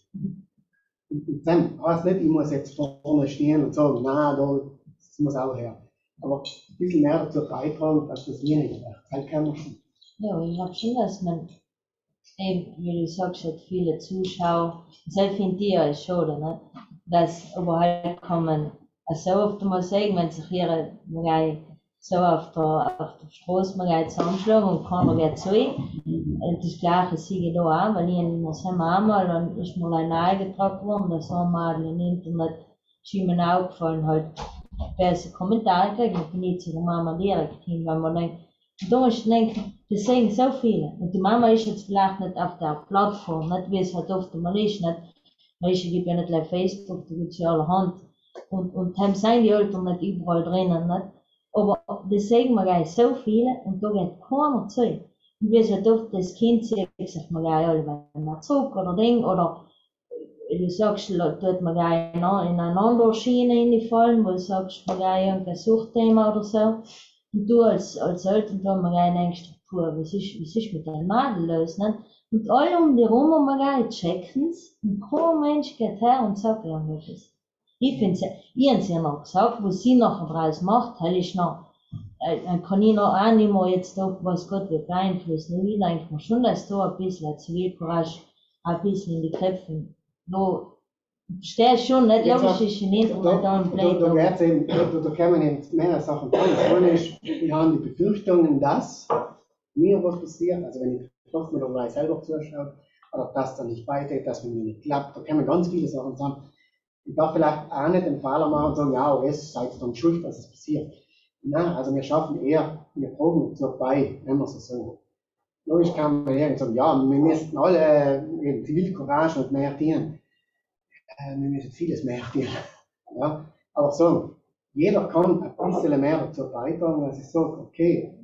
Und dann heißt nicht, ich muss jetzt vorne stehen und sagen, na, das muss auch her. Aber ein bisschen mehr dazu beitragen, dass das weniger wird. Das kann man schon. Ja, ich glaube schon, dass man eben, wie du sagst, hat viele Zuschauer, das finde ich ja schade, ne? Dass aber halt kommen, so oft mal sagen, wenn sich ihre so auf der, auf der Straße mal zusammenschlagen und keiner geht zu. Und das Gleiche sehe ich da auch, weil ich in der Sommer einmal, dann ist mir ein eingetragen worden, das haben wir im Internet, ist mir aufgefallen, halt, böse Kommentare kriegen, ich bin nicht zu der Mama direkt hin, weil man denkt, da ist, denkt, das sehen so viele. Und die Mama ist jetzt vielleicht nicht auf der Plattform, nicht wie es halt oft mal ist, nicht, weil ich gibt ja nicht auf Facebook, da gibt es ja allerhand. Und, und dann sind die Eltern nicht überall drinnen, nicht? Aber das sehen wir gleich so viele und da geht keiner zu. Und wie es halt oft das Kind sagt, sagt man gleich alle, wenn man zurück oder Ding, oder du sagst, tut man gleich in eine andere Schiene hineinfallen, wo du sagst, man gleich irgendein Suchtthema oder so. Und du als, als Eltern, da man gleich denkst, puh, was ist, was ist mit deinem Madel los, nicht? Und alle um die rum, und man gleich checken's, und kein Mensch geht her und sagt irgendwas. Ich finde, ich habe sie ja noch gesagt, was sie nachher draus macht, weil ich noch, äh, dann kann ich noch auch nicht mehr jetzt da, was Gott wird beeinflussen. Und ich denke mir schon, dass da ein bisschen Zivilcourage ein bisschen in die Köpfe, da, verstehst schon, nicht logisch ist im Internet da ein Da, da, da, eben, da, da kommen eben mehrere Sachen dran. Das eine ist, wir haben die Befürchtungen, dass mir was passiert, also wenn ich betroffen bin oder ich selber zuschaue, oder dass da nicht weitergeht, dass mir nicht klappt, da kommen ganz viele Sachen dran. Ich darf vielleicht auch nicht den Fehler machen und sagen, ja, es seid dann schuld, dass es passiert. Nein, also wir schaffen eher, wir tragen dazu bei, wenn wir so sagen. Logisch kann man eher sagen, ja, wir müssen alle äh, Zivilcourage und mehr dienen. Äh, wir müssen vieles mehr dienen. Ja? Aber so, jeder kann ein bisschen mehr dazu beitragen, dass ich sage, okay,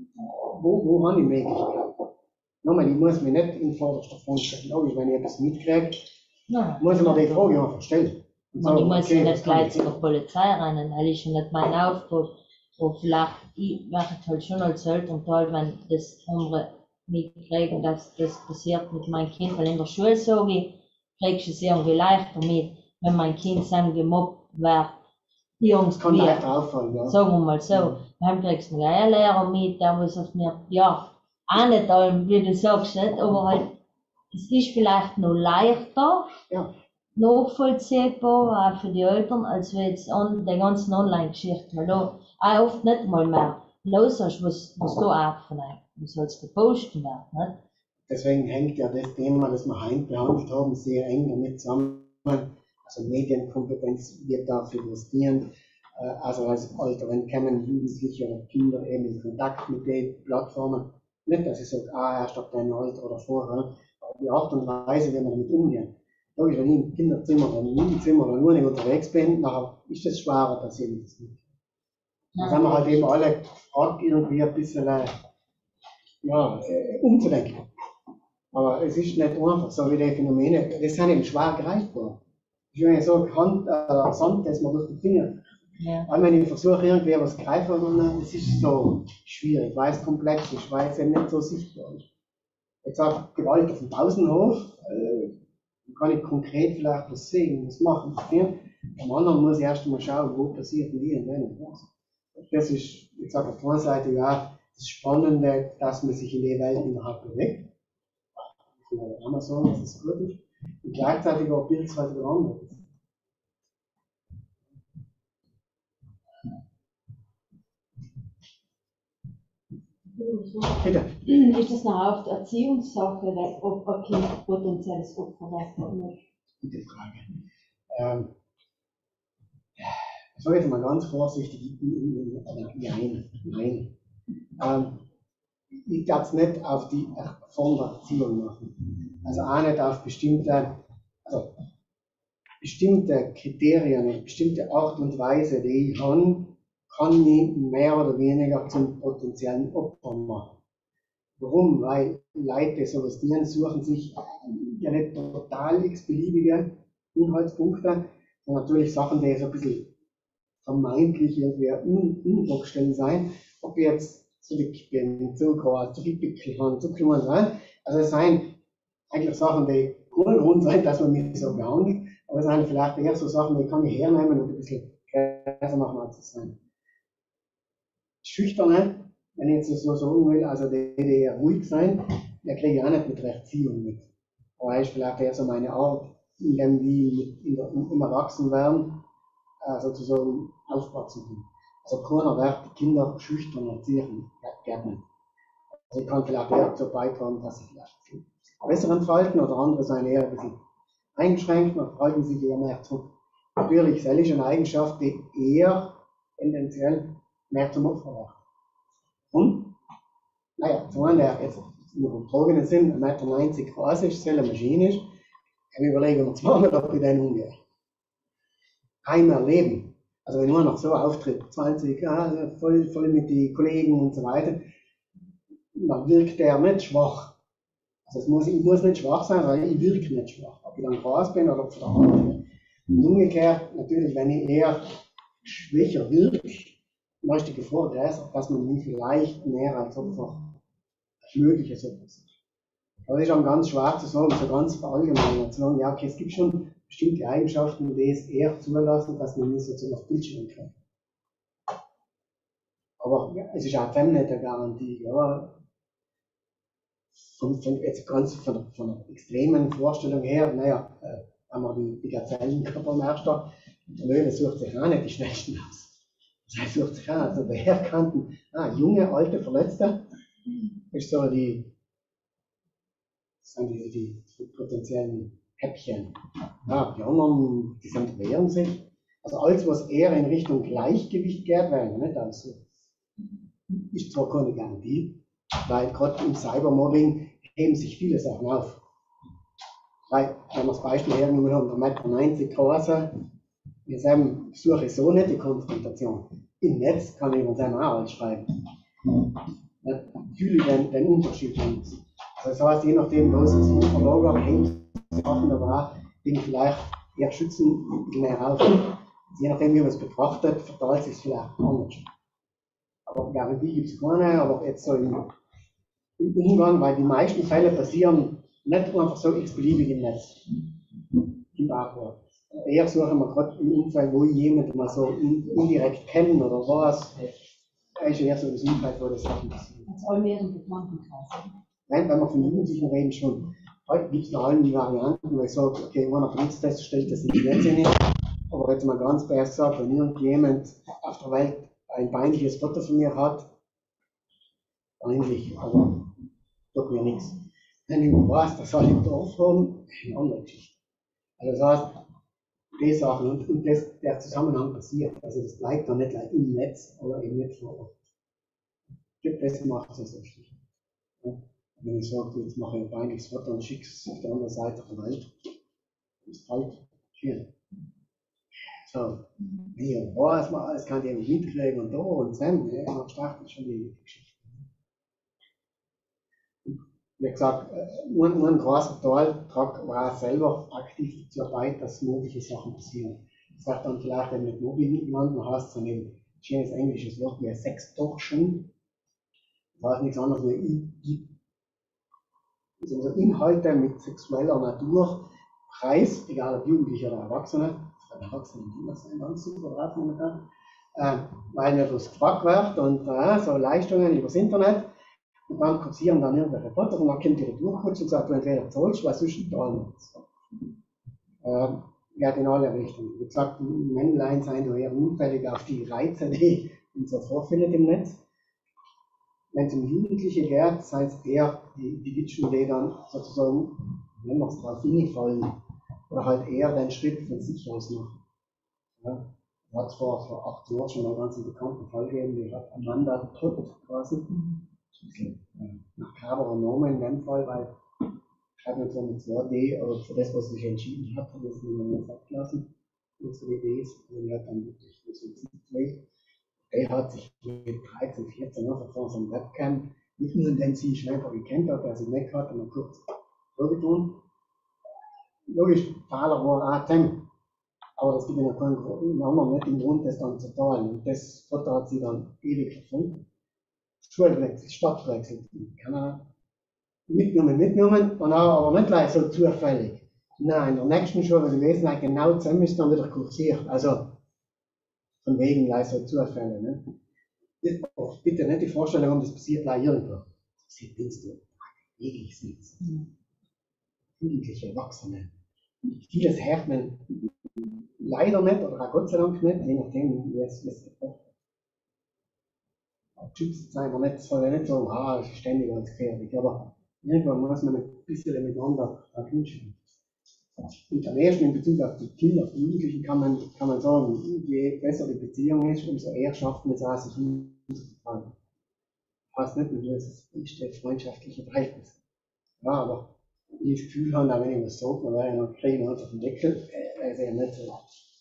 wo, wo habe ich Möglichkeiten? Nochmal, ich muss mich nicht in vorderster Front stellen. Logisch, wenn ich etwas mitkriege, Ja. muss ich mir die Frage einfach stellen. Und ich muss ja nicht gleich zur Polizei rennen, weil ich ja nicht meinen Auftrag, oder vielleicht, ich mache es halt schon als Elternteil, wenn das andere mitkriegen, dass das passiert mit meinem Kind, weil in der Schule sage ich, kriegst du es irgendwie leichter mit, wenn mein Kind dann gemobbt wird, Jungs, kann leicht auffallen, ja. Sagen wir mal so, dann kriegst du einen Lehrer mit, der was auf mir, ja, auch nicht allem, wie du sagst, nicht, aber halt, es ist vielleicht noch leichter, Ja. nachvollziehbar, auch für die Eltern, als wir jetzt an der ganzen Online-Geschichte, weil da auch oft nicht mal mehr los ist, was, was da auch von einem, was soll es gepostet werden, nicht? Deswegen hängt ja das Thema, das wir heute behandelt haben, sehr eng damit zusammen. Also Medienkompetenz wird dafür investieren. Also als Alter, wenn kommen Jugendliche oder Kinder eben in Kontakt mit den Plattformen. Nicht, dass ich sage, ah, erst ab deinem Alter oder vorher, aber die Art und Weise, wie wir damit umgehen. Da ich, wenn ich im Kinderzimmer oder im Jugendzimmer oder nur nicht unterwegs bin, nachher ist es schwerer, dass ich das nicht. Da sind wir halt eben alle gefragt, irgendwie ein bisschen ja, umzudenken. Aber es ist nicht einfach, so wie die Phänomene, das sind eben schwer greifbar. ist wie so Hand, äh, Sand, das man durch die Finger. Ja. Weil wenn ich versuche, irgendwie was zu greifen, das ist so schwierig, weil es komplex ist, weil es eben nicht so sichtbar ist. Jetzt sagt Gewalt auf dem Pausenhof, äh, kann ich konkret vielleicht was sehen, was machen. Ja? Am anderen muss ich erst mal schauen, wo passiert wie und wenn und was. Das ist, ich sage auf der einen Seite, ja, das Spannende, dass man sich in die Welt überhaupt bewegt. Ich kann auch mal sagen, dass das gut ist. Und gleichzeitig auch Bildzeit wieder anders. Bitte. Ist das noch auf der Erziehungssache, ob ein Kind potenzielles Opfer wird oder nicht? Gute Frage. Ähm, ich sage jetzt mal ganz vorsichtig, nein, nein. Ähm, ich darf es nicht auf die Form der Erziehung machen. Also auch nicht auf bestimmte, also bestimmte Kriterien, eine bestimmte Art und Weise, die ich habe, kann ich mehr oder weniger zum potenziellen Opfer machen. Warum? Weil Leute, die sowas dienen, suchen sich ja nicht total x-beliebige Inhaltspunkte, sondern natürlich Sachen, die so ein bisschen vermeintlich irgendwie unvorgestellt sein. Ob ich jetzt zu dick bin, zu groß, zu viel Pickel habe, zu klein sein. Also es sind eigentlich Sachen, die ohne Grund sein, dass man mich so behandelt, aber es sind vielleicht eher so Sachen, die kann ich hernehmen und ein bisschen besser machen, als es sein. Schüchterne, wenn ich jetzt so sagen will, also die, die eher ruhig sein, der kriege ich auch nicht mit der Erziehung mit. Aber ist vielleicht eher so meine Art, in dem wie in der, im Erwachsenwerden äh, sozusagen aufwachsen kann. Also keiner wird die Kinder schüchtern erziehen, gerne nicht. Also ich kann vielleicht eher dazu beitragen, dass sie vielleicht besser entfalten oder andere sind eher ein bisschen eingeschränkt und verhalten sich eher mehr zurück. Natürlich, das ist eine Eigenschaft, die eher tendenziell mehr zum Opfer macht. Und, naja, zum einen, der jetzt im übertragenen Sinn eins Komma neunzig Meter groß ist, eine Maschine ist, kann ich überlegen, wir zweimal, ob ich den umgehe. Einmal leben. Also wenn nur noch so auftritt, zwanzig, ja, voll, voll mit den Kollegen und so weiter, dann wirkt der nicht schwach. Also es muss, ich muss nicht schwach sein, weil ich wirke nicht schwach. Ob ich dann groß bin oder auf der Hand bin. Und umgekehrt, natürlich, wenn ich eher schwächer wirke, dann ist die Gefahr größer, dass man mich vielleicht mehr als Opfer, als mögliches Opfer sieht. Das ist schon ganz schwer zu sagen, so ganz verallgemeinert zu sagen, ja, okay, es gibt schon bestimmte Eigenschaften, die es eher zulassen, dass man nicht sozusagen auf Bildschirm kann. Aber ja, es ist auch nicht eine Garantie. Ja. Von, von, jetzt ganz von, von einer extremen Vorstellung her, naja, äh, wenn man die, die Gazellenkörper merkt, der Löwe sucht sich auch nicht die schnellsten aus. Er sucht sich auch, also der Herkannten, ah, junge, alte, Verletzte, ist so die, sind die, die, die potenziellen Häppchen. Ja, die anderen, die sind wehren sich. Also alles, was eher in Richtung Gleichgewicht geht, wäre nicht also. Ist zwar keine Garantie, weil gerade im Cybermobbing heben sich viele Sachen auf. Weil, wenn wir das Beispiel hergenommen haben, der eins Komma neunzig große, wir sagen, suche so nicht die Konfrontation. Im Netz kann ich uns auch alles schreiben. Ja, fühle den, den Unterschied. Also das heißt, je nachdem, wo es sich verlagert, hängt Sachen aber auch, die vielleicht eher schützen, mehr auf. Je nachdem, wie man es betrachtet, verteilt sich es vielleicht anders. Aber Garantie gibt es keine, aber jetzt so im, im Umgang, weil die meisten Fälle passieren nicht einfach so x-beliebig im Netz. Im Bachwort. Eher suchen wir gerade im Umfeld, wo ich jemanden mal so indirekt kennen oder was. Da ist eher so das Umfeld, wo das Sachen passieren. Als allmählichen Bekanntenkreis. Nein, wenn wir von Jugendlichen reden, schon. Heute gibt es noch allen die Varianten, wo ich sage, okay, einer benutzt das, stellt das ins Netz hin. Aber jetzt mal ganz best gesagt, wenn irgendjemand auf der Welt ein peinliches Foto von mir hat, peinlich, aber tut mir nichts. Wenn ich weiß, das soll ich im Dorf haben, eine andere Geschichte. Also das heißt, die Sachen und, und das, der Zusammenhang passiert. Also das bleibt dann nicht im Netz oder eben nicht vor Ort. Das macht es so schlicht. Ja. Wenn ich sage, jetzt mache ich ein peinliches Foto und schicke es auf der anderen Seite der Welt, das ist halt schwierig. So, hier, was man alles kann die mitkriegen und da und dann, ja, man startet schon die Geschichte. wie gesagt, ein, ein großer Teil war selber aktiv dazu dabei, dass mögliche Sachen passieren. Das sagt dann vielleicht, wenn mit Mobbing jemanden hast, sondern ein schönes englisches Wort wie Sextortion. Das heißt nichts anderes wie also Inhalte mit sexueller Natur, Preis, egal ob Jugendliche oder Erwachsene, Erwachsene das sind ganz super drauf momentan, äh, weil mir das gefragt wird und äh, so Leistungen übers Internet und dann kursieren dann irgendwelche Fotos und dann kommt die Retourkutsche und sagt, du entweder zahlst, was sonst nicht zahlen. Äh, geht in alle Richtungen. Wie gesagt, Männlein seien da eher unfällig auf die Reize, die man so vorfindet im Netz. Wenn es um Jugendliche geht, seien es eher die, die Witschen, die dann sozusagen, wenn wir es drauf hinfallen, oder halt eher den Schritt von sich aus machen. Ja, da hat es vor, vor acht Jahren schon mal einen ganz bekannten Fall gegeben, die hat Amanda Todd quasi, nach Kaberer Namen in dem Fall, weil ich habe nicht so mit zwei D, aber für das, was sie sich entschieden hat, hat es mir nicht abgelassen. Und so die Idee ist, also die hat dann wirklich so zwei. Er hat sich mit dreizehn, vierzehn Jahren vor so einem Webcam, nicht nur indem sie sich einfach gekannt hat, der sie weg hat und dann kurz vorgetun. Logisch, Fehler war auch drin, aber das gibt ja keinen anderen nicht den Grund, das dann zu teilen. Und das Foto hat sie dann ewig verfolgt. Schulwechsel, Stadtwechsel, kann er mitgenommen, mitgenommen, und auch, aber nicht gleich so zufällig. Nein, in der nächsten Schule, die Wesen genau zusammen ist dann wieder kursiert. Also, von wegen gleich so Zufälle. Ne? Bitte nicht die Vorstellung, das passiert gleich irgendwo. Das passiert willst du wirklich nichts. Jugendliche Erwachsene. Vieles hört man leider nicht oder auch Gott sei Dank nicht, je nachdem, wie es gebraucht wird. Geschützt sein wir nicht, soll ja nicht sagen, ah, es ist ständig ganz gefährlich, aber irgendwann muss man ein bisschen miteinander hinschauen. Und am ersten in Bezug auf die Kinder, auf die Jugendlichen kann man, kann man sagen, je besser die Beziehung ist, umso eher schafft man es auch, sich umzutragen. Das heißt nicht nur, es ist freundschaftliche Verhältnis. Ja, aber wenn ich das Gefühl habe, wenn ich was sage, dann wäre ich noch kriegen einfach den Deckel, äh, ist ja nicht so.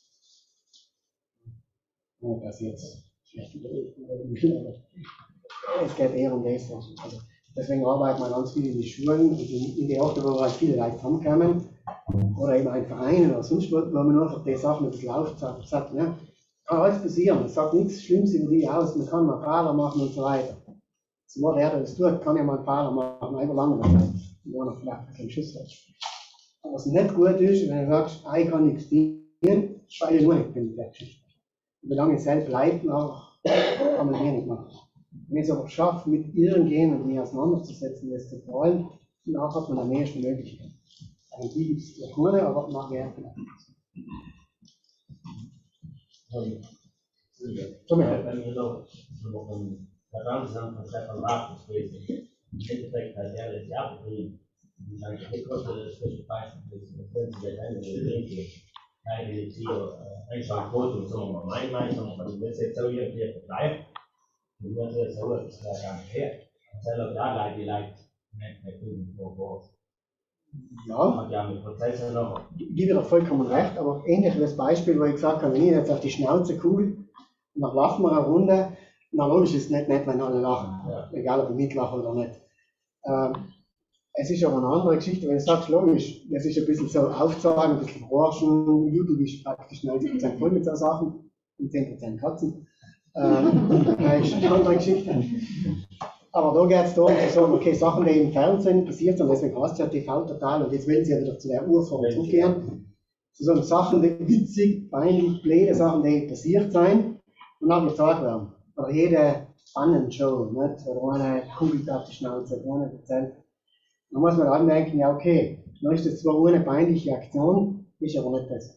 Ja, das jetzt schlecht überlegt, aber es geht eher um das. Also, deswegen arbeitet man ganz viel in die Schulen, und in, in die Orte, wo halt viele Leute zusammenkommen. Oder eben ein Verein oder sonst wo, wo man einfach die Sachen ein bisschen aufzeigt. Sagt, ja, kann alles passieren, es sagt nichts Schlimmes über die aus, man kann mal Fehler machen und so weiter. So der, der das tut, kann ja mal einen Fehler machen, einfach lange Zeit. Wo noch vielleicht keinen Schuss hat. Aber was nicht gut ist, wenn du sagst, ich kann nichts dienen, weil ich nur nicht bin mit der Geschichte. Und solange ich selbst bleibt, kann man wenig machen. Wenn ich es aber schaffe, mit irgendjemandem mich auseinanderzusetzen, das zu wollen, dann hat man am meisten Möglichkeiten. Also die gibt es ja keine, aber nachher vielleicht. Zum Beispiel, wenn wir noch ein Verfahren von Stefan Rath sprechen, im Endeffekt hat er das Jahr betrieben. Die sagen, ich konnte das für Beispiel, das können Sie ja keine Idee. Keine Ziel, einfach Quote und so, aber mein Meinung, sondern wenn das jetzt so irgendwie bleibt, dann wird es so, das ist ja gar nicht her. Selber da leid die Leute, nicht mehr tun, wo Ja, ja, mit Prozessen noch. ich gebe dir vollkommen recht, aber ähnlich wie das Beispiel, wo ich gesagt habe, wenn ich jetzt auf die Schnauze kugel, dann lachen wir eine Runde, na logisch ist es nicht nett, wenn alle lachen, ja. Egal ob ich mitlache oder nicht. Ähm, es ist aber eine andere Geschichte, wenn du sagst, logisch, das ist ein bisschen so aufzeigen, ein bisschen forschen, YouTube ist praktisch neunzig Prozent voll mit so Sachen und zehn Prozent Katzen. Ähm, das ist eine andere Geschichte. Aber da geht es darum zu sagen, okay, Sachen, die im Fernsehen passiert sind, deswegen heißt es ja T V total und jetzt will sie ja wieder zu der Urform zurückkehren. Zu sagen, Sachen, die witzig, peinlich, blöde Sachen, die passiert sind und dann gezeigt werden. Oder jede Spannenshow, nicht? Oder eine kugelt auf die Schnauze, ohne erzählt. Da muss man dann denken, ja okay, dann ist das zwar eine peinliche Aktion, ist aber nicht besser.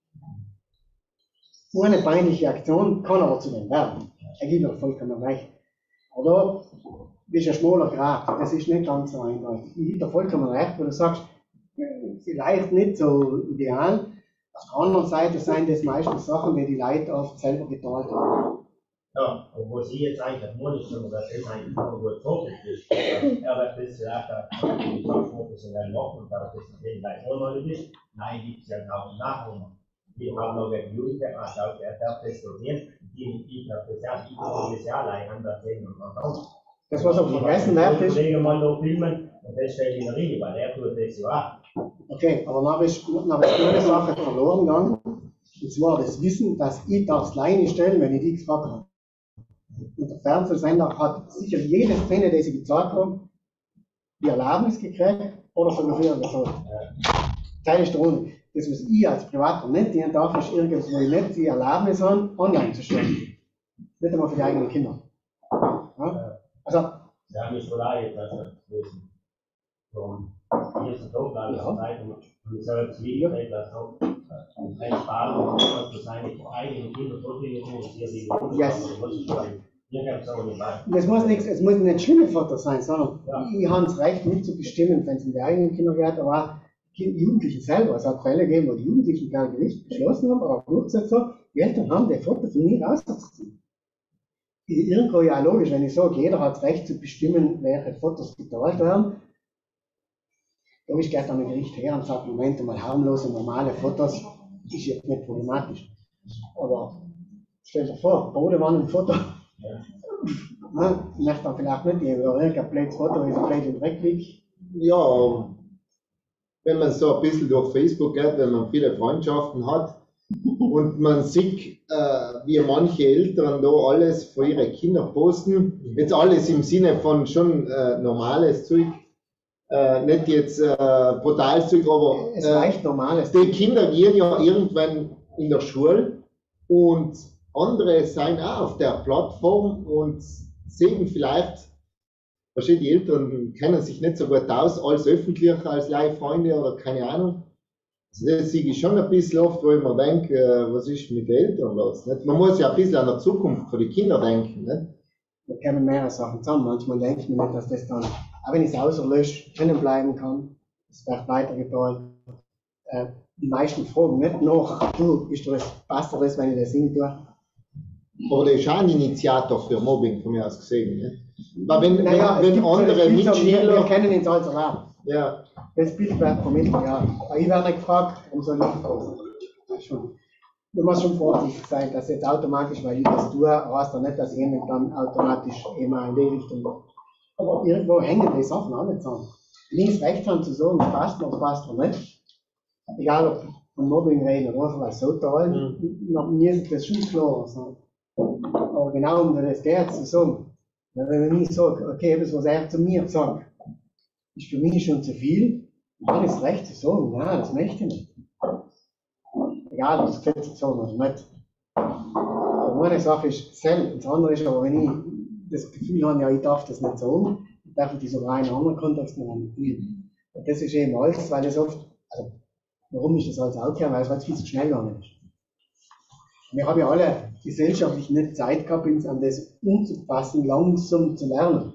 Eine peinliche Aktion kann aber zu dem werden. Er gibt auch vollkommen recht. Aber da ist ein schmaler Grad, das ist nicht ganz so eindeutig. Ich gebe dir vollkommen recht, wo du sagst, vielleicht nicht so ideal. Auf der anderen Seite sind das meistens Sachen, die die Leute oft selber geteilt haben. Ja, und wo Sie jetzt eigentlich modisch sind, dass das eigentlich immer gut vorgestellt ist, er wird das vielleicht auch die professionell machen und dass das eben gleich unmöglich ist. Nein, gibt es ja auch Nachhunger. Wir haben noch einen Jugendlichen, also auch er darf das studieren, die ich habe das ja, ich habe das ja allein anders sehen und anders. Das, was auf gegessen wird, ist. Kollege mal noch filmen und das stellt in der Linie, weil er tut das ja auch. Okay, aber dann ist, dann ist eine Sache verloren gegangen. Und zwar das Wissen, dass ich das Leine stellen, wenn ich die gefragt habe. Und der Fernsehsender hat sicher jede Szene, die sie gezeigt haben, die Erlaubnis gekriegt oder sogar früher gesagt. Teil ist der Runde. Das, was ich als Privater nicht dienen darf, ist irgendwas, wo ich nicht die Erlaubnis habe, online zu stellen. Nicht einmal für die eigenen Kinder. Ja? Also, Ja, mich wohl auch jetzt, also, wissen. Warum? Hier ist ein Tag, alles Ja. Zeit und ich soll jetzt Video reden, das auch. Und kein Spaß, und das für seine eigenen Kinder so viel tun, dass ihr die Yes. Hier gab es auch nicht weiter. das muss nichts, es muss nicht schlimme Fotos sein, sondern Ja. ich habe das Recht mitzubestimmen, wenn es in die eigenen Kinder geht, aber auch die Jugendlichen selber. Es hat Fälle gegeben, wo die Jugendlichen per Gericht beschlossen haben, aber durchgesetzt haben, die Eltern haben die Fotos von mir rausgezogen. Irgendwo ja logisch, wenn ich sage, jeder hat das Recht zu bestimmen, welche Fotos geteilt werden. Logisch geht dann ein Gericht her und sagt, Moment mal, harmlose, normale Fotos ist jetzt nicht problematisch. Aber stell dir vor, Bodewanne ein Foto. Ja, ich möchte dann vielleicht nicht, ich habe irgendein blödes Foto, wie so blöd im Dreck liegt. Ja, wenn man so ein bisschen durch Facebook geht, wenn man viele Freundschaften hat und man sieht, äh, wie manche Eltern da alles für ihre Kinder posten, jetzt alles im Sinne von schon äh, normales Zeug, äh, nicht jetzt äh, brutales Zeug, aber Es äh, reicht normales. die Kinder gehen ja irgendwann in der Schule und andere sind auch auf der Plattform und sehen vielleicht, wahrscheinlich die Eltern kennen sich nicht so gut aus als öffentlich, als Leihfreunde oder keine Ahnung. Also das sehe ich schon ein bisschen oft, wo ich mir denke, äh, was ist mit den Eltern los? Nicht? Man muss ja ein bisschen an der Zukunft für die Kinder denken. Nicht? Da kommen mehrere Sachen zusammen. Manchmal denke ich mir nicht, dass das dann, auch wenn ich es auslösche, drinnen bleiben kann. Es wird weitergeteilt. Äh, die meisten fragen nicht nach, du, ist das, passt dir das, wenn ich das hin tue? Aber der ist auch ein Initiator für Mobbing, von mir aus gesehen. Nicht? Weil wenn, Naja, wenn, es wenn gibt so das andere Bild, so, wir, wir Mitschüler, kennen uns als erlaubt. ja, Das Bild wird vermittelt, ja. Aber ich werde nicht gefragt, warum soll ich fragen? Das ist schon. Du musst schon vorsichtig sein, dass jetzt automatisch, weil ich das tue, heißt ja nicht, dass jemand dann automatisch immer in die Richtung geht. Aber irgendwo hängen die Sachen alle zusammen. Links, rechts haben zu sagen, es passt noch, es passt noch nicht. Egal ob von Mobbing reden oder einfach als so toll, mhm. mir ist das schon klar. So. Aber genau um das geht zu sagen, wenn ich sage, okay, das, was er zu mir sagt, ist für mich schon zu viel, dann ist es recht zu sagen, nein, das möchte ich nicht. Egal, ob das Gesetz sagen oder nicht. Aber eine Sache ist selbst, das andere ist aber, wenn ich das Gefühl habe, ja, ich darf das nicht sagen, ich darf ich das sogar in einem anderen Kontext noch nicht tun. Und das ist eben alles, weil es oft, also, warum ist das alles aufgehört? Weil es halt viel zu schnell gegangen ist. Wir haben ja alle gesellschaftlich nicht Zeit gehabt, uns an das umzupassen, langsam zu lernen.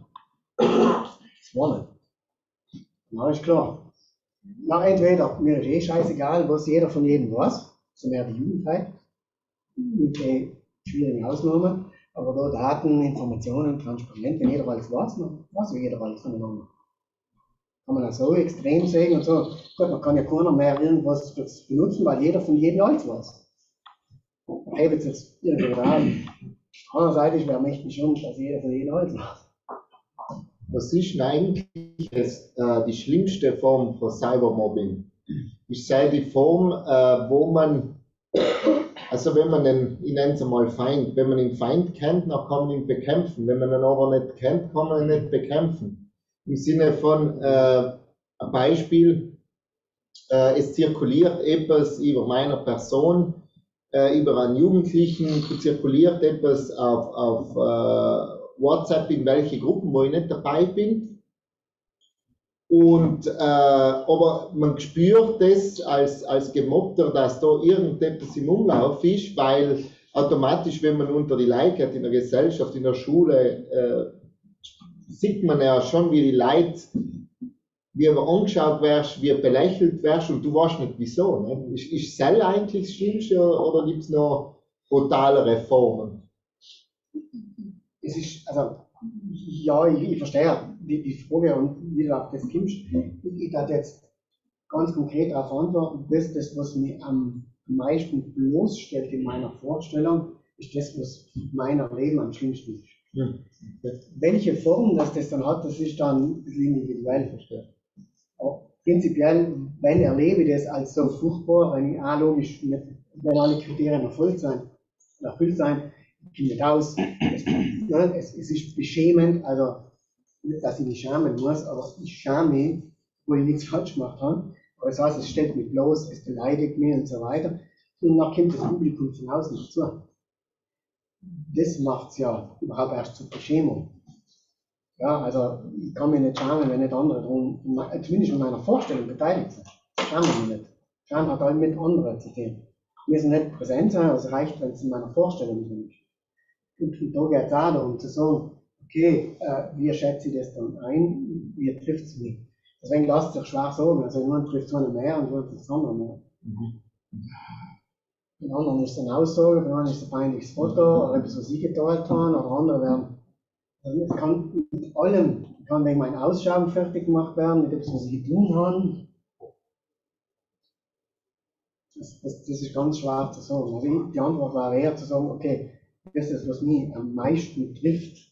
Das war nicht. Na, ist klar. Na, entweder, mir ist eh scheißegal, was jeder von jedem weiß, so mehr die Jugendheit, mit den schwierigen Ausnahmen, aber da Daten, Informationen, transparent, wenn jeder alles weiß, dann weiß ja jeder alles voneinander. Kann man das so extrem sehen und so, gut, man kann ja keiner mehr irgendwas benutzen, weil jeder von jedem alles weiß. Da hebt es jetzt irgendwo an. Andererseits wäre mächtig schon, dass jeder von jedem alles weiß. was ist denn eigentlich das, äh, die schlimmste Form von Cybermobbing? Ich sage die Form, äh, wo man, also wenn man den, ich nenne es einmal Feind, wenn man den Feind kennt, dann kann man ihn bekämpfen. Wenn man ihn aber nicht kennt, kann man ihn nicht bekämpfen. Im Sinne von, äh, ein Beispiel, äh, es zirkuliert etwas über meiner Person, äh, über einen Jugendlichen, zirkuliert etwas auf, auf äh, WhatsApp in welche Gruppen, wo ich nicht dabei bin. Und, äh, aber man spürt das als, als Gemobbter, dass da irgendetwas im Umlauf ist, weil automatisch, wenn man unter die Leute geht, in der Gesellschaft, in der Schule, äh, sieht man ja schon, wie die Leute, wie du angeschaut wirst, wie belächelt wirst und du weißt nicht wieso. Ne? Ist, ist Cell eigentlich das Schlimmste oder, oder gibt es noch brutalere Formen? Es ist, also, ja, ich, ich verstehe die, die Frage und wie du auf das kommst. Ich, ich darf jetzt ganz konkret darauf antworten. Das, das, was mich am meisten bloßstellt in meiner Vorstellung, ist das, was in meinem Leben am schlimmsten ist. Hm. Welche Form das, das dann hat, das ist dann ein bisschen individuell. Aber prinzipiell, wenn erlebe ich das als so furchtbar, wenn ich auch logisch, nicht, wenn alle Kriterien erfüllt sein, erfüllt sein, ich komme nicht aus. Es, ne, es, es ist beschämend, also nicht, dass ich mich schämen muss, aber ich schäme mich, wo ich nichts falsch gemacht habe. Aber das heißt, es stellt mich bloß, es beleidigt mich und so weiter. Und dann kommt das Publikum von außen dazu. Das macht es ja überhaupt erst zur Beschämung. Ja, also ich kann mich nicht schämen, wenn nicht andere drum, zumindest in meiner Vorstellung beteiligt sind. Schäme mich nicht. Schämen hat halt mit anderen zu tun. Wir müssen nicht präsent sein, aber es reicht, wenn es in meiner Vorstellung drin ist. Und, und da geht es auch darum zu sagen, okay, äh, wie schätze ich das dann ein, wie trifft es mich? Deswegen lasst es sich schwer sagen, also jemand trifft es einen mehr und jemand trifft es anderen mehr. Mhm. Für den anderen ist es eine Aussage, für den anderen ist es ein peinliches Foto, oder etwas, was sie geteilt haben, oder andere werden. Also es kann mit allem, kann wegen meinem Ausschauen fertig gemacht werden, mit etwas, was sie getan haben. Das, das, das ist ganz schwer zu sagen. Also ich, die Antwort war eher zu sagen, okay, das ist das, was mich am meisten trifft.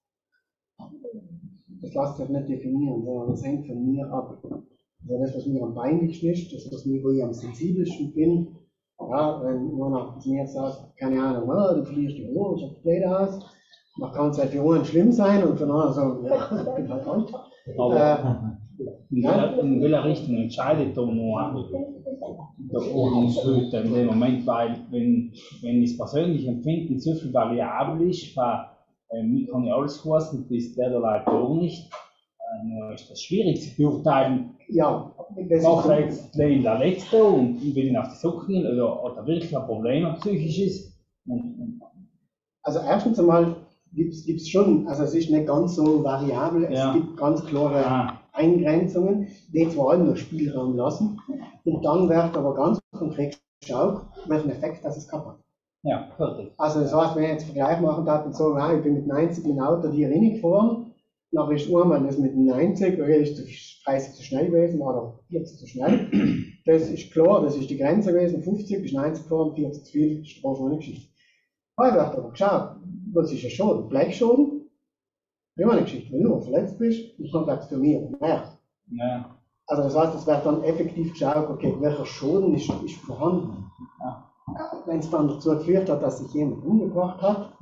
Das lässt sich nicht definieren, sondern das hängt von mir ab. Also das, was mir am peinlichsten ist, das, was mir, wo ich am sensibelsten bin, ja, wenn einer zu mir sagt, keine Ahnung, oh, du verlierst die Ruhe, schaut blöd aus, dann kann es halt für einen schlimm sein und für einen anderen sagen, ja, ich bin halt alt. Aber Äh, in, welcher, in welcher Richtung entscheidet da noch der Ordnungshüter in dem Moment, weil wenn, wenn das persönliche Empfinden so viel variabel ist, weil äh, mir kann ja alles kosten, bis der da Leute auch nicht, äh, ist das schwierig zu beurteilen. Ja, das Mache ist jetzt den der Letzte und bin ihn auf die Socken oder, oder wirklich ein Problem, ein psychisches. Und, und also erstens einmal gibt es schon, also es ist nicht ganz so variabel, es Ja. gibt ganz klare ah, Eingrenzungen, die zwar allen noch Spielraum lassen, und dann wird aber ganz konkret geschaut, welchen Effekt das es gehabt hat. ja, fertig. Also das heißt, wenn ich jetzt einen Vergleich machen darf und sagen, ah, ich bin mit neunzig mit dem Auto hier reingefahren, nachher ist einmal das mit neunzig, okay, ist dreißig zu schnell gewesen oder vierzig zu schnell. Das ist klar, das ist die Grenze gewesen, fünfzig bis neunzig gefahren, vierzig zu viel, Strafe ohne Geschichte. Heute wird aber geschaut, was ist ein Schaden? Blechschaden? Prima eine Geschichte, wenn du verletzt bist, dann bleibt es für mich mehr. Ja. Also das heißt, es wird dann effektiv geschaut, okay, welcher Schaden ist, ist vorhanden. Ja. Wenn es dann dazu geführt hat, dass sich jemand umgebracht hat,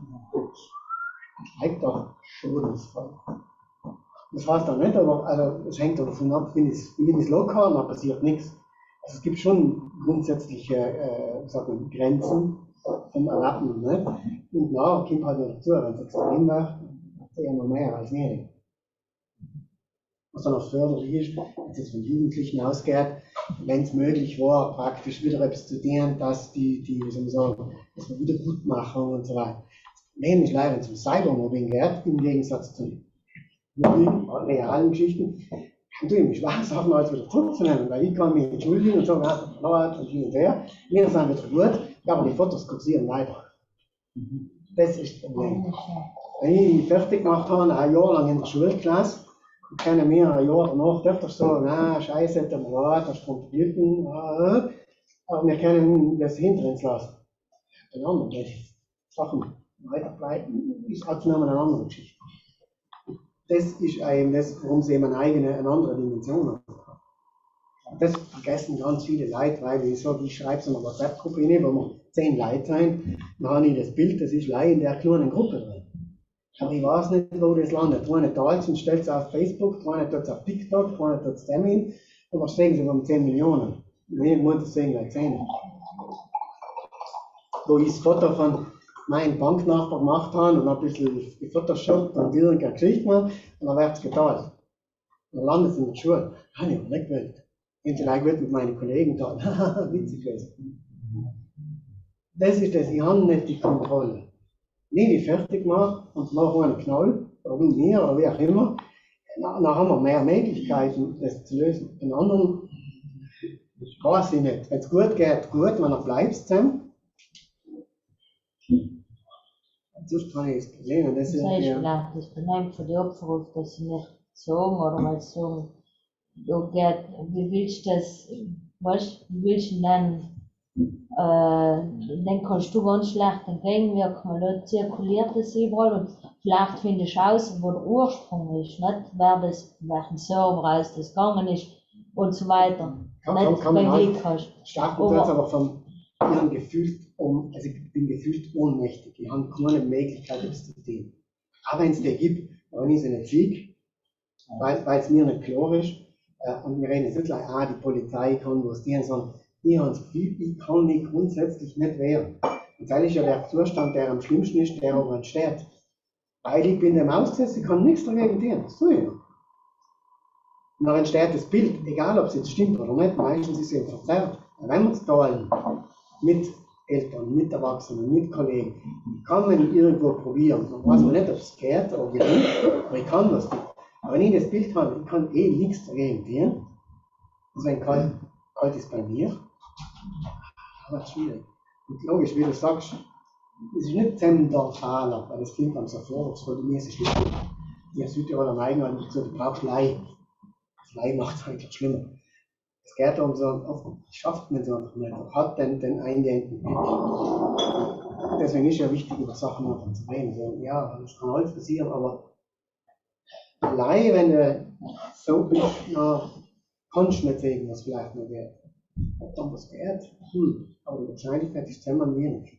steigt doch Schadensfall. Das heißt dann nicht, aber also, es hängt davon ab, wenn ich es locker, dann passiert nichts. Also es gibt schon grundsätzliche äh, sagen, Grenzen vom Erlappen. Nicht? Und na, kommt halt noch dazu, wenn es extrem wird, eher noch mehr als weniger. Was dann auch förderlich ist, wenn es jetzt von Jugendlichen ausgeht, wenn es möglich war, praktisch wieder etwas zu tun, dass die, die wie soll man sagen, dass man wieder gut machen und so weiter. Das Problem ist leider, wenn es um Cybermobbing geht, im Gegensatz zu realen Geschichten, kann du ihm schwache Sachen als wieder zurückzunehmen, weil ich kann mich entschuldigen und sagen, ah, Leute und hin und her, wir sind wieder gut, aber die Fotos kursieren weiter. Das ist das Problem. Wenn ich mich fertig gemacht habe, ein Jahr lang in der Schulklasse, und keine mehr ein Jahr danach dürfte ich sagen, na, scheiße, der Rat, das kommt Blüten, aber wir können das hinter uns lassen. Den anderen, die Sachen weiterbleiben, ist auch eine andere Geschichte. Das ist eben das, warum sie eben eine eigene, eine andere Dimension hat. Das vergessen ganz viele Leute, weil ich sage, ich schreibe so eine WhatsApp-Gruppe rein, wo wir zehn Leute sein, dann habe ich das Bild, das ist leider in der kleinen Gruppe drin. Aber ich weiß nicht, wo das landet. Einer teilt es und stellt es auf Facebook, einer tut es auf TikTok, einer tut es dem hin, und was sehen sie um zehn Millionen. Wenn ich das sehen, gleich zehn. Wo ich das Foto von meinem Banknachbar gemacht habe und ein bisschen gefotoshoppt und irgendeine Geschichte gemacht, und dann wird es geteilt. Dann landet es in der Schule. Habe ich aber nicht gewählt. Ich habe gleich mit meinen Kollegen da. Haha, witzig gewesen. Das ist das, ich habe nicht die Kontrolle. Wenn ich die fertig mache und mache einen Knall, oder wie mir, oder wie auch immer, dann haben wir mehr Möglichkeiten, das zu lösen. Den anderen weiß ich nicht. Wenn es gut geht, gut, wenn er bleibt zusammen. Sonst kann ich das Problem. Und das Das ist heißt ja, vielleicht das Problem für die Opfer auf, dass sie nicht sagen oder mal sagen, du Gerd, wie willst du das, weißt, wie willst du dann, äh, dann kannst du ganz schlecht entgegenwirken, weil dort zirkuliert das überall und vielleicht findest du aus, wo der Ursprung ist, nicht wer das, welchen Server aus das gegangen ist und so weiter. Kann, nicht, kann, kann man wenn halt Glück hast. starten tut aber von ihrem Gefühl um, also ich bin gefühlt ohnmächtig, ich habe keine Möglichkeit, das zu tun. Aber wenn es die gibt, dann ist es nicht Sieg, weil es mir nicht klar ist. Äh, und wir reden jetzt nicht gleich, ah, die Polizei kann was tun, sondern ich habe das Gefühl, ich kann mich grundsätzlich nicht wehren. Und das ist ja der Zustand, der am schlimmsten ist, der aber entsteht. Weil ich bin dem ausgesetzt, ich kann nichts dagegen tun, das tue ich noch. Und dann entsteht das Bild, egal ob es jetzt stimmt oder nicht, meistens ist es eben verzerrt. Wenn wir es teilen, mit Eltern, mit Erwachsenen, mit Kollegen, kann man irgendwo probieren. Man weiß man nicht, ob es geht oder gelingt, aber ich kann das nicht. Aber wenn ich das Bild habe, ich kann eh nichts dagegen tun, also wenn kalt, kalt ist bei mir, dann wird es schwierig. Und logisch, wie du sagst, es ist nicht der Fahler, weil das klingt am so vorwurfsvoll, bei mir ist es schlimm. Die Südtiroler neigen eigentlich dazu, du brauchst Leih. Das Leih macht es eigentlich schlimmer. Es geht darum, so, oft schafft man es einfach nicht, hat den, den eingehenden Blick. Deswegen ist ja wichtig, über Sachen einfach zu reden. So, ja, das kann alles passieren, aber allein, wenn du so bist, na, kannst du nicht sehen, was vielleicht noch geht. Ob dann was geht, hm. Aber die Wahrscheinlichkeit ist zehnmal wenig.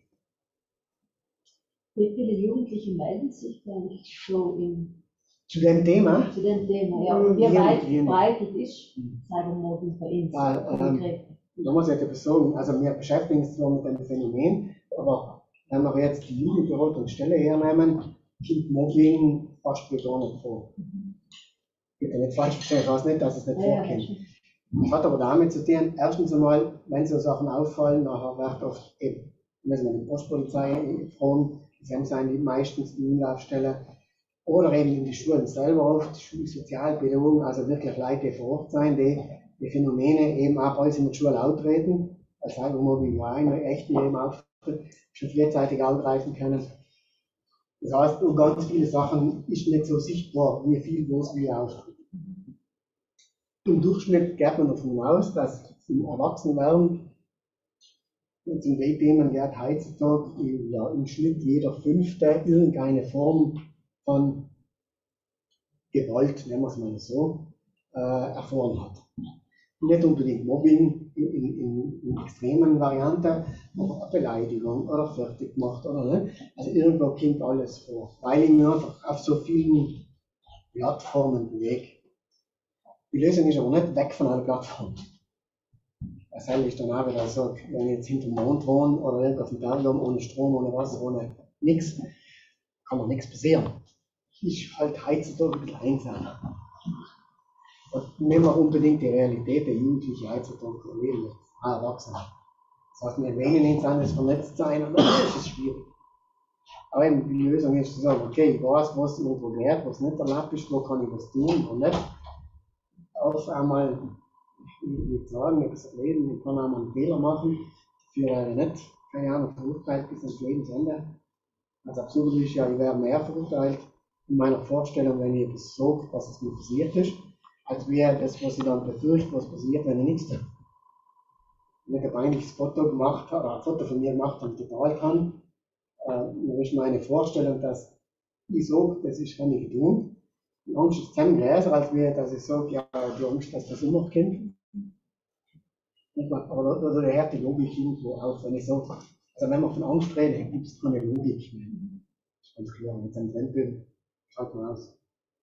Wie viele Jugendliche melden sich denn so in, Zu dem Thema? zu dem Thema? Ja, Mhm, und wie wenig, weit wenig. verbreitet ist Cybermobbing bei Ihnen? Weil, ähm, da muss ich etwas sagen, also wir beschäftigen uns zwar mit dem Phänomen, aber wenn wir jetzt die Jugendberatungsstelle hernehmen, kommt Mobbing fast gar nicht vor. Bitte nicht falsch verstehen, ich weiß nicht, dass es nicht Ja, ja, vorkommt. schon. Das hat aber damit zu tun, erstens einmal, wenn so Sachen auffallen, nachher wird oft eben, müssen wir die Postpolizei fragen, das sind die meistens die Umlaufstellen, oder eben in die Schulen selber oft, Schulsozialpädagogen, also wirklich Leute, die vor Ort sein, die die Phänomene eben auch bald in der Schule auftreten, als Cybermobbing war eine echte eben auftritt, schon frühzeitig angreifen können. Das heißt, um ganz viele Sachen ist nicht so sichtbar, wie viel bloß wie auftritt. Im Durchschnitt geht man davon aus, dass im Erwachsenwerden, wenn es um die Themen geht, heutzutage ja, im Schnitt jeder Fünfte irgendeine Form von Gewalt, nennen wir es mal so, äh, erfahren hat. Nicht unbedingt Mobbing in, in, in extremen Varianten, aber eine Beleidigung oder fertig gemacht oder nicht. Also irgendwo kommt alles vor, weil ich mich einfach auf so vielen Plattformen bewege. Die Lösung ist aber nicht weg von einer Plattform. Das heißt, ich dann auch wieder so, wenn ich jetzt hinter dem Mond wohne oder irgendwo auf dem Berg ohne Strom, ohne Wasser, ohne nichts, kann mir nichts passieren. Ist halt heutzutage ein bisschen einsam. Und nehmen wir unbedingt die Realität der Jugendlichen heutzutage erleben, auch Erwachsene. Das heißt, wir wählen nichts anderes vernetzt sein und das ist schwierig. Aber eben die Lösung ist zu sagen, okay, ich weiß, was irgendwo geht, was nicht erlaubt ist, wo kann ich was tun und nicht. Auf einmal, ich will sagen, ich kann leben, ich kann auch mal einen Fehler machen, für äh, nicht, keine Ahnung, verurteilt bis ans Lebensende. Das Absurde ist ja, ich wäre mehr verurteilt in meiner Vorstellung, wenn ich etwas sage, dass es mir passiert ist, als wäre das, was ich dann befürchte, was passiert, wenn ich nichts tue. Wenn ich ein peinliches Foto gemacht habe, oder ein Foto von mir gemacht und geteilt habe, äh, dann ist meine Vorstellung, dass ich sage, das ist von ich getan. Die Angst ist ziemlich größer, als wir, dass ich sage, ja, die Angst, dass das immer kommt. Aber da, da hört die Logik irgendwo auf, wenn ich sage, also wenn man von Angst redet, gibt es keine Logik mehr. Das ist ganz klar, wenn ich ein Trend bin, schaut man aus.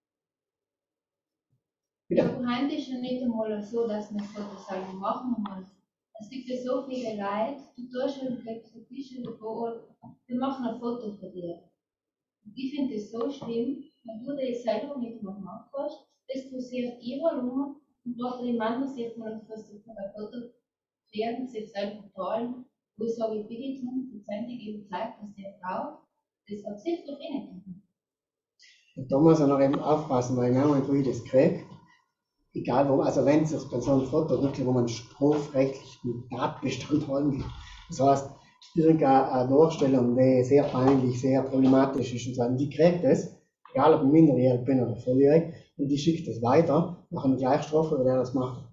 Ja, heute ist ja nicht einmal so, dass man Fotos selber machen muss. Es gibt ja so viele Leute, du tust ja, du kriegst ein T-Shirt davor, die machen ein Foto von dir. Und ich finde das so schlimm, wenn du das selber nicht mehr machen kannst, das passiert ihrer Nummer und dort die Männer sich mal was ein Foto werden, sich selber teilen, wo ich sage, ich bitte hundertprozentig überzeugt, dass der Frau das absichtlich eh nicht tun. Und da muss man auch eben aufpassen, weil genau, wo ich das kriege, egal wo, also wenn es sich bei so einem Foto wirklich, wo man strafrechtlichen Tatbestand handelt, das heißt, irgendeine Darstellung, die sehr peinlich, sehr problematisch ist und so, die kriegt das, egal ob ich minderjährig bin oder volljährig, und die schickt das weiter, nach einer Gleichstrafe, oder der das macht.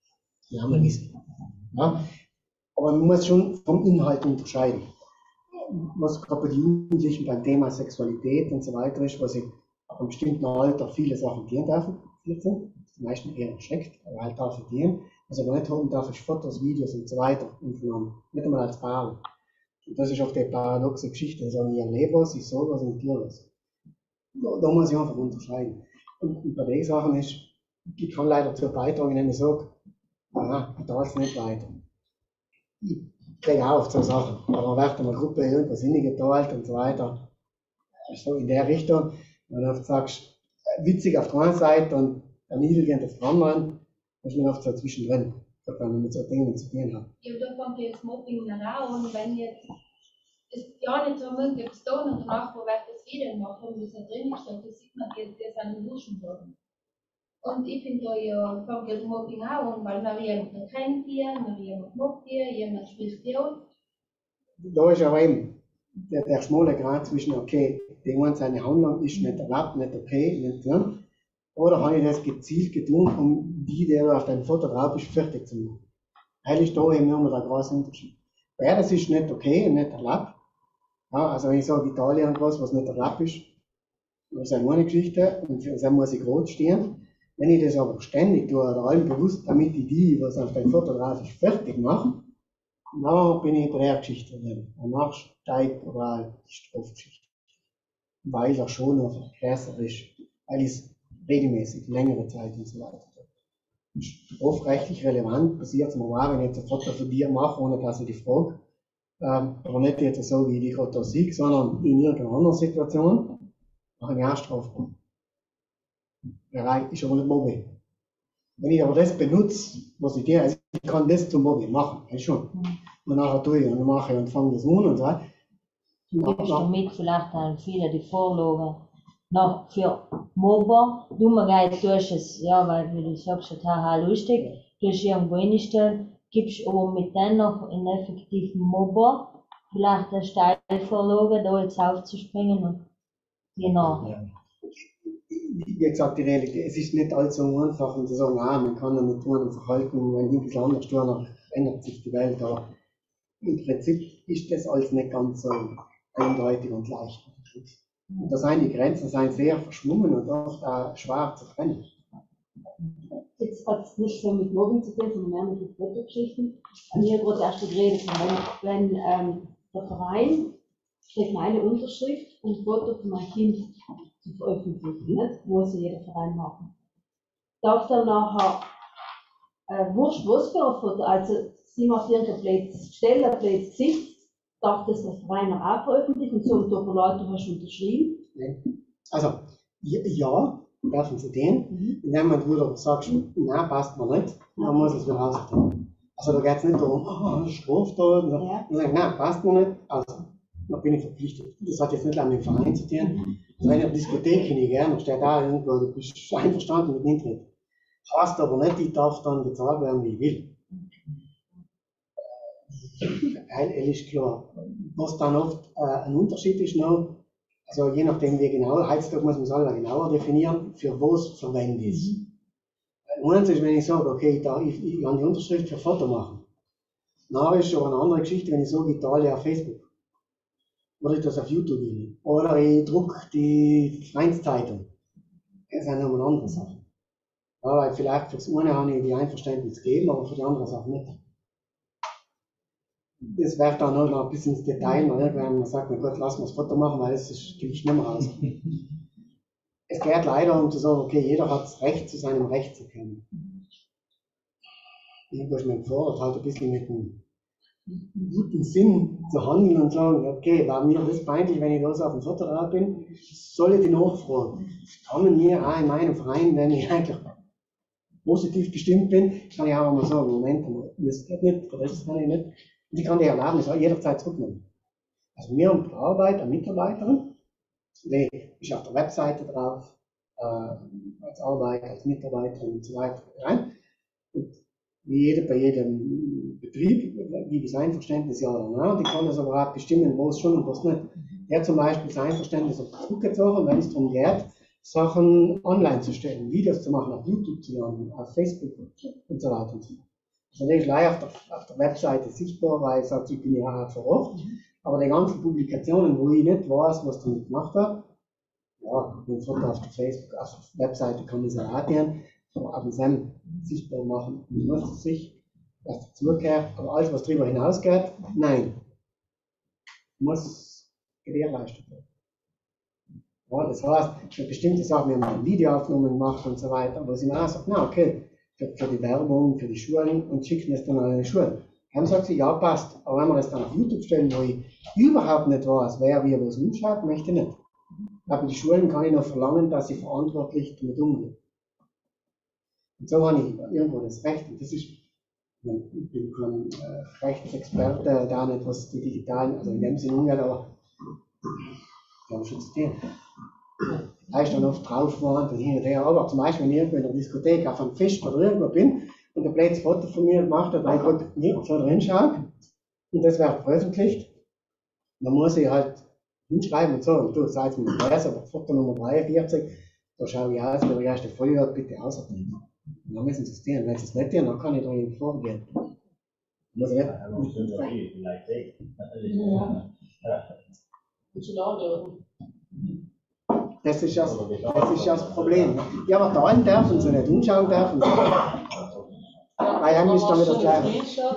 Ja, man wissen. Ja? Aber man muss schon vom Inhalt unterscheiden. was gerade bei den Jugendlichen beim Thema Sexualität und so weiter ist, wo sie ab einem bestimmten Alter viele Sachen dienen dürfen, vierzehn, die meisten eher erschreckt, aber halt dafür dienen, was aber nicht haben darf, ist Fotos, Videos und so weiter unternommen, nicht einmal als Paar. Und das ist oft die paradoxe Geschichte, also ich erlebe was, ich sage was und tue was. Da, da muss ich einfach unterscheiden. Und, und bei den Sachen ist, ich kann leider dazu beitragen, wenn ich sage, aha, ich darf es nicht weiter. Ich kriege auch auf so Sachen, aber wird eine Gruppe irgendwas hingeteilt und so weiter. So in der Richtung, wenn du oft sagst, witzig auf der einen Seite und erniedrigend auf der anderen, ist man oft so zwischendrin, wenn man mit so Dingen zu tun hat. Ja, da kommt jetzt Mobbing nach und wenn jetzt ist ja nicht so möglich, ob es da und danach, wo wird das wieder machen, und das da drin steht, das sieht man, die, die sind duschen worden. Und ich finde da ja, kommt jetzt Mobbing auch an, weil man jemanden kennt hier, man jemanden mobbt hier, jemand spricht hier aus. Da ist aber eben der, der schmale Grad zwischen, okay, die eine seine Handlung ist nicht erlaubt, nicht okay, nicht drin, oder habe ich das gezielt getan, um die, der auf deinem Foto drauf ist, fertig zu machen. Weil ist da eben immer der große Unterschied. Ja, das ist nicht okay und nicht erlaubt. Ja, also wenn ich sage, Italien was, was nicht erlaubt ist, das ist eine Geschichte und für das muss ich rot stehen. Wenn ich das aber ständig tue oder allem bewusst, damit ich die, was auf deinem Foto drauf ist, fertig mache, dann bin ich bei der Geschichte drin. Danach steigt aber die Strafgeschichte. Weil er schon noch größer ist, weil es regelmäßig, längere Zeit und so weiter. Strafrechtlich relevant passiert es mir auch, wenn ich jetzt ein Foto von dir mache, ohne dass ich dich frage. Ähm, aber nicht jetzt so, wie ich dich gerade da sehe, sondern in irgendeiner anderen Situation, mache ich auch strafbar. Ja, ist aber nicht Mobbing. Wenn ich aber das benutze, was ich dir, also ich kann das zum Mobbing machen, ja schon. Und nachher tue ich und mache ich und fange das an und so. Du gibst damit vielleicht an viele die Vorlage noch für Mobber. Dummerheit durch es, ja, weil wie du sagst, total lustig, durch irgendwo hinstellen, gibst aber mit denen noch einen effektiven Mobber vielleicht eine Steilvorlage, da jetzt aufzuspringen und genau. Ja. Wie gesagt, die Realität, es ist nicht allzu einfach, um zu sagen, ah, man kann ja nicht tun und verhalten, wenn ich ein bisschen anders tue, dann ändert sich die Welt. Aber im Prinzip ist das alles nicht ganz so eindeutig und leicht. Und da sind die Grenzen sind sehr verschwommen und oft auch schwer zu trennen. Jetzt hat es nicht so mit Mobbing zu tun, sondern mehr mit den Fotogeschichten. Mir hat gerade erst geredet, wenn, wenn ähm, der Verein schreibt meine Unterschrift und ein Foto von meinem Kind zu veröffentlichen, nicht? Muss jeder Verein machen. Darf dann nachher, äh, wurscht was für ein Foto, also sie macht irgendein blödes Stelle, ein blödes Gesicht, darf das der Verein auch veröffentlichen und so und da Leute hast du unterschrieben? Also, ja, dürfen sie den. Mhm. Wenn man wieder sagt, nein, passt mir nicht, dann muss es wieder rausgehen. Also da geht es nicht darum, oh, Straftat, ja. Und sagen, nein, passt mir nicht, also dann bin ich verpflichtet. Das hat jetzt nicht an den Verein zu tun. Mhm. Also wenn ich eine Diskothek hingehe, dann steht da irgendwo, du bist einverstanden mit dem Internet. Heißt aber nicht, ich darf dann bezahlt werden, wie ich will. Weil, ist klar. Was dann oft äh, ein Unterschied ist noch, also je nachdem wie genau, heutzutage muss man es selber genauer definieren, für was verwende ich es. Eins ist, wenn ich sage, okay, ich, darf, ich, ich kann die Unterschrift für Foto machen. Dann ist aber eine andere Geschichte, wenn ich sage, ich teile auf Facebook. Oder ich das auf YouTube will. Oder ich drucke die Vereinszeitung. Das sind nochmal andere Sachen. Ja, weil vielleicht für das eine habe ich die Einverständnis gegeben, aber für die andere Sachen nicht. Das wird dann noch ein bisschen ins Detail, wenn man sagt, na gut, lass mal das Foto machen, weil es gibt nicht mehr raus. Es geht leider um zu sagen, okay, jeder hat das Recht, zu seinem Recht zu kommen. Ich habe mir gefordert, halt ein bisschen mit einem guten Sinn zu handeln und sagen, okay, war mir das peinlich, wenn ich da so auf dem Foto drauf bin, soll ich die nachfragen. Kann mir auch in meinem Verein, wenn ich eigentlich positiv gestimmt bin, kann ich auch mal sagen, Moment, das geht nicht, das kann ich nicht. Und ich kann die Erlaubnis auch jederzeit zurücknehmen. Also wir haben bei der Arbeit eine Mitarbeiterin, die ist auf der Webseite drauf, äh, als Arbeit, als Mitarbeiterin und so weiter rein. Und wie jeder, bei jedem Betrieb, wie das Einverständnis ja oder nein, die kann das aber auch bestimmen, was schon und was nicht. Der hat zum Beispiel das Einverständnis auf zurückgezogen, wenn es darum geht, Sachen online zu stellen, Videos zu machen, auf YouTube zu laden, auf Facebook und so weiter und so fort. Also der ist gleich auf der, auf der Webseite sichtbar, weil er sagt, ich bin ja auch vor Ort. Aber die ganzen Publikationen, wo ich nicht weiß, was damit gemacht hat, ja, ein Foto auf der Facebook, auf der Webseite kann man es erraten, aber auf dem Sam sichtbar machen, muss es sich, was dazugehört, aber alles, was darüber hinausgeht, nein, muss gewährleistet werden. Ja, das heißt, für bestimmte Sachen, wir haben Videoaufnahmen gemacht und so weiter, aber sie haben auch gesagt, na okay, für, für die Werbung, für die Schulen und schicken es dann an eine Schule. Dann sagt sie, ja passt, aber wenn wir das dann auf YouTube stellen, wo ich überhaupt nicht weiß, wer wie was umschaut, möchte ich nicht. Aber die Schulen kann ich noch verlangen, dass sie verantwortlich damit umgehen. Und so habe ich irgendwo das Recht, und das ist, ich bin kein äh, Rechtsexperte, da nicht was die digitalen, also in dem Sinne umgeht, aber die haben schon zu tun. Da ist dann oft draufgewandt und hin und her, aber zum Beispiel, wenn ich irgendwo in der Diskothek auf einem Fest oder irgendwo bin und ein blödes Foto von mir gemacht hat, weil ich gerade nicht so drin schaue und das wird veröffentlicht, dann muss ich halt hinschreiben und so, und du sagst mir, weiß, aber Foto Nummer dreiundvierzig, da schaue ich aus, wenn ich erst die Folie hat, bitte ausnehmen. Und dann müssen sie es tun. Wenn sie es nicht tun, dann kann ich dagegen vorgehen. Muss ich nicht. Das ist ja das, das ist ja das Problem. Ja, aber teilen dürfen sie nicht, umschauen dürfen sie. Weil eigentlich ist damit das Gleiche.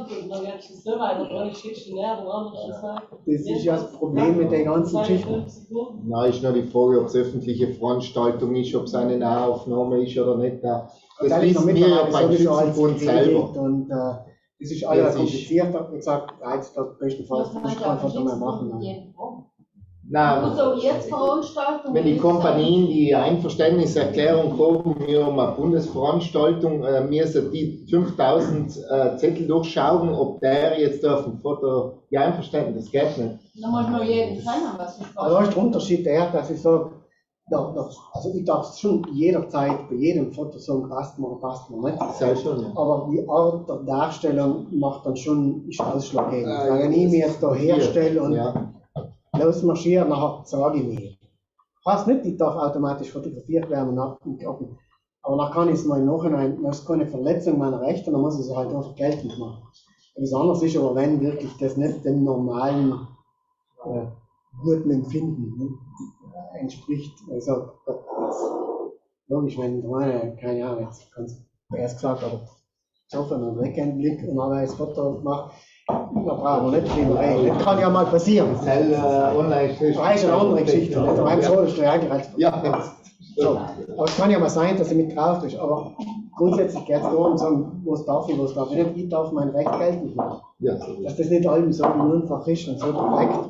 Das ist ja das Problem mit der ganzen Geschichte. Na, ist nur die Frage, ob es öffentliche Veranstaltung ist, ob es eine Nahaufnahme ist oder nicht. Das wissen wir ja beim Schützenbund selber. Und äh, das ist alles komplizierter. Wie gesagt, jetzt das bestenfalls das kann man mal machen. Nein, wenn die Kompanien die Einverständniserklärung kommen, wir um eine Bundesveranstaltung, äh, müssen die fünftausend äh, Zettel durchschauen, ob der jetzt auf dem Foto die Einverständnis, das geht nicht. Da muss man jeden kennen, was ich Also da ist der Unterschied der, dass ich sage, da, da, also ich darf schon jederzeit bei jedem Foto sagen, passt mir oder passt mir nicht. Das heißt schon, ja. Aber die Art der Darstellung macht dann schon, ist ausschlaggebend. Äh, Weil wenn ich mich jetzt da herstelle und ja. losmarschiere, dann sage ich mir. Heißt nicht, ich darf automatisch fotografiert werden und abgucken. Aber dann kann ich es mal im Nachhinein, das ist keine Verletzung meiner Rechte, dann muss ich es halt einfach geltend machen. Etwas anderes ist aber, wenn wirklich das nicht dem normalen äh, guten Empfinden ne, entspricht. Also, logisch, wenn der eine, keine Ahnung, jetzt ganz erst gesagt, aber so von einem Weekendblick und dann ein Foto macht, da brauchen wir nicht drüber reden. Das kann ja mal passieren. Das ist äh, online. Das ist eine andere Geschichte. Nicht? Aber so ist der eigentlich als Ja. so. Aber es kann ja mal sein, dass er mit drauf ist. Aber grundsätzlich geht es darum, zu sagen, was darf ich, was darf ich nicht. Ich darf mein Recht geltend machen. Ja, so Dass das nicht allem so einfach ist und so perfekt.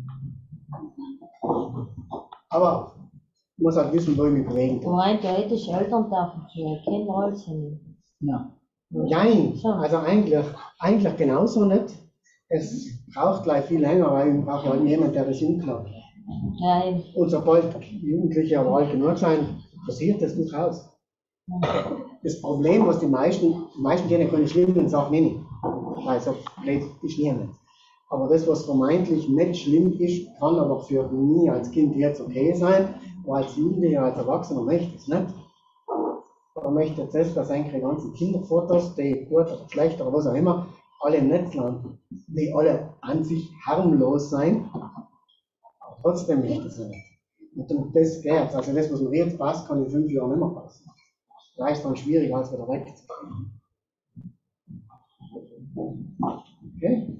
Aber ich muss halt wissen, wo ich mich bewegen kann. Rein theoretisch Eltern dürfen für Kinder alles hin. Ja. Nein, also eigentlich, eigentlich genauso nicht. Es braucht gleich viel länger, weil ich brauche halt jemanden, der das hinknappt. Nein. Und sobald Jugendliche aber alt genug sein, passiert das nicht raus. Das Problem, was die meisten, die meisten kennen, können schlimmen Sachen nicht. Weil so blöd ist niemand. Aber das, was vermeintlich nicht schlimm ist, kann aber für mich als Kind jetzt okay sein, aber als Jugendlicher, als Erwachsener möchte ich es nicht. Man möchte jetzt das, dass eigentlich die ganzen Kinderfotos, die gut oder schlecht oder was auch immer, alle im Netz landen, die alle an sich harmlos sein, aber trotzdem möchte ich es nicht. Und dann das geht, also das, was mir jetzt passt, kann in fünf Jahren nicht mehr passen. Da ist es dann schwieriger, als wieder wegzukriegen. Okay?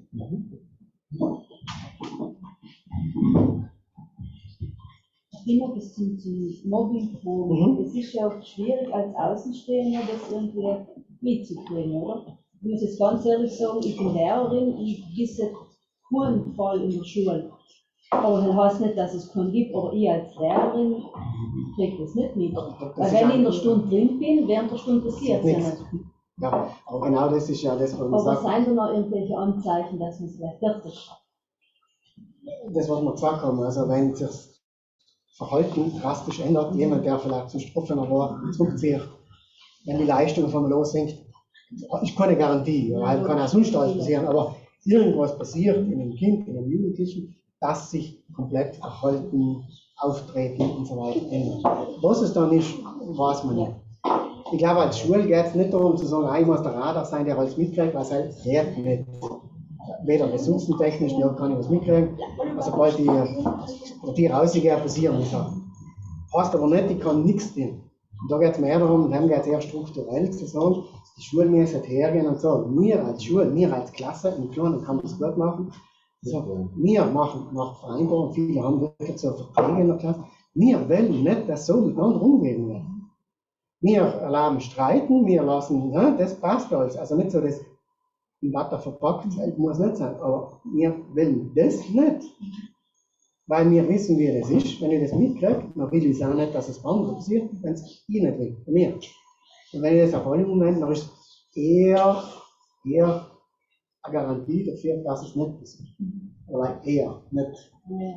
Immer bis zum, zum Mobbing Mhm. Es ist ja oft schwierig als Außenstehender das irgendwie mitzukriegen, oder? Ich muss jetzt ganz ehrlich sagen, ich bin Lehrerin, ich wisse keinen Fall in der Schule. Aber das heißt nicht, dass es keinen gibt, aber ich als Lehrerin kriege das nicht mit. Weil wenn ich in der Stunde drin bin, während der Stunde passiert es ja nicht. Ja, aber genau das ist ja das, was man Aber sagt. seien da noch irgendwelche Anzeichen, dass man es vielleicht fertig Das, was wir gesagt haben, also wenn sich das Verhalten drastisch ändert, jemand, der vielleicht zu offener war, zurückzieht, wenn die Leistung auf einmal lossinkt, ist keine Garantie, weil kann auch sonst alles passieren, aber irgendwas passiert in einem Kind, in einem Jugendlichen, dass sich komplett Verhalten, Auftreten und so weiter ändert. Was es dann ist, weiß man nicht. Ich glaube, als Schule geht es nicht darum zu sagen, ich muss der Radar sein, der alles mitkriegt, weil es halt geht nicht. weder ressourcentechnisch noch kann ich was mitkriegen. Also sobald die, die rausgehen, passieren Sachen. Heißt aber nicht, ich kann nichts tun. Und da geht es mehr darum, und dann geht es eher strukturell zu sagen, die Schule müssen hergehen und sagen, wir als Schule, wir als Klasse, im Kleinen kann man es gut machen. So, wir machen nach Vereinbarung, viele haben wirklich so Verträge in der Klasse. Wir wollen nicht, dass so miteinander umgehen wird. Wir erlauben Streiten, wir lassen, ne, das passt alles. Also nicht so, das im Watte verpackt, muss nicht sein, aber wir wollen das nicht. Weil wir wissen, wie das ist. Wenn ich das mitkriege, dann will ich auch nicht, dass es anderen passiert, wenn es ich nicht will, bei mir. Und wenn ich das auf alle Momente, dann ist es eher, eher eine Garantie dafür, dass es nicht passiert. Oder eher nicht.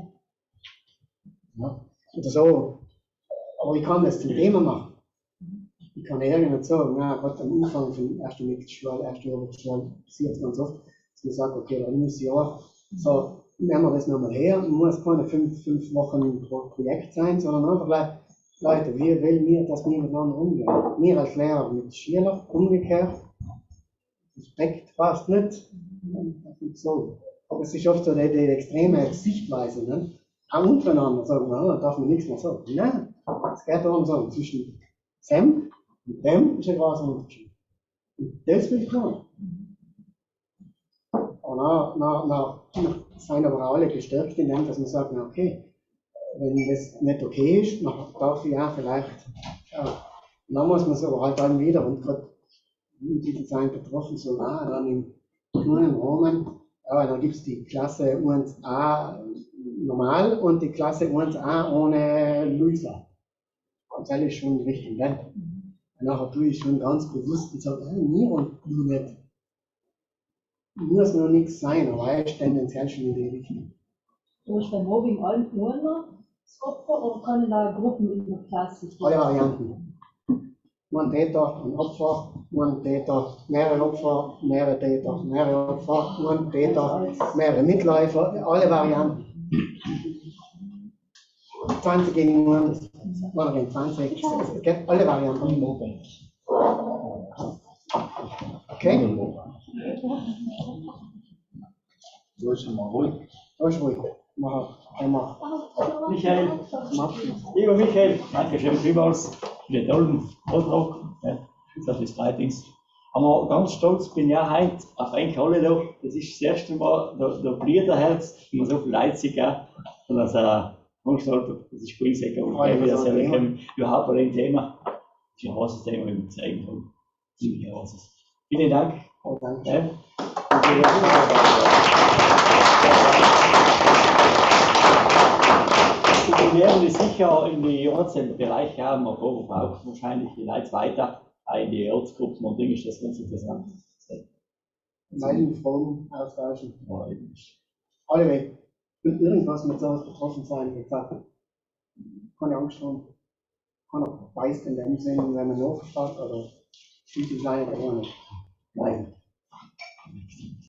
Ja. Oder so. Aber ich kann das zum Thema machen. Ich kann eher nicht sagen, na, gerade am Anfang von erster Mittelschule, erster Oberschule, passiert es ganz oft, dass man sagt, okay, dann muss ich auch so, nehmen wir das nochmal her, muss keine fünf, fünf Wochen pro Projekt sein, sondern einfach gleich, Leute, wir wollen wir, dass wir miteinander umgehen. Wir als Lehrer mit Schülern, umgekehrt, Respekt passt nicht, das ist so. Aber es ist oft so die, die extreme Sichtweise, ne? Auch untereinander sagen, na, da darf man nichts mehr sagen. Nein, es geht darum, sagen, zwischen Sam und dem ist ein großer Unterschied. Und das will ich machen. Aber na, na, na, sind aber alle gestärkt in dem, dass man sagt, na okay, wenn das nicht okay ist, dann darf ich auch vielleicht, ja, dann muss man es aber halt dann wieder, und gerade die sind betroffen, so, ah, dann im kleinen Rahmen, ja, dann gibt es die Klasse eins a normal und die Klasse eins a ohne Luisa. Und das ist schon richtig, ne? Und nachher tue ich schon ganz bewusst und sage, hey, mir und du nicht. Muss noch nichts sein, aber er ist tendenziell schon in die Richtung. Du hast beim Mobbing allen nur das Opfer oder können da Gruppen in der Klasse stehen? Alle Varianten. Ein Täter, ein Opfer, ein Täter, mehrere Opfer, mehrere Täter, mehrere Opfer, ein Täter, mehrere Mitläufer, alle Varianten. zwanzig gegen eins, oder gegen zwanzig, es gibt alle Varianten. Okay? So ist schon mal ruhig. Da ist ruhig. Mach, mach. Michael, lieber Michael, danke schön vielmals für den tollen Vortrag. Ja, das ist drei Dings. Aber ganz stolz bin ich auch heute auf eigentlich alle da. Das ist das erste Mal, da, da bliert der Herz, wenn man so viel Leute sieht, ja. Und das, äh, Veranstaltung, das ist Spielsäcker und ich wieder selber kommen. Überhaupt bei dem Thema, das ist ein großes Thema, wie wir zeigen haben. Ziemlich großes. Vielen Dank. Oh, danke. Ja. Wir werden die sicher in die einzelnen Bereiche haben, aber auch wahrscheinlich die Leute weiter, auch in die Ortsgruppen und Dinge, ist das ganz interessant. Meinen Fragen austauschen. Ja, eben. Alle weg. Und irgendwas mit sowas betroffen sein, wie gesagt, keine Angst haben. Keiner beißt in dem Sinne, wenn man nachfragt oder sieht die kleine Drohne. Nein.